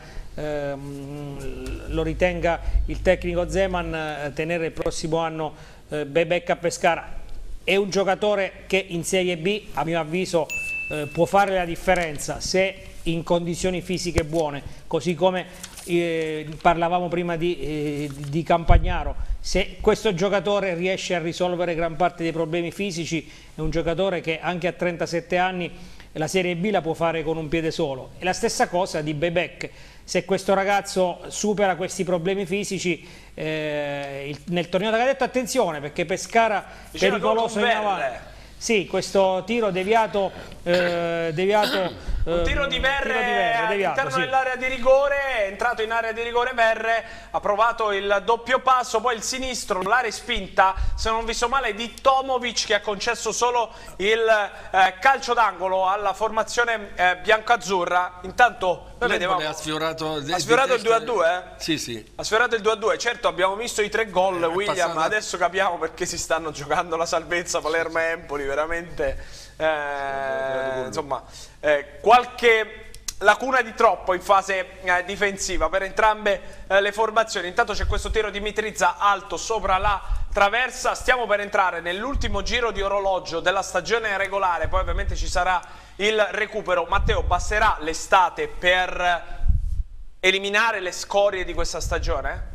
ehm, lo ritenga il tecnico Zeman, eh, tenere il prossimo anno eh, Bebek a Pescara. È un giocatore che in Serie B, a mio avviso, Eh, può fare la differenza se in condizioni fisiche buone, così come eh, parlavamo prima di, eh, di Campagnaro. Se questo giocatore riesce a risolvere gran parte dei problemi fisici, è un giocatore che anche a trentasette anni la Serie B la può fare con un piede solo. E la stessa cosa di Bebek, se questo ragazzo supera questi problemi fisici eh, il, nel torneo da cadetto, attenzione, perché Pescara pericoloso in avanti. Sì, questo tiro deviato, eh, deviato un tiro di Verre all'interno sì. dell'area di rigore, è entrato in area di rigore Verre, ha provato il doppio passo, poi il sinistro, la respinta, se non vi so male, di Tomovic, che ha concesso solo il eh, calcio d'angolo alla formazione eh, biancazzurra. Intanto noi vedevamo, ha sfiorato, ha sfiorato il due a due, eh? Sì, sì. Ha sfiorato il due a due, certo abbiamo visto i tre gol, eh, William, passata... adesso capiamo perché si stanno giocando la salvezza Palermo e Empoli, veramente... Eh, insomma, eh, qualche lacuna di troppo in fase eh, difensiva per entrambe eh, le formazioni. Intanto c'è questo tiro di Mitrizza alto sopra la traversa. Stiamo per entrare nell'ultimo giro di orologio della stagione regolare, poi ovviamente ci sarà il recupero. Matteo, basterà l'estate per eliminare le scorie di questa stagione?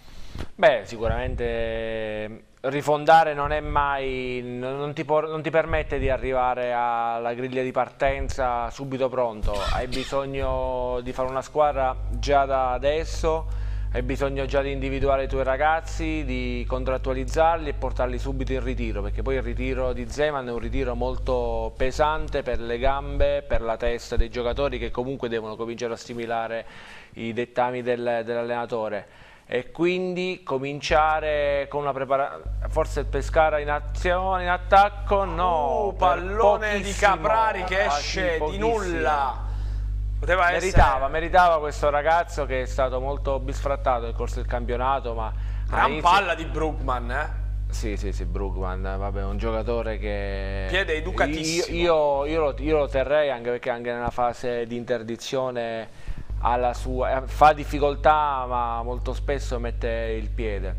Beh, sicuramente rifondare non è mai, non ti, non ti permette di arrivare alla griglia di partenza subito pronto. Hai bisogno di fare una squadra già da adesso, hai bisogno già di individuare i tuoi ragazzi, di contrattualizzarli e portarli subito in ritiro, perché poi il ritiro di Zeman è un ritiro molto pesante per le gambe, per la testa dei giocatori, che comunque devono cominciare a assimilare i dettami del, dell'allenatore. E quindi cominciare con una preparazione, forse il Pescara in azione, in attacco, no, oh, pallone di Caprari che esce di nulla. Poteva meritava, essere... meritava questo ragazzo, che è stato molto bisfrattato nel corso del campionato, ma gran palla di Brugman, eh? Sì, sì, sì, Brugman, vabbè, un giocatore che... Piede educatissimo. Io, io, io, lo, io lo terrei, anche perché anche nella fase di interdizione alla sua, fa difficoltà, ma molto spesso mette il piede.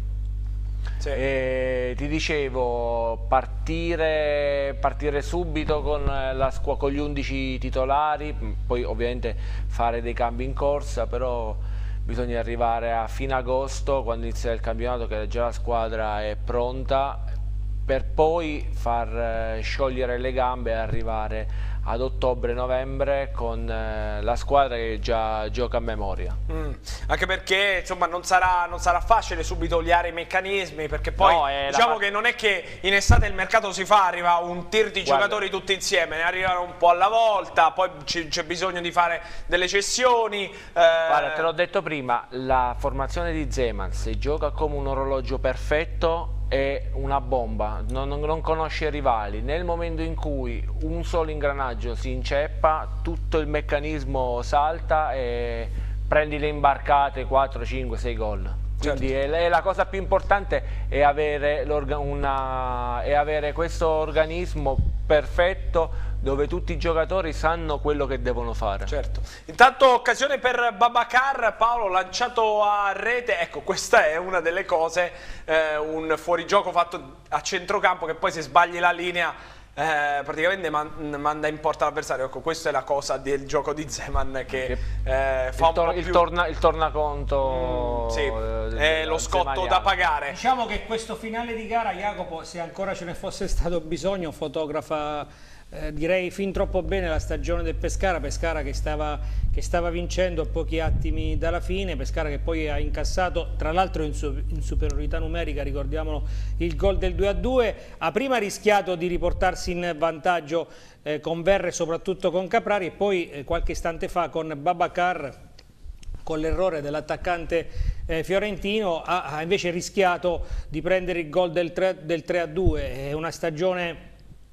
Sì. E ti dicevo, partire, partire subito con, la, con gli undici titolari, poi ovviamente fare dei cambi in corsa, però bisogna arrivare a fine agosto, quando inizia il campionato, che già la squadra è pronta, per poi far sciogliere le gambe e arrivare ad ottobre-novembre con eh, la squadra che già gioca a memoria. Mm. Anche perché insomma non sarà, non sarà facile subito oliare i meccanismi, perché poi no, diciamo che non è che in estate il mercato si fa, arriva un tir di Guarda. giocatori tutti insieme, ne arrivano un po' alla volta, poi c'è bisogno di fare delle cessioni. Eh... Guarda, te l'ho detto prima, la formazione di Zeman, se gioca come un orologio perfetto, è una bomba, non, non, non conosce rivali. Nel momento in cui un solo ingranaggio si inceppa, tutto il meccanismo salta e prendi le imbarcate quattro, cinque, sei gol. Quindi certo. è, è la cosa più importante è avere, una, è avere questo organismo perfetto, dove tutti i giocatori sanno quello che devono fare. Certo. Intanto occasione per Babacar, Paolo, lanciato a rete. Ecco, questa è una delle cose, eh, un fuorigioco fatto a centrocampo che poi se sbagli la linea eh, praticamente man manda in porta l'avversario. Ecco, questa è la cosa del gioco di Zeman che eh, fa il, tor un po' il, più... torna il tornaconto mm, sì, è lo scotto Zemaniano da pagare. Diciamo che questo finale di gara, Jacopo, se ancora ce ne fosse stato bisogno, fotografa Eh, direi fin troppo bene la stagione del Pescara. Pescara che stava, che stava vincendo a pochi attimi dalla fine, Pescara che poi ha incassato, tra l'altro in, su, in superiorità numerica, ricordiamolo, il gol del due a due, ha prima rischiato di riportarsi in vantaggio eh, con Verre, soprattutto con Caprari, e poi eh, qualche istante fa con Babacar, con l'errore dell'attaccante eh, fiorentino, ha, ha invece rischiato di prendere il gol del tre a due. È una stagione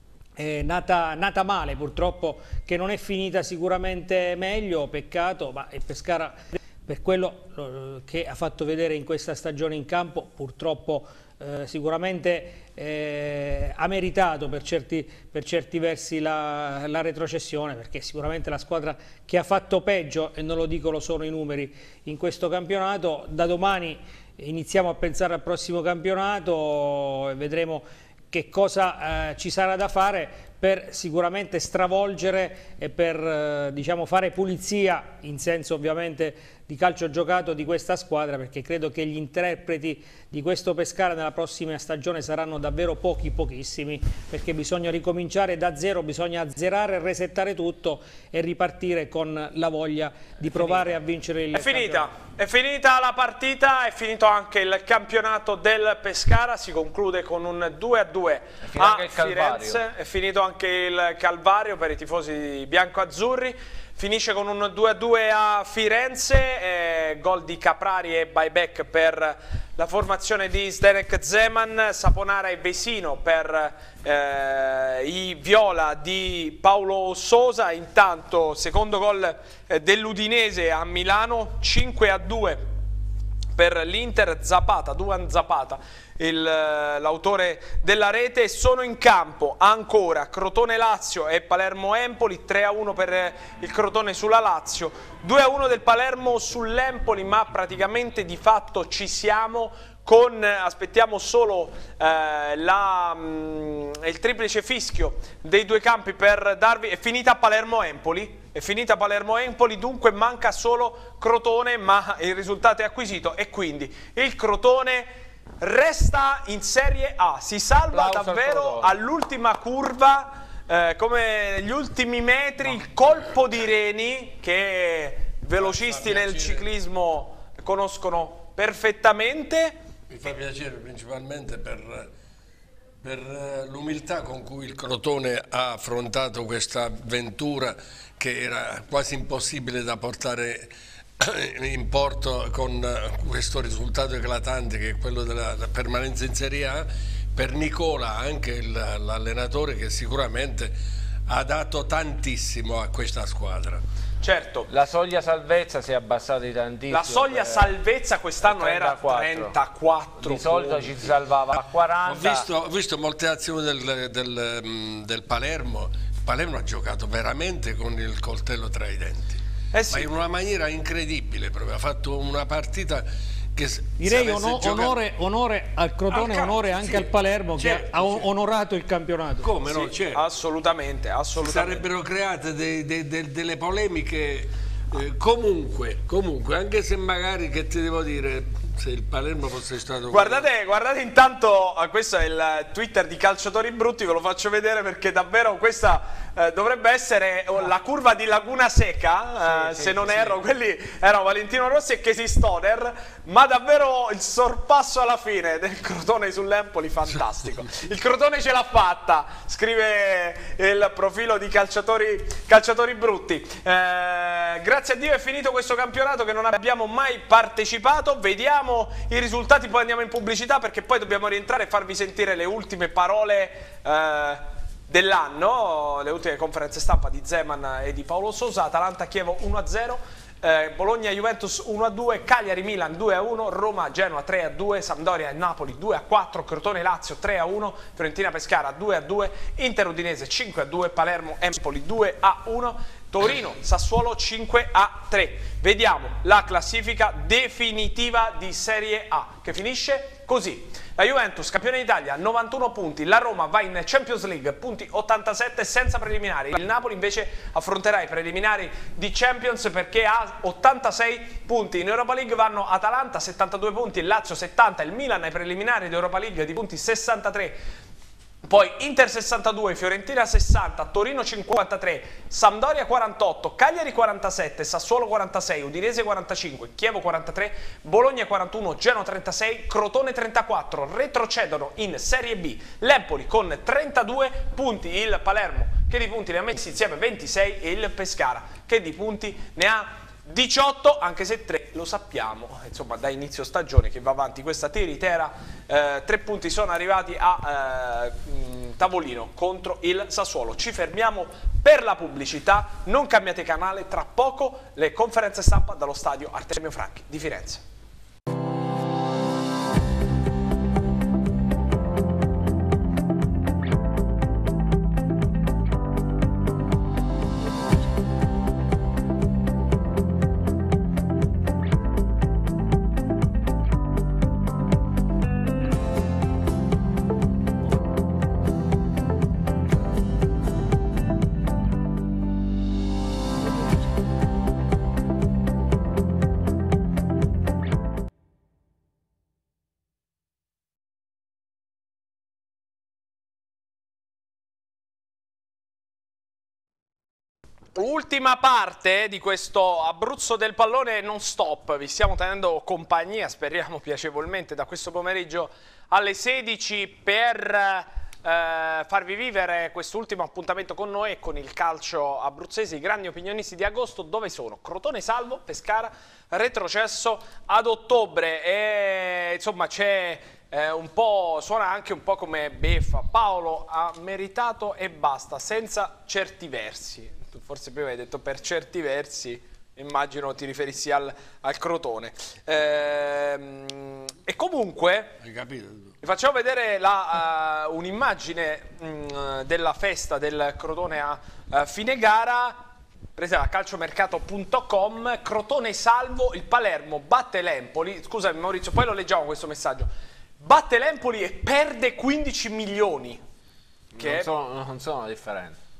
Eh, nata, nata male, purtroppo, che non è finita sicuramente meglio, peccato, ma il Pescara, per quello eh, che ha fatto vedere in questa stagione in campo, purtroppo eh, sicuramente eh, ha meritato per certi, per certi versi la, la retrocessione, perché sicuramente la squadra che ha fatto peggio, e non lo dicono solo i numeri, in questo campionato. Da domani iniziamo a pensare al prossimo campionato e vedremo che cosa eh, ci sarà da fare per sicuramente stravolgere e per eh, diciamo, fare pulizia, in senso ovviamente di calcio giocato, di questa squadra, perché credo che gli interpreti di questo Pescara nella prossima stagione saranno davvero pochi, pochissimi, perché bisogna ricominciare da zero, bisogna azzerare, resettare tutto e ripartire con la voglia di provare a vincere il È finita, è finita la partita, è finito anche il campionato del Pescara, si conclude con un due a due a Firenze, è finito anche il Calvario per i tifosi bianco-azzurri. Finisce con un due a due a Firenze, eh, gol di Caprari e buyback per la formazione di Zdenek Zeman, Saponara e Vesino per eh, i viola di Paolo Sosa. Intanto secondo gol eh, dell'Udinese a Milano, cinque a due per l'Inter, Zapata, Duvan Zapata, l'autore della rete. Sono in campo ancora Crotone Lazio e Palermo Empoli, tre a uno per il Crotone sulla Lazio, due a uno del Palermo sull'Empoli, ma praticamente di fatto ci siamo, con, aspettiamo solo eh, la, mh, il triplice fischio dei due campi per darvi. È finita Palermo Empoli? è finita Palermo-Empoli, dunque manca solo Crotone, ma il risultato è acquisito e quindi il Crotone resta in Serie A, si salva Applauso davvero all'ultima curva, eh, come negli ultimi metri, il colpo di Reni che velocisti nel ciclismo conoscono perfettamente. Mi fa piacere principalmente per, per l'umiltà con cui il Crotone ha affrontato questa avventura che era quasi impossibile da portare in porto con questo risultato eclatante che è quello della permanenza in Serie A. Per Nicola, anche l'allenatore, che sicuramente ha dato tantissimo a questa squadra. Certo. La soglia salvezza si è abbassata di tantissimo. La soglia salvezza quest'anno era trentaquattro. Di solito punti. ci salvava a quaranta. Ho visto, ho visto molte azioni del, del, del Palermo. Il Palermo ha giocato veramente con il coltello tra i denti. Eh sì. Ma in una maniera incredibile proprio. Ha fatto una partita che direi ono, giocato... onore, onore al Crotone, al onore anche sì, al Palermo, certo, che ha certo. onorato il campionato. Come no? Sì, certo. Assolutamente, assolutamente. Sarebbero create de, de, de, delle polemiche eh, comunque, comunque, anche se magari, che ti devo dire, se il Palermo fosse stato... Guardate, guardate intanto, questo è il Twitter di Calciatori Brutti, ve lo faccio vedere perché davvero questa eh, dovrebbe essere la curva di Laguna Seca, eh, sì, se sì, non sì, erro, sì. Quelli erano Valentino Rossi e Casey Stoner, ma davvero il sorpasso alla fine del Crotone sull'Empoli, fantastico. Il Crotone ce l'ha fatta, scrive il profilo di Calciatori, Calciatori Brutti. Eh, grazie a Dio è finito questo campionato che non abbiamo mai partecipato, vediamo i risultati, poi andiamo in pubblicità perché poi dobbiamo rientrare e farvi sentire le ultime parole eh, dell'anno, le ultime conferenze stampa di Zeman e di Paolo Sousa. Atalanta-Chievo uno a zero, eh, Bologna-Juventus uno a due, Cagliari-Milan due a uno, Roma-Genoa tre a due, Sampdoria-Napoli due a quattro, Crotone-Lazio tre a uno, Fiorentina-Pescara due a due, Inter-Udinese cinque a due, Palermo-Empoli due a uno, Torino-Sassuolo cinque a tre. Vediamo la classifica definitiva di Serie A che finisce così: la Juventus campione d'Italia novantuno punti, la Roma va in Champions League punti ottantasette senza preliminari, il Napoli invece affronterà i preliminari di Champions perché ha ottantasei punti. In Europa League vanno Atalanta settantadue punti, Lazio settanta, il Milan ai preliminari di Europa League di punti sessantatré. Poi Inter sessantadue, Fiorentina sessanta, Torino cinquantatré, Sampdoria quarantotto, Cagliari quarantasette, Sassuolo quarantasei, Udinese quarantacinque, Chievo quarantatré, Bologna quarantuno, Genoa trentasei, Crotone trentaquattro. Retrocedono in Serie B l'Empoli con trentadue punti, il Palermo che di punti ne ha messi insieme ventisei e il Pescara che di punti ne ha diciotto, anche se tre lo sappiamo, insomma da inizio stagione che va avanti questa tiritera, eh, tre punti sono arrivati a eh, tavolino contro il Sassuolo. Ci fermiamo per la pubblicità, non cambiate canale, tra poco le conferenze stampa dallo stadio Artemio Franchi di Firenze. Ultima parte di questo Abruzzo del pallone non stop, vi stiamo tenendo compagnia, speriamo piacevolmente, da questo pomeriggio alle sedici per eh, farvi vivere quest'ultimo appuntamento con noi e con il calcio abruzzese. I grandi opinionisti di agosto dove sono? Crotone salvo, Pescara retrocesso ad ottobre e insomma c'è eh, un po', suona anche un po' come beffa. Paolo ha meritato e basta, senza certi versi. Forse prima hai detto per certi versi, immagino ti riferissi al, al Crotone. Ehm, e comunque, hai capito? Vi facciamo vedere uh, un'immagine um, della festa del Crotone a uh, fine gara, presa da calciomercato punto com. Crotone salvo, il Palermo batte l'Empoli. Scusami Maurizio, poi lo leggiamo questo messaggio. Batte l'Empoli e perde quindici milioni. Che non sono, non sono differenti.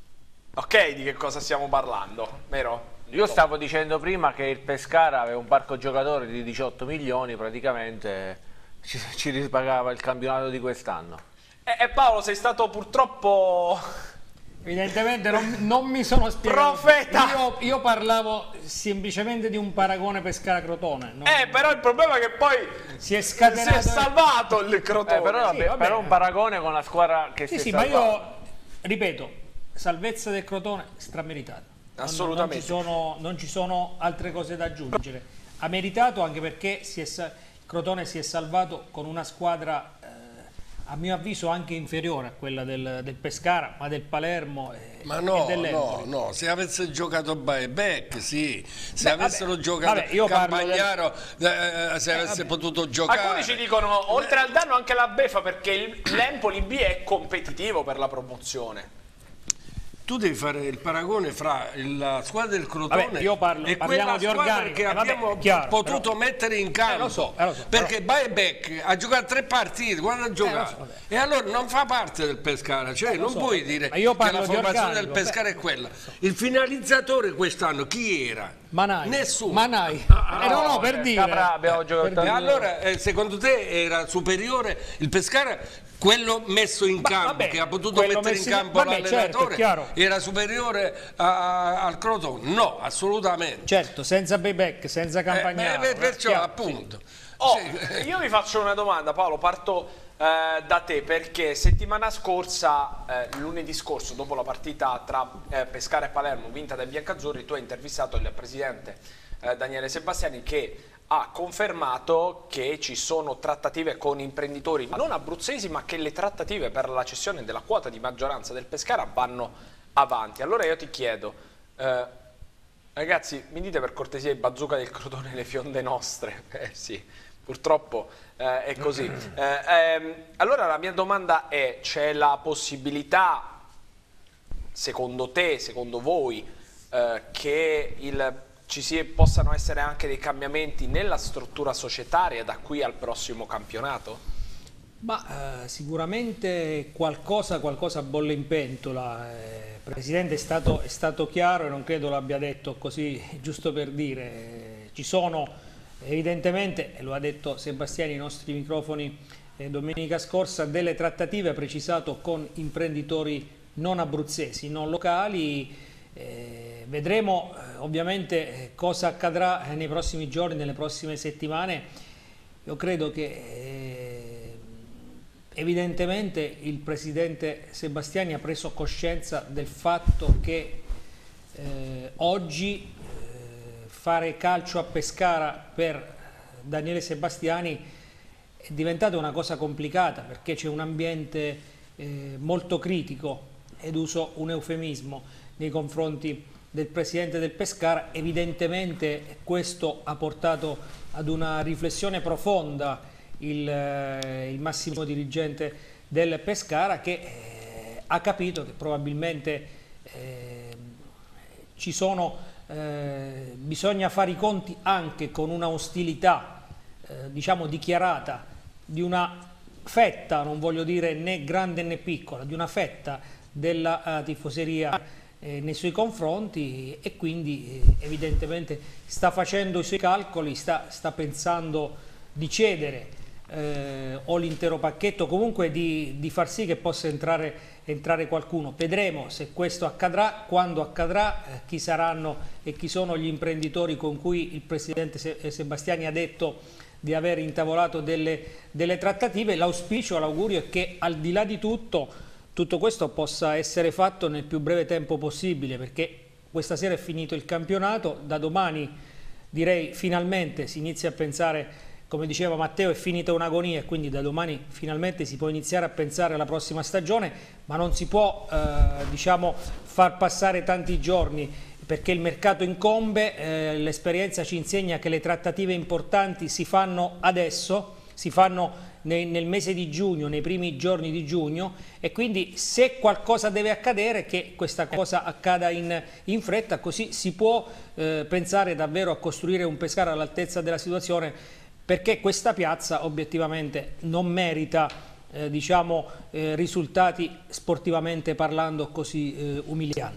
Ok, di che cosa stiamo parlando, vero? Io stavo dicendo prima che il Pescara aveva un parco giocatori di diciotto milioni, praticamente ci, ci ripagava il campionato di quest'anno. E, e Paolo, sei stato purtroppo... Evidentemente non, non mi sono spiegato. Profeta! Io, io parlavo semplicemente di un paragone Pescara-Crotone. non- Eh, però il problema è che poi Si è si scatenato. è salvato il Crotone. Eh, però, sì, vabbè, vabbè. però un paragone con la squadra che Sì, si sì, è ma salvata. io ripeto, salvezza del Crotone strameritata. Non- Assolutamente. Non ci, sono, non ci sono altre cose da aggiungere. Ha meritato anche perché si è, sa- il Crotone si è salvato con una squadra eh, a mio avviso anche inferiore a quella del, del Pescara, ma del Palermo e, Ma e no, no, dell'Empoli. no, se avesse giocato Baebec, sì, se Beh, avessero vabbè, giocato vabbè, io parlo Campagnaro, eh, se avesse vabbè. potuto giocare. Alcuni ci dicono, oltre al danno anche la beffa, perché il- l'Empoli B è competitivo per la promozione. Tu devi fare il paragone fra il- la squadra del Crotone Vabbè, io parlo- e parliamo quella di squadra organico. che Eh, vabbè, abbiamo chiaro, potuto però- mettere in campo. Eh, lo so, eh, lo so, perché Baebec ha giocato tre partite, quando ha giocato? so, vabbè. e allora non fa parte del Pescara, cioè non so, puoi dire ma io che parlo la di formazione organico, del Pescara beh, è quella. Il finalizzatore quest'anno chi era? Manai. Nessuno. Manai. Ah, Eh, no, no, per eh, dire. Capra abbiamo Eh, giocato per E dire. allora, eh, secondo te era superiore il Pescara, quello messo in Ma campo, vabbè, che ha potuto quello mettere in messo in- campo vabbè, certo, l'allenatore, è chiaro. era superiore a- al Crotone? No, assolutamente. Certo, senza Payback, senza Eh, Campagnaro. beh, perciò, chiaro, appunto. Oh, Sì. io vi faccio una domanda, Paolo, parto eh, da te, perché settimana scorsa, eh, lunedì scorso, dopo la partita tra eh, Pescara e Palermo vinta dai biancazzurri, tu hai intervistato il presidente eh, Daniele Sebastiani, che ha confermato che ci sono trattative con imprenditori non abruzzesi, ma che le trattative per la cessione della quota di maggioranza del Pescara vanno avanti. Allora io ti chiedo, eh, ragazzi, mi dite per cortesia il bazooka del Crotone le fionde nostre? Eh sì, purtroppo eh, è così. Eh, ehm, allora la mia domanda è, c'è la possibilità, secondo te, secondo voi, eh, che il ci si, possano essere anche dei cambiamenti nella struttura societaria da qui al prossimo campionato? Ma eh, sicuramente qualcosa, qualcosa bolle in pentola. Eh, il Presidente è stato, è stato chiaro e non credo l'abbia detto così giusto per dire. Eh, ci sono evidentemente, e lo ha detto Sebastiani ai nostri microfoni eh, domenica scorsa, delle trattative, ha precisato, con imprenditori non abruzzesi, non locali. Eh, vedremo eh, ovviamente eh, cosa accadrà eh, nei prossimi giorni, nelle prossime settimane. Io credo che eh, evidentemente il presidente Sebastiani ha preso coscienza del fatto che eh, oggi eh, fare calcio a Pescara per Daniele Sebastiani è diventata una cosa complicata, perché c'è un ambiente eh, molto critico, ed uso un eufemismo, nei confronti del presidente del Pescara. Evidentemente questo ha portato ad una riflessione profonda il, eh, il massimo dirigente del Pescara, che eh, ha capito che probabilmente eh, ci sono, eh, bisogna fare i conti anche con una ostilità eh, diciamo dichiarata di una fetta, non voglio dire né grande né piccola, di una fetta della uh, tifoseria Eh, nei suoi confronti, e quindi eh, evidentemente sta facendo i suoi calcoli, sta, sta pensando di cedere eh, o l'intero pacchetto, comunque di, di far sì che possa entrare, entrare qualcuno. Vedremo se questo accadrà, quando accadrà, eh, chi saranno e chi sono gli imprenditori con cui il presidente Se- Sebastiani ha detto di aver intavolato delle, delle trattative. L'auspicio, l'augurio è che al di là di tutto tutto questo possa essere fatto nel più breve tempo possibile, perché questa sera è finito il campionato, da domani direi finalmente si inizia a pensare, come diceva Matteo, è finita un'agonia, e quindi da domani finalmente si può iniziare a pensare alla prossima stagione, ma non si può eh, diciamo far passare tanti giorni, perché il mercato incombe. Eh, l'esperienza ci insegna che le trattative importanti si fanno adesso, si fanno nel mese di giugno, nei primi giorni di giugno, e quindi se qualcosa deve accadere, che questa cosa accada in, in fretta, così si può eh, pensare davvero a costruire un Pescara all'altezza della situazione, perché questa piazza obiettivamente non merita eh, diciamo, eh, risultati sportivamente parlando così eh, umilianti.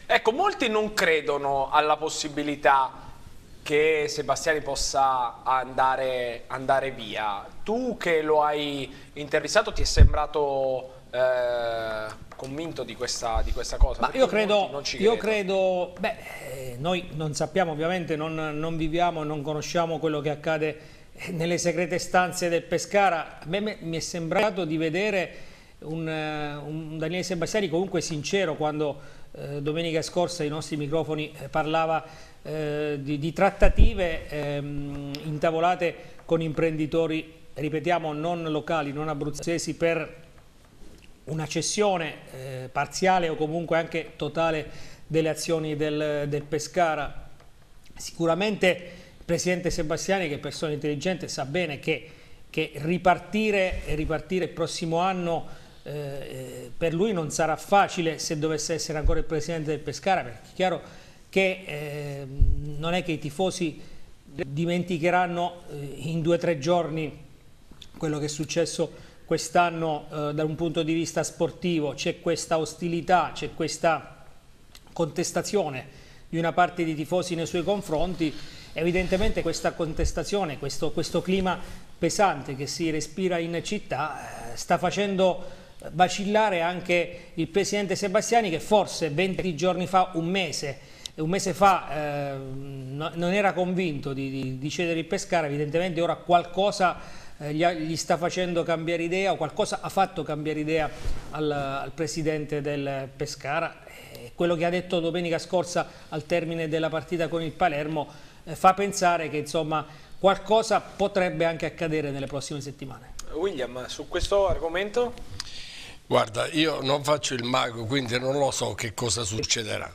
Ecco, molti non credono alla possibilità che Sebastiani possa andare, andare via. Tu che lo hai intervistato ti è sembrato eh, convinto di questa, di questa cosa? Ma io credo, non ci io credo, beh, eh, noi non sappiamo ovviamente, non, non viviamo e non conosciamo quello che accade nelle segrete stanze del Pescara. A me mi è sembrato di vedere un, un Daniele Sebastiani comunque sincero quando eh, domenica scorsa ai nostri microfoni eh, parlava eh, di, di trattative ehm, intavolate con imprenditori, ripetiamo, non locali, non abruzzesi, per una cessione eh, parziale o comunque anche totale delle azioni del, del Pescara. Sicuramente il presidente Sebastiani, che è persona intelligente, sa bene che, che ripartire, ripartire il prossimo anno eh, per lui non sarà facile se dovesse essere ancora il presidente del Pescara, perché è chiaro che eh, non è che i tifosi dimenticheranno eh, in due o tre giorni quello che è successo quest'anno eh, da un punto di vista sportivo. C'è questa ostilità, c'è questa contestazione di una parte di tifosi nei suoi confronti. Evidentemente questa contestazione, questo, questo clima pesante che si respira in città eh, sta facendo vacillare anche il presidente Sebastiani, che forse venti giorni fa, un mese, un mese fa eh, no, non era convinto di, di, di cedere il Pescara. Evidentemente ora qualcosa Eh, gli, gli sta facendo cambiare idea, o qualcosa ha fatto cambiare idea al, al presidente del Pescara. Eh, quello che ha detto domenica scorsa al termine della partita con il Palermo eh, fa pensare che insomma qualcosa potrebbe anche accadere nelle prossime settimane. William, su questo argomento? Guarda, io non faccio il mago, quindi non lo so che cosa succederà.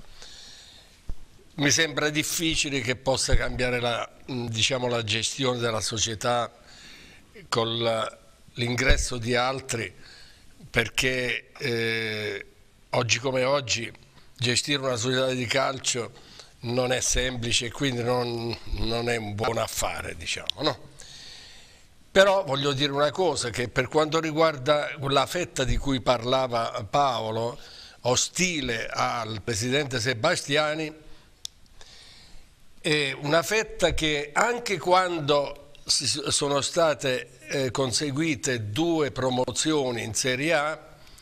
Mi sembra difficile che possa cambiare la, diciamo, la gestione della società con l'ingresso di altri, perché eh, oggi come oggi gestire una società di calcio non è semplice e quindi non, non è un buon affare, diciamo, no? Però voglio dire una cosa, che per quanto riguarda la fetta di cui parlava Paolo, ostile al presidente Sebastiani, è una fetta che anche quando sono state eh, conseguite due promozioni in Serie A,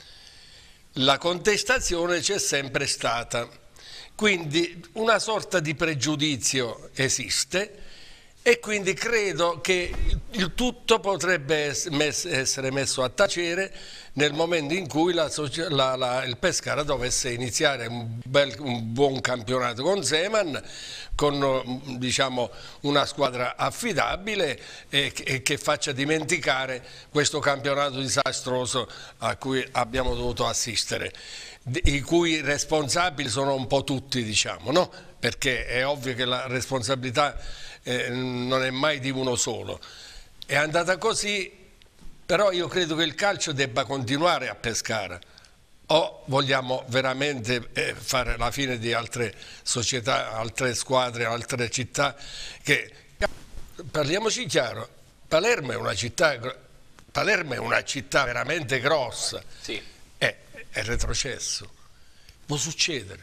la contestazione c'è sempre stata, quindi una sorta di pregiudizio esiste, e quindi credo che il tutto potrebbe essere messo a tacere nel momento in cui la, la, la, il Pescara dovesse iniziare un, bel, un buon campionato con Zeman, con diciamo, una squadra affidabile e, e che faccia dimenticare questo campionato disastroso a cui abbiamo dovuto assistere, i cui responsabili sono un po' tutti, diciamo, no? Perché è ovvio che la responsabilità eh, non è mai di uno solo. È andata così, però io credo che il calcio debba continuare a Pescara. O vogliamo veramente eh, fare la fine di altre società, altre squadre, altre città che, parliamoci chiaro, Palermo è una città, Palermo è una città veramente grossa, sì. è, è retrocesso, può succedere.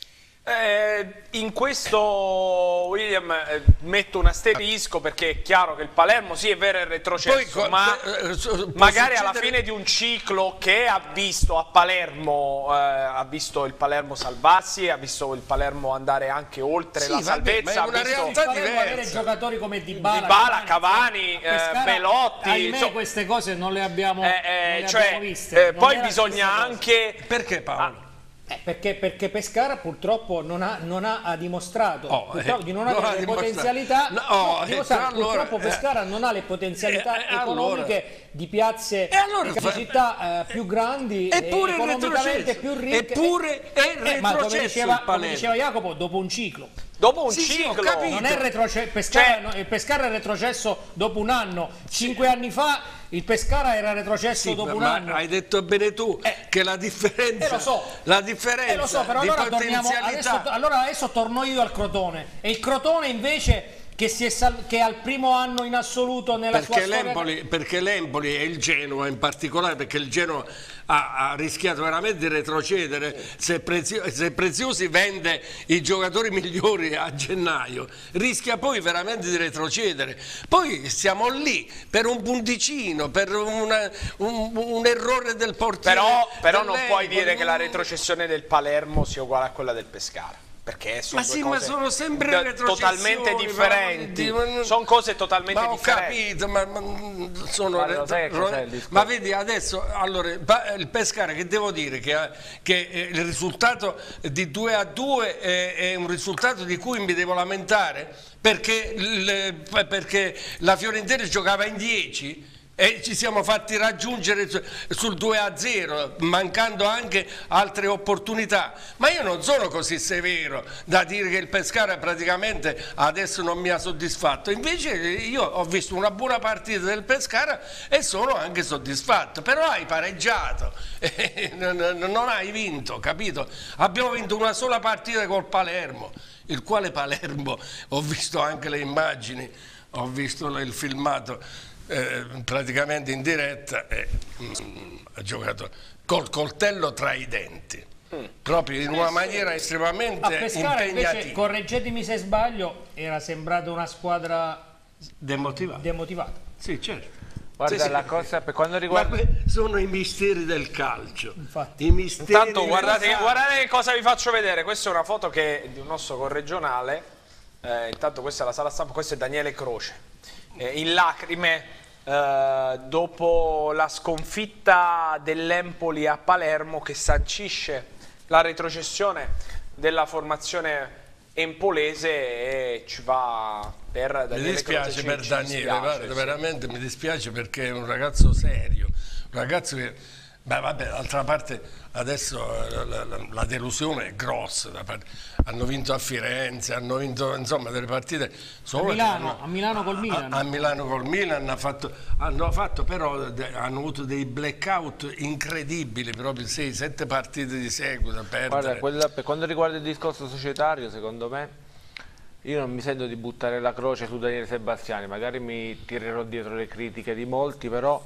Eh, in questo, William, eh, metto un asterisco, perché è chiaro che il Palermo sì è vero è retrocesso, Poi, ma eh, magari succedere... alla fine di un ciclo che ha visto a Palermo, eh, ha visto il Palermo salvarsi, ha visto il Palermo andare anche oltre sì, la vabbè, salvezza, ma è una ha visto realtà avere diversa. giocatori come Dybala, Dybala, Cavani, Pescara, eh, Belotti, ahimè, insomma, queste cose non le abbiamo, eh, eh, non le cioè, abbiamo viste. eh, Non poi era bisogna la stessa anche... Perché Paolo? Ah, Eh, perché, perché Pescara purtroppo non ha, non ha, ha dimostrato oh, purtroppo, eh, di non non avere ha le dimostrato. potenzialità. No, no, eh, dimostrato, allora, purtroppo eh, Pescara non ha le potenzialità eh, eh, economiche allora. di piazze E allora di fa- città eh, più grandi, Eppure e è economicamente retrocesso. più ricche. Eppure è Eh, ma come retrocesso diceva, il come Palermo. diceva Jacopo, dopo un ciclo. dopo un Sì, sì, ho ciclo... capito. Non è retrocesso, Pescara, Cioè- no, il Pescara è retrocesso dopo un anno. Cinque anni fa il Pescara era retrocesso Sì, dopo un ma anno. hai detto bene tu Eh, che la differenza, eh, lo so. la differenza Eh, lo so, però di allora torniamo, potenzialità adesso, allora adesso torno io al Crotone, e il Crotone invece che, si è sal che è al primo anno in assoluto nella perché sua l'Empoli, storia. perché l'Empoli e il Genoa in particolare, perché il Genoa ha, ha rischiato veramente di retrocedere, se, Prezio, se Preziosi vende i giocatori migliori a gennaio, rischia poi veramente di retrocedere. Poi siamo lì per un punticino, per una, un, un errore del portiere. Però, però non puoi dire che la retrocessione del Palermo sia uguale a quella del Pescara. Perché sono ma sì, ma sono sempre retrocessioni totalmente differenti, ma, sono cose totalmente ma ho differenti. capito, ma, ma sono Guarda, sai che cos'è il discorso? ma vedi adesso, allora, il Pescara, che devo dire che, che il risultato di due a due è, è un risultato di cui mi devo lamentare, perché, il, perché la Fiorentina giocava in dieci e ci siamo fatti raggiungere sul due a zero, mancando anche altre opportunità. Ma io non sono così severo da dire che il Pescara praticamente adesso non mi ha soddisfatto. Invece io ho visto una buona partita del Pescara e sono anche soddisfatto. Però hai pareggiato, non hai vinto, capito? Abbiamo vinto una sola partita col Palermo, il quale Palermo, ho visto anche le immagini, ho visto il filmato, Eh, praticamente in diretta, eh, mm, ha giocato col coltello tra i denti, mm. proprio in una maniera estremamente a Pescara impegnativa. invece, correggetemi se sbaglio, era sembrata una squadra demotivata. demotivata. Sì, certo. Guarda, sì, la sì. cosa per quando riguarda... Ma sono i misteri del calcio. Infatti. I misteri Intanto guardate, del... guardate che cosa vi faccio vedere. Questa è una foto che di un nostro corregionale. Eh, intanto questa è la sala stampa, questo è Daniele Croce, eh, in lacrime eh, dopo la sconfitta dell'Empoli a Palermo, che sancisce la retrocessione della formazione empolese, e ci va per Daniele. Mi dispiace Croce, per ci, Daniele, ci dispiace, guarda, sì. veramente mi dispiace, perché è un ragazzo serio, un ragazzo che, beh vabbè, d'altra parte adesso la, la, la delusione è grossa, da parte, hanno vinto a Firenze, hanno vinto insomma delle partite solo A Milano, hanno, a Milano col Milan. A, a Milano col Milan hanno fatto, hanno fatto però, de, hanno avuto dei blackout incredibili, proprio sei sette partite di seguito a perdere. Guarda, quella, per quanto riguarda il discorso societario, secondo me, io non mi sento di buttare la croce su Daniele Sebastiani, magari mi tirerò dietro le critiche di molti, però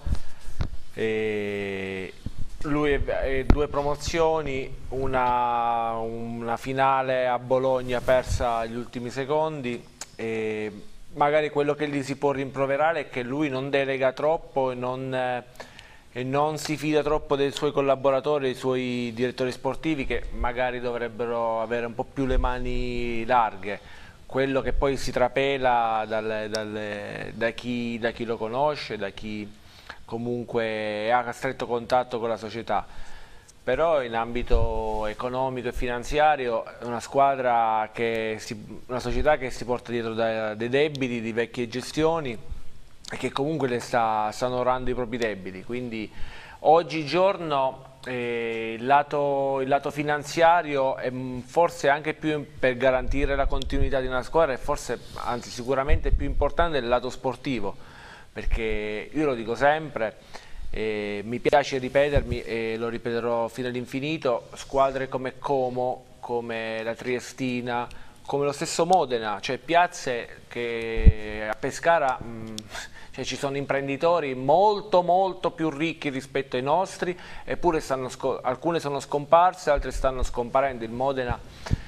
eh, lui è due promozioni, una, una finale a Bologna persa agli ultimi secondi, e magari quello che gli si può rimproverare è che lui non delega troppo e non, eh, e non si fida troppo dei suoi collaboratori, dei suoi direttori sportivi, che magari dovrebbero avere un po' più le mani larghe. Quello che poi si trapela dalle, dalle, da, chi, da chi lo conosce, da chi comunque ha stretto contatto con la società, però in ambito economico e finanziario è una squadra che si, una società che si porta dietro da, dei debiti di vecchie gestioni e che comunque le sta, sta onorando i propri debiti, quindi oggigiorno eh, il, lato, il lato finanziario è forse anche più per garantire la continuità di una squadra, e forse, anzi sicuramente più importante, il lato sportivo, perché io lo dico sempre, eh, mi piace ripetermi e lo ripeterò fino all'infinito, squadre come Como, come la Triestina, come lo stesso Modena, cioè piazze che a Pescara mh, cioè ci sono imprenditori molto molto più ricchi rispetto ai nostri, eppure stanno alcune sono scomparse, altre stanno scomparendo. Il Modena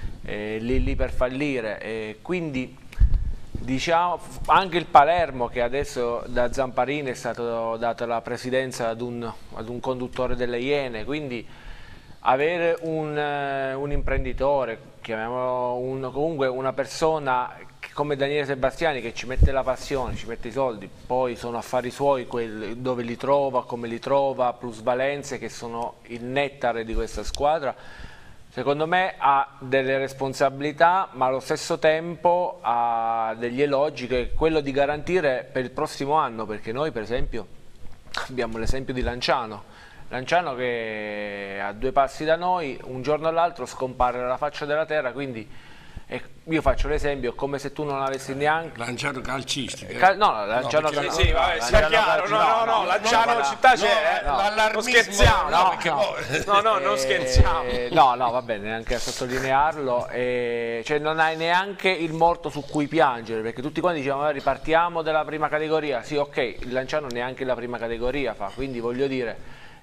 è lì lì per fallire, e quindi diciamo anche il Palermo, che adesso da Zamparini è stato data la presidenza ad un, ad un conduttore delle Iene, quindi avere un, un imprenditore, chiamiamolo un, comunque una persona come Daniele Sebastiani, che ci mette la passione, ci mette i soldi, poi sono affari suoi quel, dove li trova, come li trova, plusvalenze che sono il nettare di questa squadra. Secondo me ha delle responsabilità, ma allo stesso tempo ha degli elogi, che è quello di garantire per il prossimo anno, perché noi per esempio abbiamo l'esempio di Lanciano, Lanciano che a due passi da noi un giorno o l'altro scompare dalla faccia della terra, quindi E io faccio l'esempio, come se tu non avessi neanche... Lanciano calcistico. Cal no, Lanciano no, calcistico. sì, vabbè, sia chiaro, no, no, no, Lanciano città c'è, non scherziamo, no, no, perché no, poi... no, no, non scherziamo. Eh, no, no, va bene, neanche a sottolinearlo, eh, cioè non hai neanche il morto su cui piangere, perché tutti quanti dicevano ripartiamo dalla prima categoria, sì, ok, il Lanciano neanche la prima categoria fa, quindi voglio dire,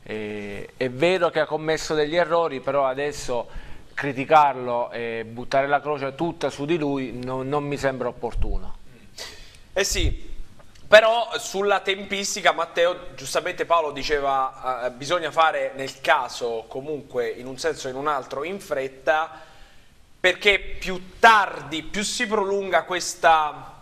eh, è vero che ha commesso degli errori, però adesso criticarlo e buttare la croce tutta su di lui non, non mi sembra opportuno. Eh sì, però sulla tempistica Matteo, giustamente Paolo diceva eh, bisogna fare nel caso comunque in un senso o in un altro in fretta, perché più tardi, più si prolunga questa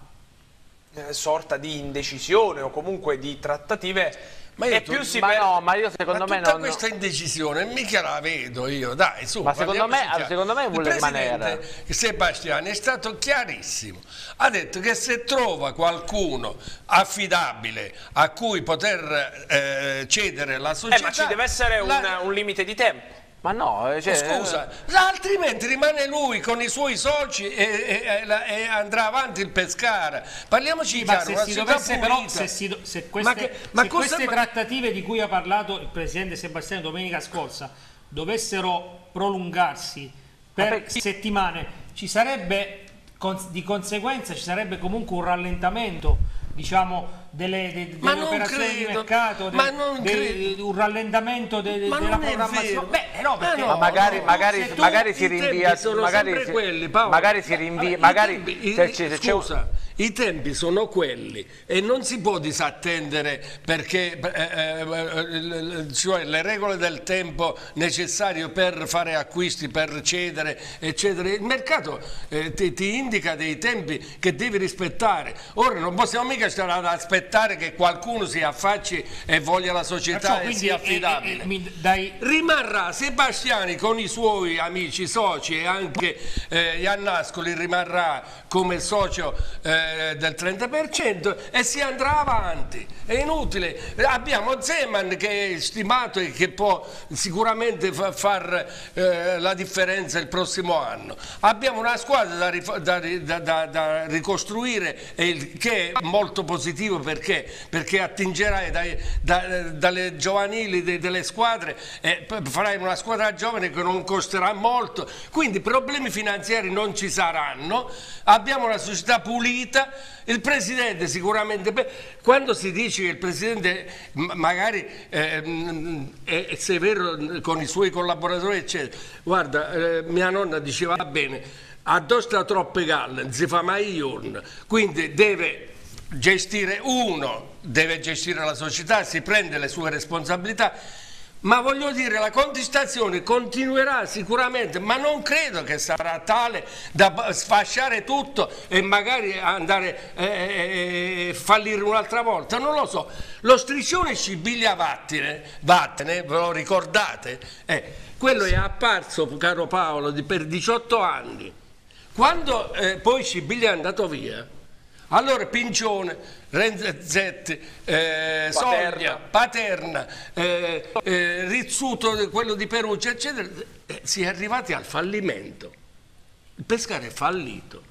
eh, sorta di indecisione o comunque di trattative, Ma, io e tu, più si ma per... no, ma io secondo ma me tutta non... questa indecisione mica la vedo io, dai, su. Ma secondo me, chiaro. secondo me vuole il presidente rimanere. Sebastiani è stato chiarissimo, ha detto che se trova qualcuno affidabile a cui poter eh, cedere la società... Eh, ma ci deve essere un, la... un limite di tempo. Ma no, cioè, scusa, altrimenti rimane lui con i suoi soci e, e, e, e andrà avanti il Pescara. Parliamoci Sì, chiaro, ma una se si città dovesse pulita. però, se, si, se queste, Ma che- ma se cosa- queste ma- trattative di cui ha parlato il presidente Sebastiani domenica scorsa dovessero prolungarsi per Ma per- settimane, ci sarebbe cons- di conseguenza ci sarebbe comunque un rallentamento, diciamo, delle, de- Ma delle non operazioni di credo, mercato, de- ma non de- credo. un rallentamento de- de- Ma della non è programmazione. vero. Beh, no, perché Ma ma magari, no, magari, se tu- magari si i tempi rinvia, sono magari sempre si, quelli, Paolo. magari si rinvia, Allora, i magari tempi- i- se ci- se c'è un- scusa, i tempi sono quelli e non si può disattendere perché eh, eh, cioè le regole del tempo necessario per fare acquisti, per cedere, eccetera. Il mercato eh, ti, ti indica dei tempi che devi rispettare. Ora non possiamo mica stare ad aspettare che qualcuno si affacci e voglia la società Perciò, e quindi, sia eh, eh, affidabile. eh, mi dai- Rimarrà Sebastiani con i suoi amici soci e anche eh, Iannascoli rimarrà come socio eh, del trenta per cento e si andrà avanti. È inutile. Abbiamo Zeman che è stimato e che può sicuramente fa, far eh, la differenza il prossimo anno. Abbiamo una squadra da, rif da, da, da, da ricostruire e il, che è molto positivo perché, perché attingerai dai, da, dalle giovanili de, delle squadre e farai una squadra giovane che non costerà molto, quindi problemi finanziari non ci saranno, abbiamo una società pulita, il presidente sicuramente, beh, quando si dice che il presidente magari eh, è severo con i suoi collaboratori eccetera, guarda, eh, mia nonna diceva va bene, addosso troppe galle, non si fa mai iorno, quindi deve gestire uno, deve gestire la società, si prende le sue responsabilità, ma voglio dire la contestazione continuerà sicuramente, ma non credo che sarà tale da sfasciare tutto e magari andare a eh, eh, fallire un'altra volta, non lo so. Lo striscione Scibilia Vattene, Vattene, ve lo ricordate? Eh, quello è apparso, caro Paolo, di, per diciotto anni. Quando eh, poi Scibilia è andato via, allora Pincione, Renzetti, eh, Soglia, Paterna, eh, eh, Rizzuto, quello di Perugia, eccetera, eh, si è arrivati al fallimento. Il Pescara è fallito.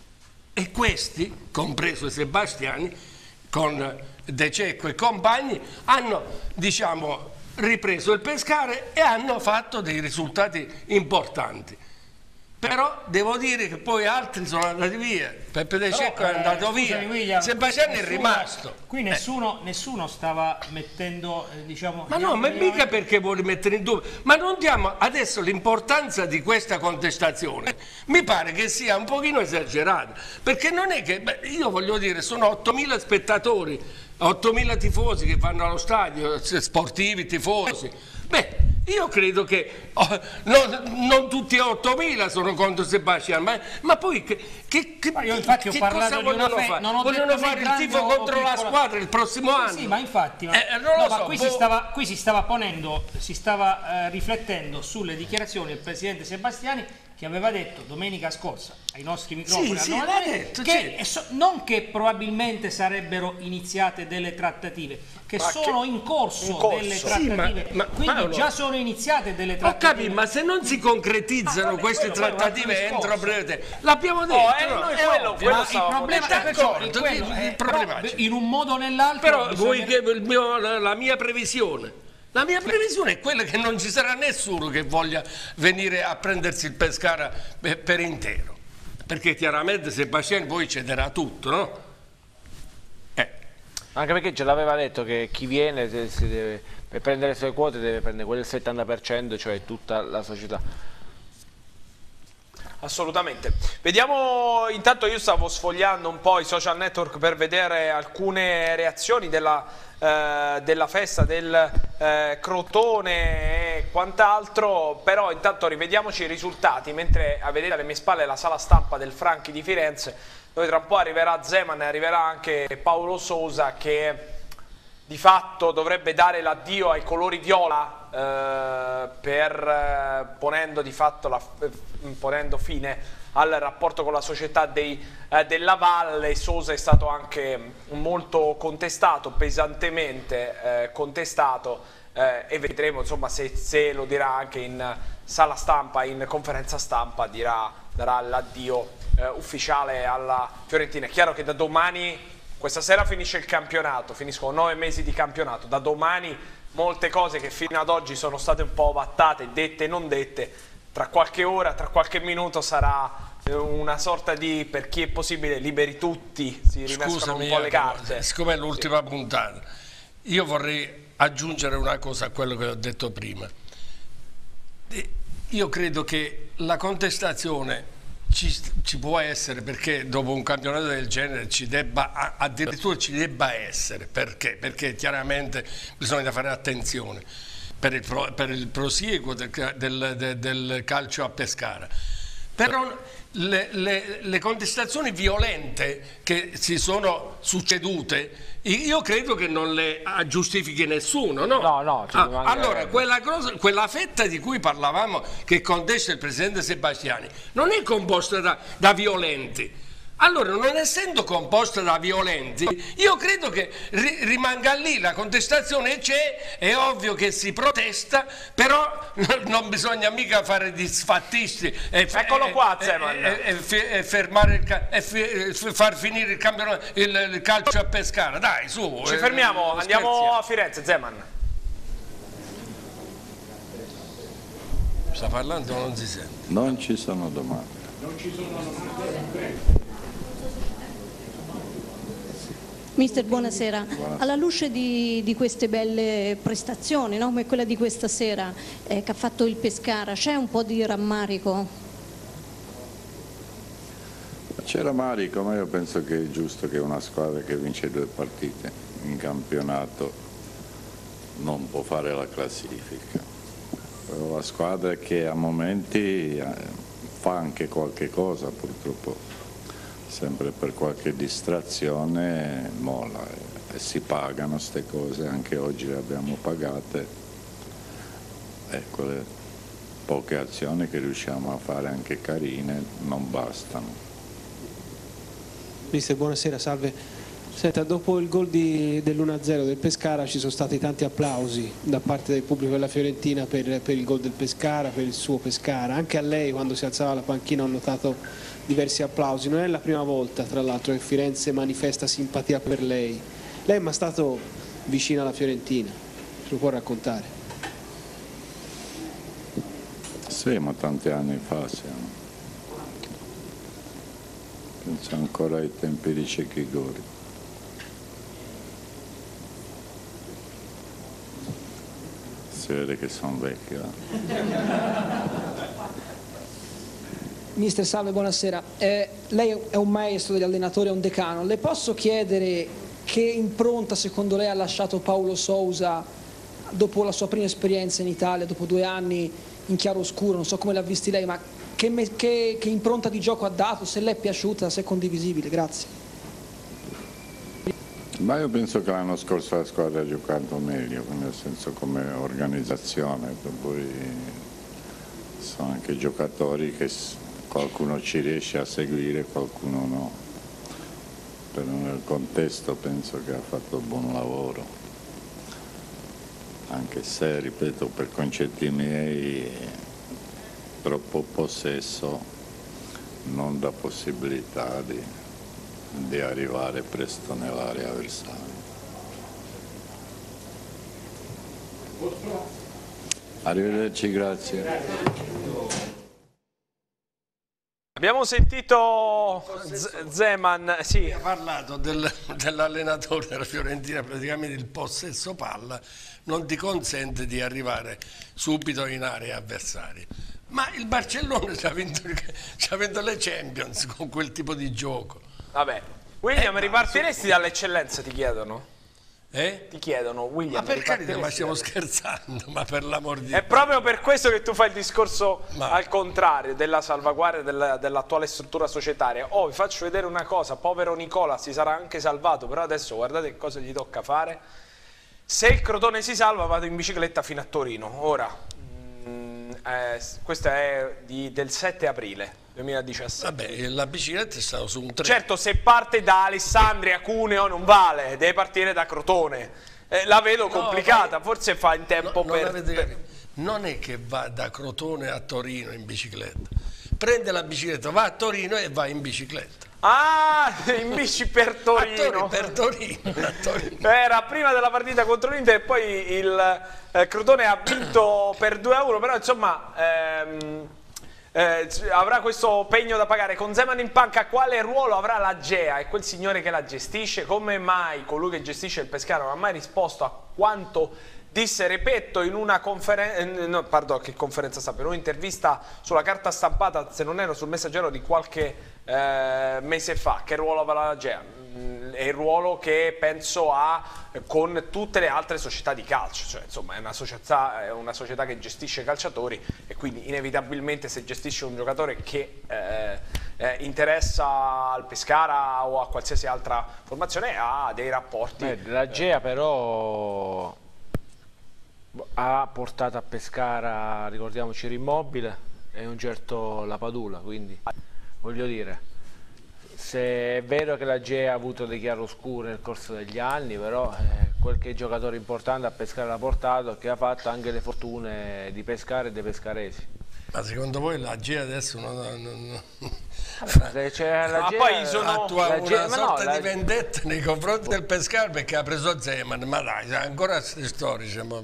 E questi, compreso Sebastiani, con De Cecco e compagni, hanno, diciamo, ripreso il Pescara e hanno fatto dei risultati importanti. Però devo dire che poi altri sono andati via, Peppe De Cecco Però, è andato eh, scusami, via, William, Sebastiani è nessuno- rimasto. Qui nessuno, nessuno stava mettendo, eh, diciamo... Ma no, ma mica perché vuole mettere in dubbio, ma non diamo adesso l'importanza di questa contestazione, mi pare che sia un pochino esagerata, perché non è che, beh, io voglio dire, sono ottomila spettatori, ottomila tifosi che vanno allo stadio, sportivi, tifosi, beh, io credo che oh, non, non tutti ottomila sono contro Sebastiani, ma, ma poi che, che, che, Ma io infatti ho che parlato cosa di una vogliono fe- fare? non ho Vogliono detto né fare il grande tifo o contro la piccola- squadra il prossimo Sì, anno? sì, ma infatti, ma, Eh, non lo no, ma so, qui, boh. si stava, qui si stava ponendo, si stava eh, riflettendo sulle dichiarazioni del presidente Sebastiani che aveva detto domenica scorsa ai nostri microfoni, sì, hanno sì, detto, detto, che so, non che probabilmente sarebbero iniziate delle trattative, che ma sono che, in, corso in corso delle Sì, trattative, ma- ma quindi Paolo, già sono iniziate delle Ho trattative. capito, ma se non si concretizzano Ah, vabbè, queste quello poi è un trattative altro entro discorso. breve tempo, l'abbiamo detto, Oh, eh, no? noi È quello- ovvio. quello Ma il stavamo problema detto. è quello, D'accordo, quello, il eh, problema però c'è. in un modo o nell'altro Però bisogna- vuoi che il mio- la, la mia previsione, la mia previsione è quella che non ci sarà nessuno che voglia venire a prendersi il Pescara per, per intero, perché chiaramente Sebastiani poi cederà tutto, no? Eh. Anche perché ce l'aveva detto che chi viene se- si deve, per prendere le sue quote deve prendere quel settanta per cento, cioè tutta la società. Assolutamente. Vediamo, intanto io stavo sfogliando un po' i social network per vedere alcune reazioni della, eh, della festa del eh, Crotone e quant'altro, però intanto rivediamoci i risultati, mentre a vedere alle mie spalle la sala stampa del Franchi di Firenze, dove tra un po' arriverà Zeman e arriverà anche Paolo Sousa, che di fatto dovrebbe dare l'addio ai colori viola, eh, per eh, ponendo di fatto la, eh, ponendo fine al rapporto con la società dei, eh, della Valle. Sousa è stato anche molto contestato, pesantemente eh, contestato, eh, e vedremo insomma se, se lo dirà anche in sala stampa, in conferenza stampa, dirà, darà l'addio eh, ufficiale alla Fiorentina. È chiaro che da domani, questa sera finisce il campionato, finiscono nove mesi di campionato, da domani molte cose che fino ad oggi sono state un po' ovattate, dette e non dette, tra qualche ora, tra qualche minuto sarà una sorta di, per chi è possibile, liberi tutti, si rimescolano un po' le carte. Siccome è l'ultima Sì. puntata, io vorrei aggiungere una cosa a quello che ho detto prima. Io credo che la contestazione Ci, ci può essere, perché dopo un campionato del genere ci debba, addirittura ci debba essere, perché? Perché chiaramente bisogna fare attenzione per il, pro, per il prosieguo del, del, del, del calcio a Pescara. Però le, le, le contestazioni violente che si sono succedute, io credo che non le giustifichi nessuno, no? No, no, ci ah, manca- allora quella, cosa, quella fetta di cui parlavamo, che contesta il presidente Sebastiani, non è composta da, da violenti. Allora, non essendo composta da violenti, io credo che ri rimanga lì, la contestazione c'è, è ovvio che si protesta, però non bisogna mica fare disfattisti e, Eccolo qua, e, Zeman. e, e, e, fermare il, e far finire il, campionato, il, il calcio a Pescara. Dai, su. Ci eh, fermiamo, andiamo scherziamo. a Firenze, Zeman. Sta parlando, non si sente. Non ci sono domande. Mister, buonasera. Alla luce di, di queste belle prestazioni, no? Come quella di questa sera eh, che ha fatto il Pescara, c'è un po' di rammarico? C'è rammarico, ma io penso che è giusto che una squadra che vince due partite in campionato non può fare la classifica. Però la squadra che a momenti fa anche qualche cosa, purtroppo sempre per qualche distrazione molla, e si pagano queste cose, anche oggi le abbiamo pagate, e quelle poche azioni che riusciamo a fare anche carine non bastano. Mister, buonasera, salve. Senta, dopo il gol dell'uno a zero del Pescara ci sono stati tanti applausi da parte del pubblico della Fiorentina per, per il gol del Pescara, per il suo Pescara. Anche a lei, quando si alzava la panchina, ho notato diversi applausi. Non è la prima volta, tra l'altro, che Firenze manifesta simpatia per lei. Lei è mai stato vicino alla Fiorentina? Ce lo può raccontare? Sì, ma tanti anni fa siamo. Penso ancora ai tempi di Cecchi Gori. Si vede che sono vecchio. Mister, salve, buonasera. Eh, lei è un maestro degli allenatori, è un decano. Le posso chiedere che impronta secondo lei ha lasciato Paolo Sousa dopo la sua prima esperienza in Italia, dopo due anni in chiaroscuro? Non so come l'ha visti lei, ma che, me, che, che impronta di gioco ha dato, se le è piaciuta, se è condivisibile? Grazie. Ma io penso che l'anno scorso la squadra ha giocato meglio, nel senso come organizzazione, poi sono anche giocatori che qualcuno ci riesce a seguire, qualcuno no. Però nel contesto penso che ha fatto un buon lavoro, anche se, ripeto, per concetti miei troppo possesso non dà possibilità di, di arrivare presto nell'area avversaria. Arrivederci, grazie. Abbiamo sentito Zeman, sì. Ha parlato del, dell'allenatore della Fiorentina, praticamente il possesso palla non ti consente di arrivare subito in area avversaria. Ma il Barcellona ci ha vinto, ci ha vinto le Champions con quel tipo di gioco. Vabbè, William, eh, ripartiresti dall'eccellenza, ti chiedono? Eh? Ti chiedono, William. Ma per carità, ma stiamo scherzando, ma per l'amor di Dio. È proprio per questo che tu fai il discorso ma... al contrario della salvaguardia della, dell'attuale struttura societaria. Oh, vi faccio vedere una cosa, povero Nicola si sarà anche salvato, però adesso guardate cosa gli tocca fare. Se il Crotone si salva vado in bicicletta fino a Torino. Ora, mh, eh, questo è di, del sette aprile duemiladiciassette. Vabbè, la bicicletta è stata su un treno. Certo, se parte da Alessandria, Cuneo non vale, deve partire da Crotone. Eh, la vedo complicata, no, forse fa in tempo no, per, avete, per... Non è che va da Crotone a Torino in bicicletta. Prende la bicicletta, va a Torino e va in bicicletta. Ah, in bici per Torino. Per Torino, a Torino. Era prima della partita contro l'Inter e poi il eh, Crotone ha vinto per due a uno, però insomma... Ehm, Eh, avrà questo pegno da pagare. Con Zeman in panca, quale ruolo avrà la Gea e quel signore che la gestisce? Come mai colui che gestisce il Pescara non ha mai risposto a quanto disse Repetto in una conferenza, no, pardon, che conferenza stampa, in un'intervista sulla carta stampata, se non ero sul Messaggero, di qualche eh, mese fa? Che ruolo avrà la Gea? È il ruolo che penso ha con tutte le altre società di calcio, cioè insomma è una società, è una società che gestisce calciatori e quindi inevitabilmente se gestisce un giocatore che eh, eh, interessa al Pescara o a qualsiasi altra formazione ha dei rapporti. Beh, la Gea però ha portato a Pescara, ricordiamoci, Immobile e un certo Lapadula, quindi voglio dire, se è vero che la Gea ha avuto dei chiaroscuri nel corso degli anni, però eh, qualche giocatore importante a Pescara l'ha portato, che ha fatto anche le fortune di Pescara e dei pescaresi. Ma secondo voi la Gea adesso non... non, non... Se c'è la ma Gea, poi sono attua la una Gea, sorta no, di la... vendetta nei confronti del Pescara perché ha preso Zeman, ma dai, ancora queste storie, ma...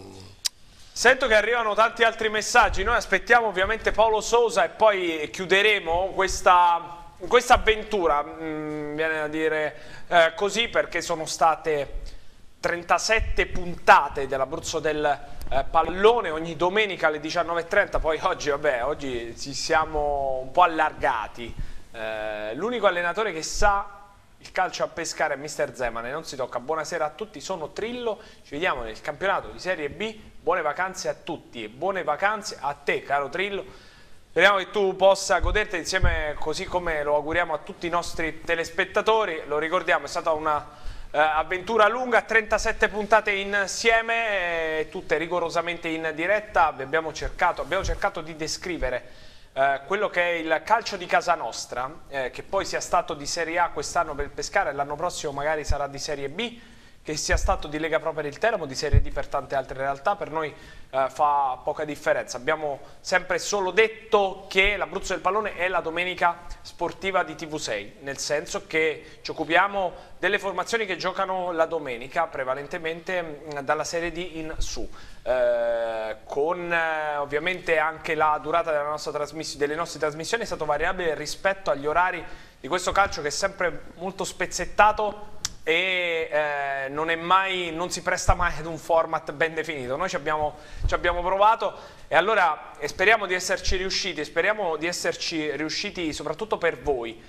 Sento che arrivano tanti altri messaggi, noi aspettiamo ovviamente Paolo Sousa e poi chiuderemo questa... questa avventura, mh, viene da dire eh, così, perché sono state trentasette puntate dell'Abruzzo del eh, Pallone ogni domenica alle diciannove e trenta, poi oggi, vabbè, oggi ci siamo un po' allargati. Eh, l'unico allenatore che sa il calcio a Pescara è mister Zeman e non si tocca. Buonasera a tutti, sono Trillo, ci vediamo nel campionato di Serie B, buone vacanze a tutti e buone vacanze a te, caro Trillo. Speriamo che tu possa goderti insieme, così come lo auguriamo a tutti i nostri telespettatori. Lo ricordiamo, è stata una eh, avventura lunga, trentasette puntate insieme, eh, tutte rigorosamente in diretta. Abbiamo cercato, abbiamo cercato di descrivere eh, quello che è il calcio di casa nostra, eh, che poi sia stato di Serie A quest'anno per il Pescara e l'anno prossimo magari sarà di Serie B, che sia stato di Lega Pro per il Teramo, di Serie D per tante altre realtà, per noi eh, fa poca differenza. Abbiamo sempre solo detto che l'Abruzzo del Pallone è la domenica sportiva di T V sei, nel senso che ci occupiamo delle formazioni che giocano la domenica, prevalentemente mh, dalla Serie D in su, eh, con eh, ovviamente anche la durata della nostra delle nostre trasmissioni è stato variabile rispetto agli orari di questo calcio che è sempre molto spezzettato e eh, non, è mai, non si presta mai ad un format ben definito. Noi ci abbiamo, ci abbiamo provato e allora e speriamo di esserci riusciti, speriamo di esserci riusciti soprattutto per voi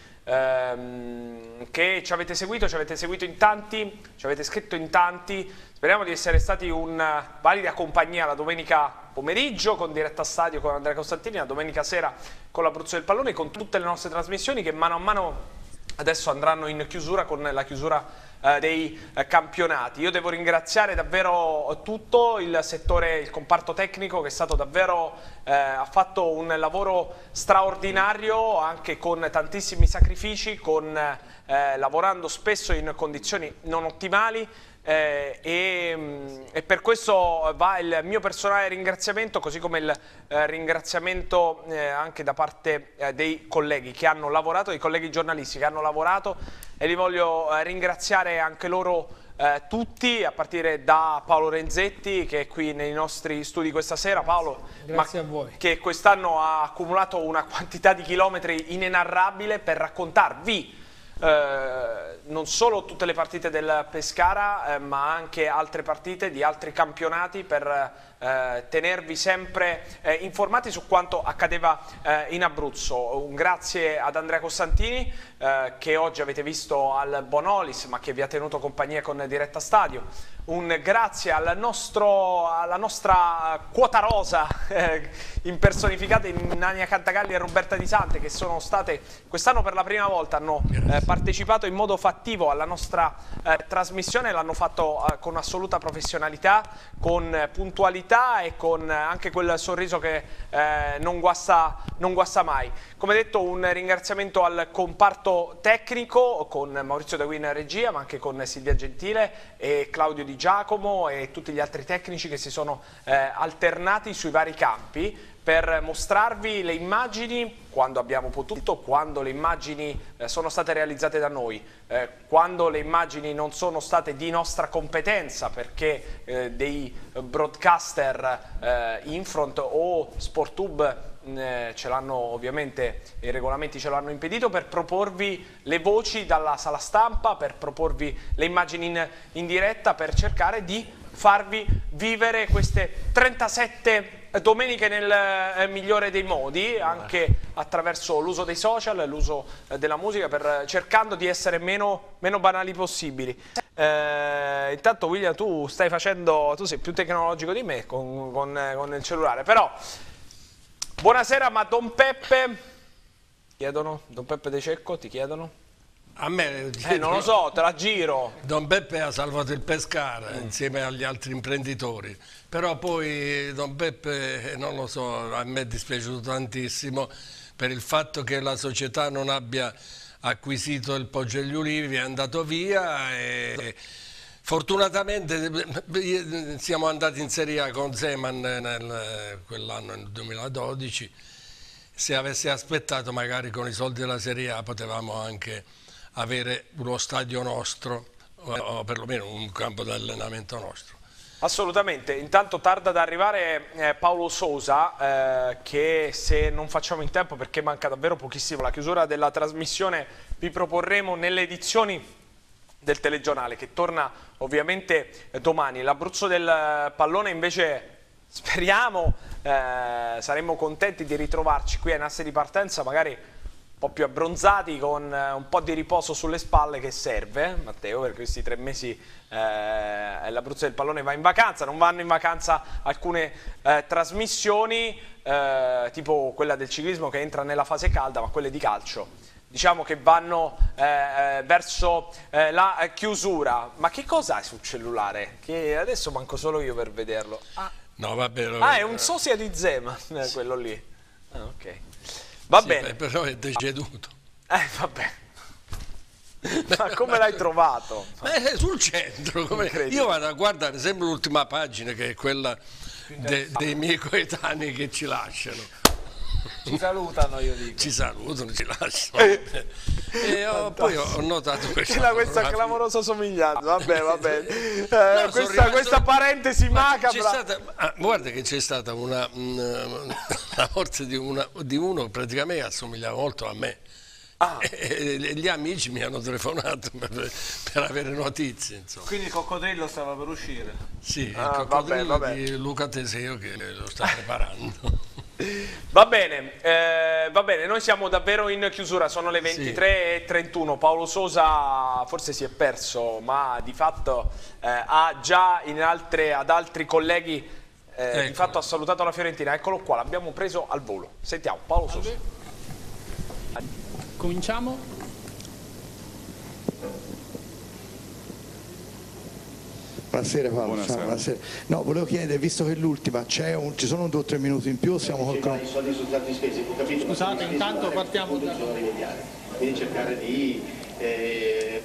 ehm, che ci avete seguito, ci avete seguito in tanti, ci avete scritto in tanti, speriamo di essere stati una valida compagnia la domenica pomeriggio con Diretta Stadio con Andrea Costantini, la domenica sera con l'Abruzzo del Pallone, con tutte le nostre trasmissioni che mano a mano adesso andranno in chiusura con la chiusura eh, dei eh, campionati. Io devo ringraziare davvero tutto il settore, il comparto tecnico che è stato davvero eh, ha fatto un lavoro straordinario anche con tantissimi sacrifici, con, eh, lavorando spesso in condizioni non ottimali. Eh, e, e per questo va il mio personale ringraziamento, così come il eh, ringraziamento eh, anche da parte eh, dei colleghi che hanno lavorato, dei colleghi giornalisti che hanno lavorato, e li voglio eh, ringraziare anche loro eh, tutti, a partire da Paolo Renzetti, che è qui nei nostri studi questa sera. Paolo, grazie ma a voi, che quest'anno ha accumulato una quantità di chilometri inenarrabile per raccontarvi Eh, non solo tutte le partite del Pescara, eh, ma anche altre partite di altri campionati, per eh, tenervi sempre eh, informati su quanto accadeva eh, in Abruzzo. Un grazie ad Andrea Costantini, eh, che oggi avete visto al Bonolis, ma che vi ha tenuto compagnia con Diretta Stadio. Un grazie al nostro, alla nostra quota rosa, eh, impersonificate in Ania Cantagalli e Roberta Di Sante, che sono state quest'anno per la prima volta, hanno eh, partecipato in modo fattivo alla nostra eh, trasmissione, l'hanno fatto eh, con assoluta professionalità, con eh, puntualità e con eh, anche quel sorriso che eh, non guasta, non guasta mai. Come detto, un ringraziamento al comparto tecnico con Maurizio De Guin regia, ma anche con Silvia Gentile e Claudio Di Giacomo e tutti gli altri tecnici che si sono eh, alternati sui vari campi per mostrarvi le immagini quando abbiamo potuto, quando le immagini eh, sono state realizzate da noi, eh, quando le immagini non sono state di nostra competenza perché eh, dei broadcaster eh, Infront o Sportube eh, ce l'hanno, ovviamente i regolamenti ce l'hanno impedito, per proporvi le voci dalla sala stampa, per proporvi le immagini in, in diretta, per cercare di farvi vivere queste trentasette domeniche nel eh, migliore dei modi, anche attraverso l'uso dei social, l'uso eh, della musica, per, cercando di essere meno, meno banali possibili. Eh, intanto William, tu stai facendo, tu sei più tecnologico di me con, con, con il cellulare, però buonasera, ma Don Peppe, chiedono, Don Peppe De Cecco, ti chiedono? A me eh, non lo so, te la giro. Don Peppe ha salvato il Pescara mm. insieme agli altri imprenditori, però poi Don Peppe, non lo so, a me è dispiaciuto tantissimo per il fatto che la società non abbia acquisito il Poggio agli Ulivi, è andato via e fortunatamente siamo andati in Serie A con Zeman nel, quell'anno, nel duemiladodici. Se avessi aspettato, magari con i soldi della Serie A potevamo anche avere uno stadio nostro o perlomeno un campo di allenamento nostro. Assolutamente. Intanto tarda ad arrivare eh, Paolo Sousa, eh, che se non facciamo in tempo, perché manca davvero pochissimo la chiusura della trasmissione, vi proporremo nelle edizioni del telegiornale, che torna ovviamente domani. L'Abruzzo del pallone invece speriamo, eh, saremmo contenti di ritrovarci qui ai nastri di partenza, magari un po' più abbronzati, con un po' di riposo sulle spalle, che serve, Matteo, per questi tre mesi eh, l'Abruzzo del pallone va in vacanza. Non vanno in vacanza alcune eh, trasmissioni, eh, tipo quella del ciclismo che entra nella fase calda, ma quelle di calcio diciamo che vanno eh, verso eh, la chiusura. Ma che cosa hai sul cellulare? Che adesso manco solo io per vederlo. Ah, no, vabbè, lo... ah è un sosia di Zeman, sì. Quello lì. Ah, ok. Va sì, bene. Però è deceduto. Eh, vabbè. Ma come l'hai trovato? Beh, sul centro. Come... Io vado a guardare sempre l'ultima pagina, che è quella de, dei miei coetanei che ci lasciano. Ci salutano, io dico. Ci salutano, ci lasciano. E ho, poi ho notato questa, questa clamorosa somiglianza. Vabbè, vabbè. Eh, no, questa, rimasto... questa parentesi macabra. Stata... Ah, guarda che c'è stata una, una, una forza di, una, di uno che praticamente assomigliava molto a me. Ah. E, e gli amici mi hanno telefonato per, per avere notizie, insomma. Quindi il coccodrillo stava per uscire? Sì, il ah, coccodrillo vabbè, vabbè. di Luca Teseo che lo sta preparando. Va bene, eh, va bene, noi siamo davvero in chiusura, sono le ventitré e trentuno, Paolo Sousa forse si è perso, ma di fatto eh, ha già in altre, ad altri colleghi eh, ecco. di fatto ha salutato la Fiorentina. Eccolo qua, l'abbiamo preso al volo. Sentiamo, Paolo Sousa. Cominciamo. Buonasera Paolo. Buonasera. Ciao, buonasera. No, volevo chiedere, visto che l'ultima c'è un, ci sono due o tre minuti in più, siamo col I soldi sono stati spesi, ho capito. Scusate, intanto partiamo da... Quindi cercare di... Eh...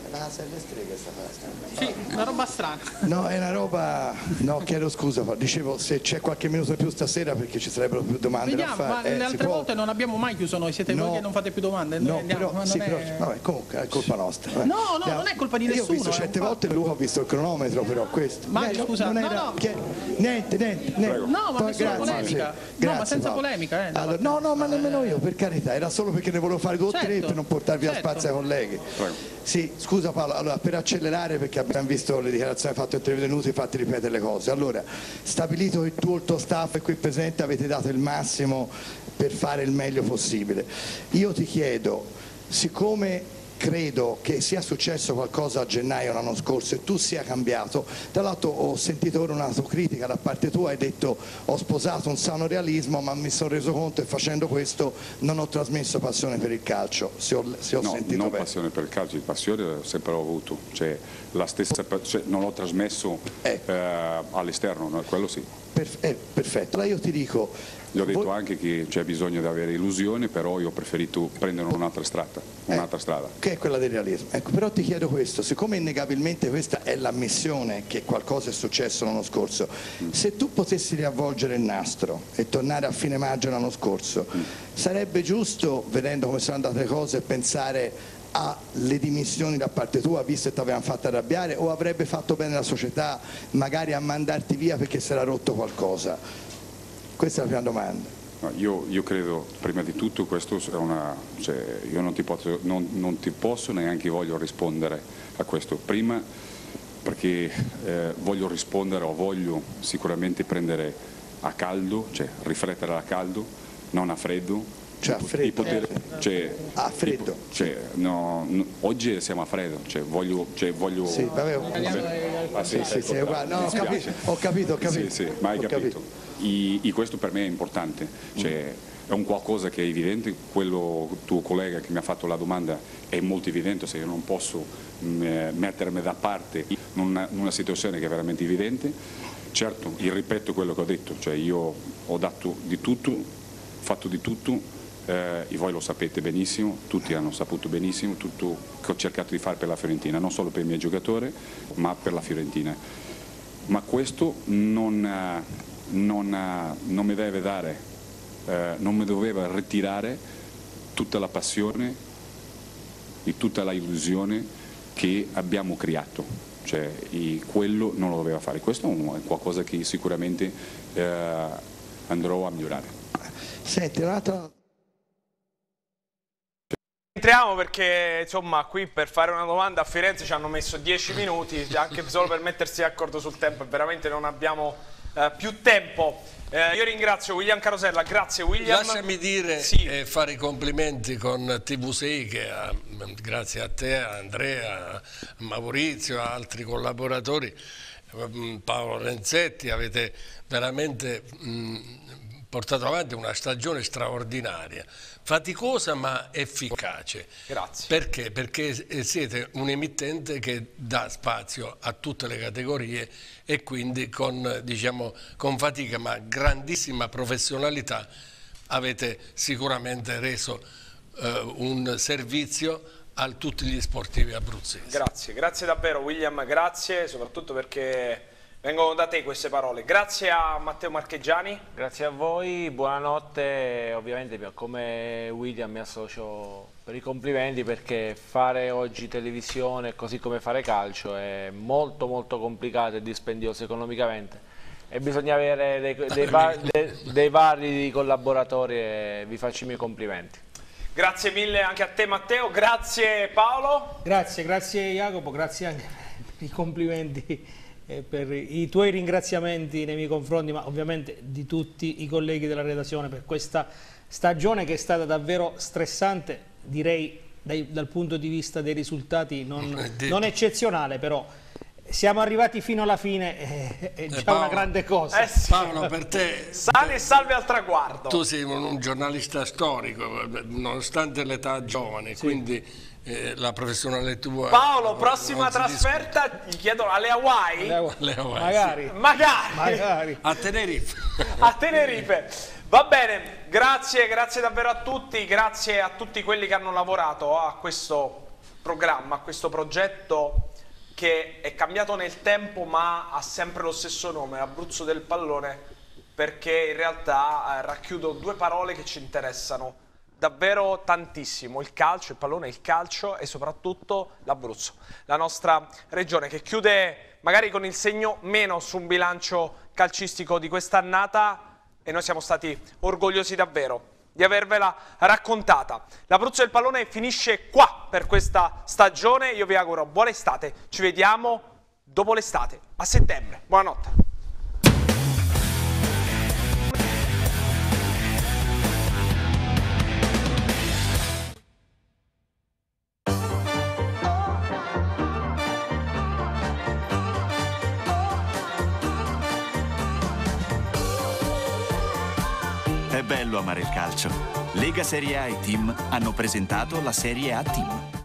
Sì, una roba strana. No, è una roba... No, chiedo scusa, dicevo se c'è qualche minuto in più stasera perché ci sarebbero più domande Vediamo, da fare. ma eh, le altre volte non abbiamo mai chiuso noi, siete no, voi che non fate più domande. No, andiamo, però, ma sì, non però, è... vabbè, comunque è colpa nostra. Vabbè. No, no, Andiamo. non è colpa di Io nessuno. ho visto certe volte Luca, ho visto il cronometro, però questo. Ma Niente, scusa, non era, no, no. Che, niente, niente, niente. No, ma Poi, nessuna grazie, polemica. sì. No, Grazie, ma senza Paolo. polemica. Eh, allora, no, no, ma nemmeno io, per carità, era solo perché ne volevo fare due o tre Certo, per non portarvi certo. a spazio ai colleghi. Prego. Sì, scusa Paolo, allora per accelerare perché abbiamo visto le dichiarazioni fatte in tre minuti, fatti ripetere le cose. Allora, stabilito che tu e il tuo staff è qui presente avete dato il massimo per fare il meglio possibile. Io ti chiedo, siccome credo che sia successo qualcosa a gennaio l'anno scorso e tu sia cambiato, tra l'altro ho sentito ora una critica da parte tua, hai detto ho sposato un sano realismo ma mi sono reso conto che facendo questo non ho trasmesso passione per il calcio, se ho, se ho no, sentito non bene. passione per il calcio, di passione ho sempre avuto, cioè, la stessa, cioè, non l'ho trasmesso eh. Eh, all'esterno, no? Quello sì. Perf eh, perfetto, allora io ti dico... Gli ho detto voi... anche che c'è bisogno di avere illusioni, però io ho preferito prendere un'altra strada, un'altra eh, strada. Che è quella del realismo. Ecco, però ti chiedo questo, siccome innegabilmente questa è l'ammissione che qualcosa è successo l'anno scorso, mm. se tu potessi riavvolgere il nastro e tornare a fine maggio l'anno scorso, mm. sarebbe giusto, vedendo come sono andate le cose, pensare alle dimissioni da parte tua, visto che ti avevano fatto arrabbiare, o avrebbe fatto bene la società magari a mandarti via perché si era rotto qualcosa? Questa è la prima domanda. No, io, io credo, prima di tutto, questo è una, cioè, io non ti, posso, non, non ti posso neanche voglio rispondere a questo. Prima perché eh, voglio rispondere o voglio sicuramente prendere a caldo, cioè riflettere a caldo, non a freddo. Cioè a freddo? Poter, cioè, a freddo? Cioè, no, no, oggi siamo a freddo, cioè voglio... Cioè, voglio sì, vabbè, vabbè. Ah, sì, sì, sì, no, ho, capito, ho capito, ho capito. Sì, sì, ma hai ho capito. capito. E, e questo per me è importante, cioè, mm. è un qualcosa che è evidente, quello tuo collega che mi ha fatto la domanda è molto evidente, se io non posso mh, mettermi da parte in una, in una situazione che è veramente evidente. Certo, io ripeto quello che ho detto, cioè io ho dato di tutto, fatto di tutto, eh, e voi lo sapete benissimo, tutti hanno saputo benissimo tutto che ho cercato di fare per la Fiorentina, non solo per i miei giocatori ma per la Fiorentina, ma questo non, non, non mi deve dare, eh, non mi doveva ritirare tutta la passione e tutta la illusione che abbiamo creato, cioè e quello non lo doveva fare. Questo è qualcosa che sicuramente eh, andrò a migliorare. Senti, un'altra... Entriamo perché insomma qui per fare una domanda a Firenze ci hanno messo dieci minuti, anche solo per mettersi d'accordo sul tempo, e veramente non abbiamo eh, più tempo. Eh, io ringrazio William Carosella, grazie William. Lasciami dire sì. e fare i complimenti con T V sei che ha, grazie a te, a Andrea, a Maurizio, a altri collaboratori, Paolo Renzetti, avete veramente mh, portato avanti una stagione straordinaria, faticosa ma efficace. Grazie. Perché? Perché siete un emittente che dà spazio a tutte le categorie e quindi con, diciamo, con fatica ma grandissima professionalità avete sicuramente reso eh, un servizio a tutti gli sportivi abruzzesi. Grazie, grazie davvero William, grazie soprattutto perché vengono da te queste parole. Grazie a Matteo Marcheggiani. Grazie a voi, buonanotte. Ovviamente come William mi associo per i complimenti, perché fare oggi televisione così come fare calcio è molto molto complicato e dispendioso economicamente e bisogna avere dei, dei, vari, dei, dei vari collaboratori e vi faccio i miei complimenti. Grazie mille anche a te Matteo, grazie Paolo. Grazie, grazie Jacopo, grazie anche per i complimenti e per i tuoi ringraziamenti nei miei confronti, ma ovviamente di tutti i colleghi della redazione per questa stagione che è stata davvero stressante, direi dai, dal punto di vista dei risultati non, non eccezionale, però siamo arrivati fino alla fine, è, è già Paolo, una grande cosa. Eh sì. Paolo, per te sani e salve al traguardo. Tu sei un, un giornalista storico nonostante l'età giovane, sì. Quindi eh, la professionalità tua. Paolo, prossima trasferta, gli chiedo alle Hawaii? Alle Hawaii, Magari. sì. Magari. Magari. A Tenerife. A Tenerife. Va bene, grazie, grazie davvero a tutti, grazie a tutti quelli che hanno lavorato a questo programma, a questo progetto che è cambiato nel tempo ma ha sempre lo stesso nome, Abruzzo del Pallone, perché in realtà eh, racchiudo due parole che ci interessano davvero tantissimo: il calcio, il pallone, il calcio e soprattutto l'Abruzzo, la nostra regione che chiude magari con il segno meno su un bilancio calcistico di quest'annata, e noi siamo stati orgogliosi davvero di avervela raccontata. L'Abruzzo del Pallone finisce qua per questa stagione, io vi auguro buona estate, ci vediamo dopo l'estate, a settembre, buonanotte. È bello amare il calcio. Lega Serie A e Team hanno presentato la Serie A Team.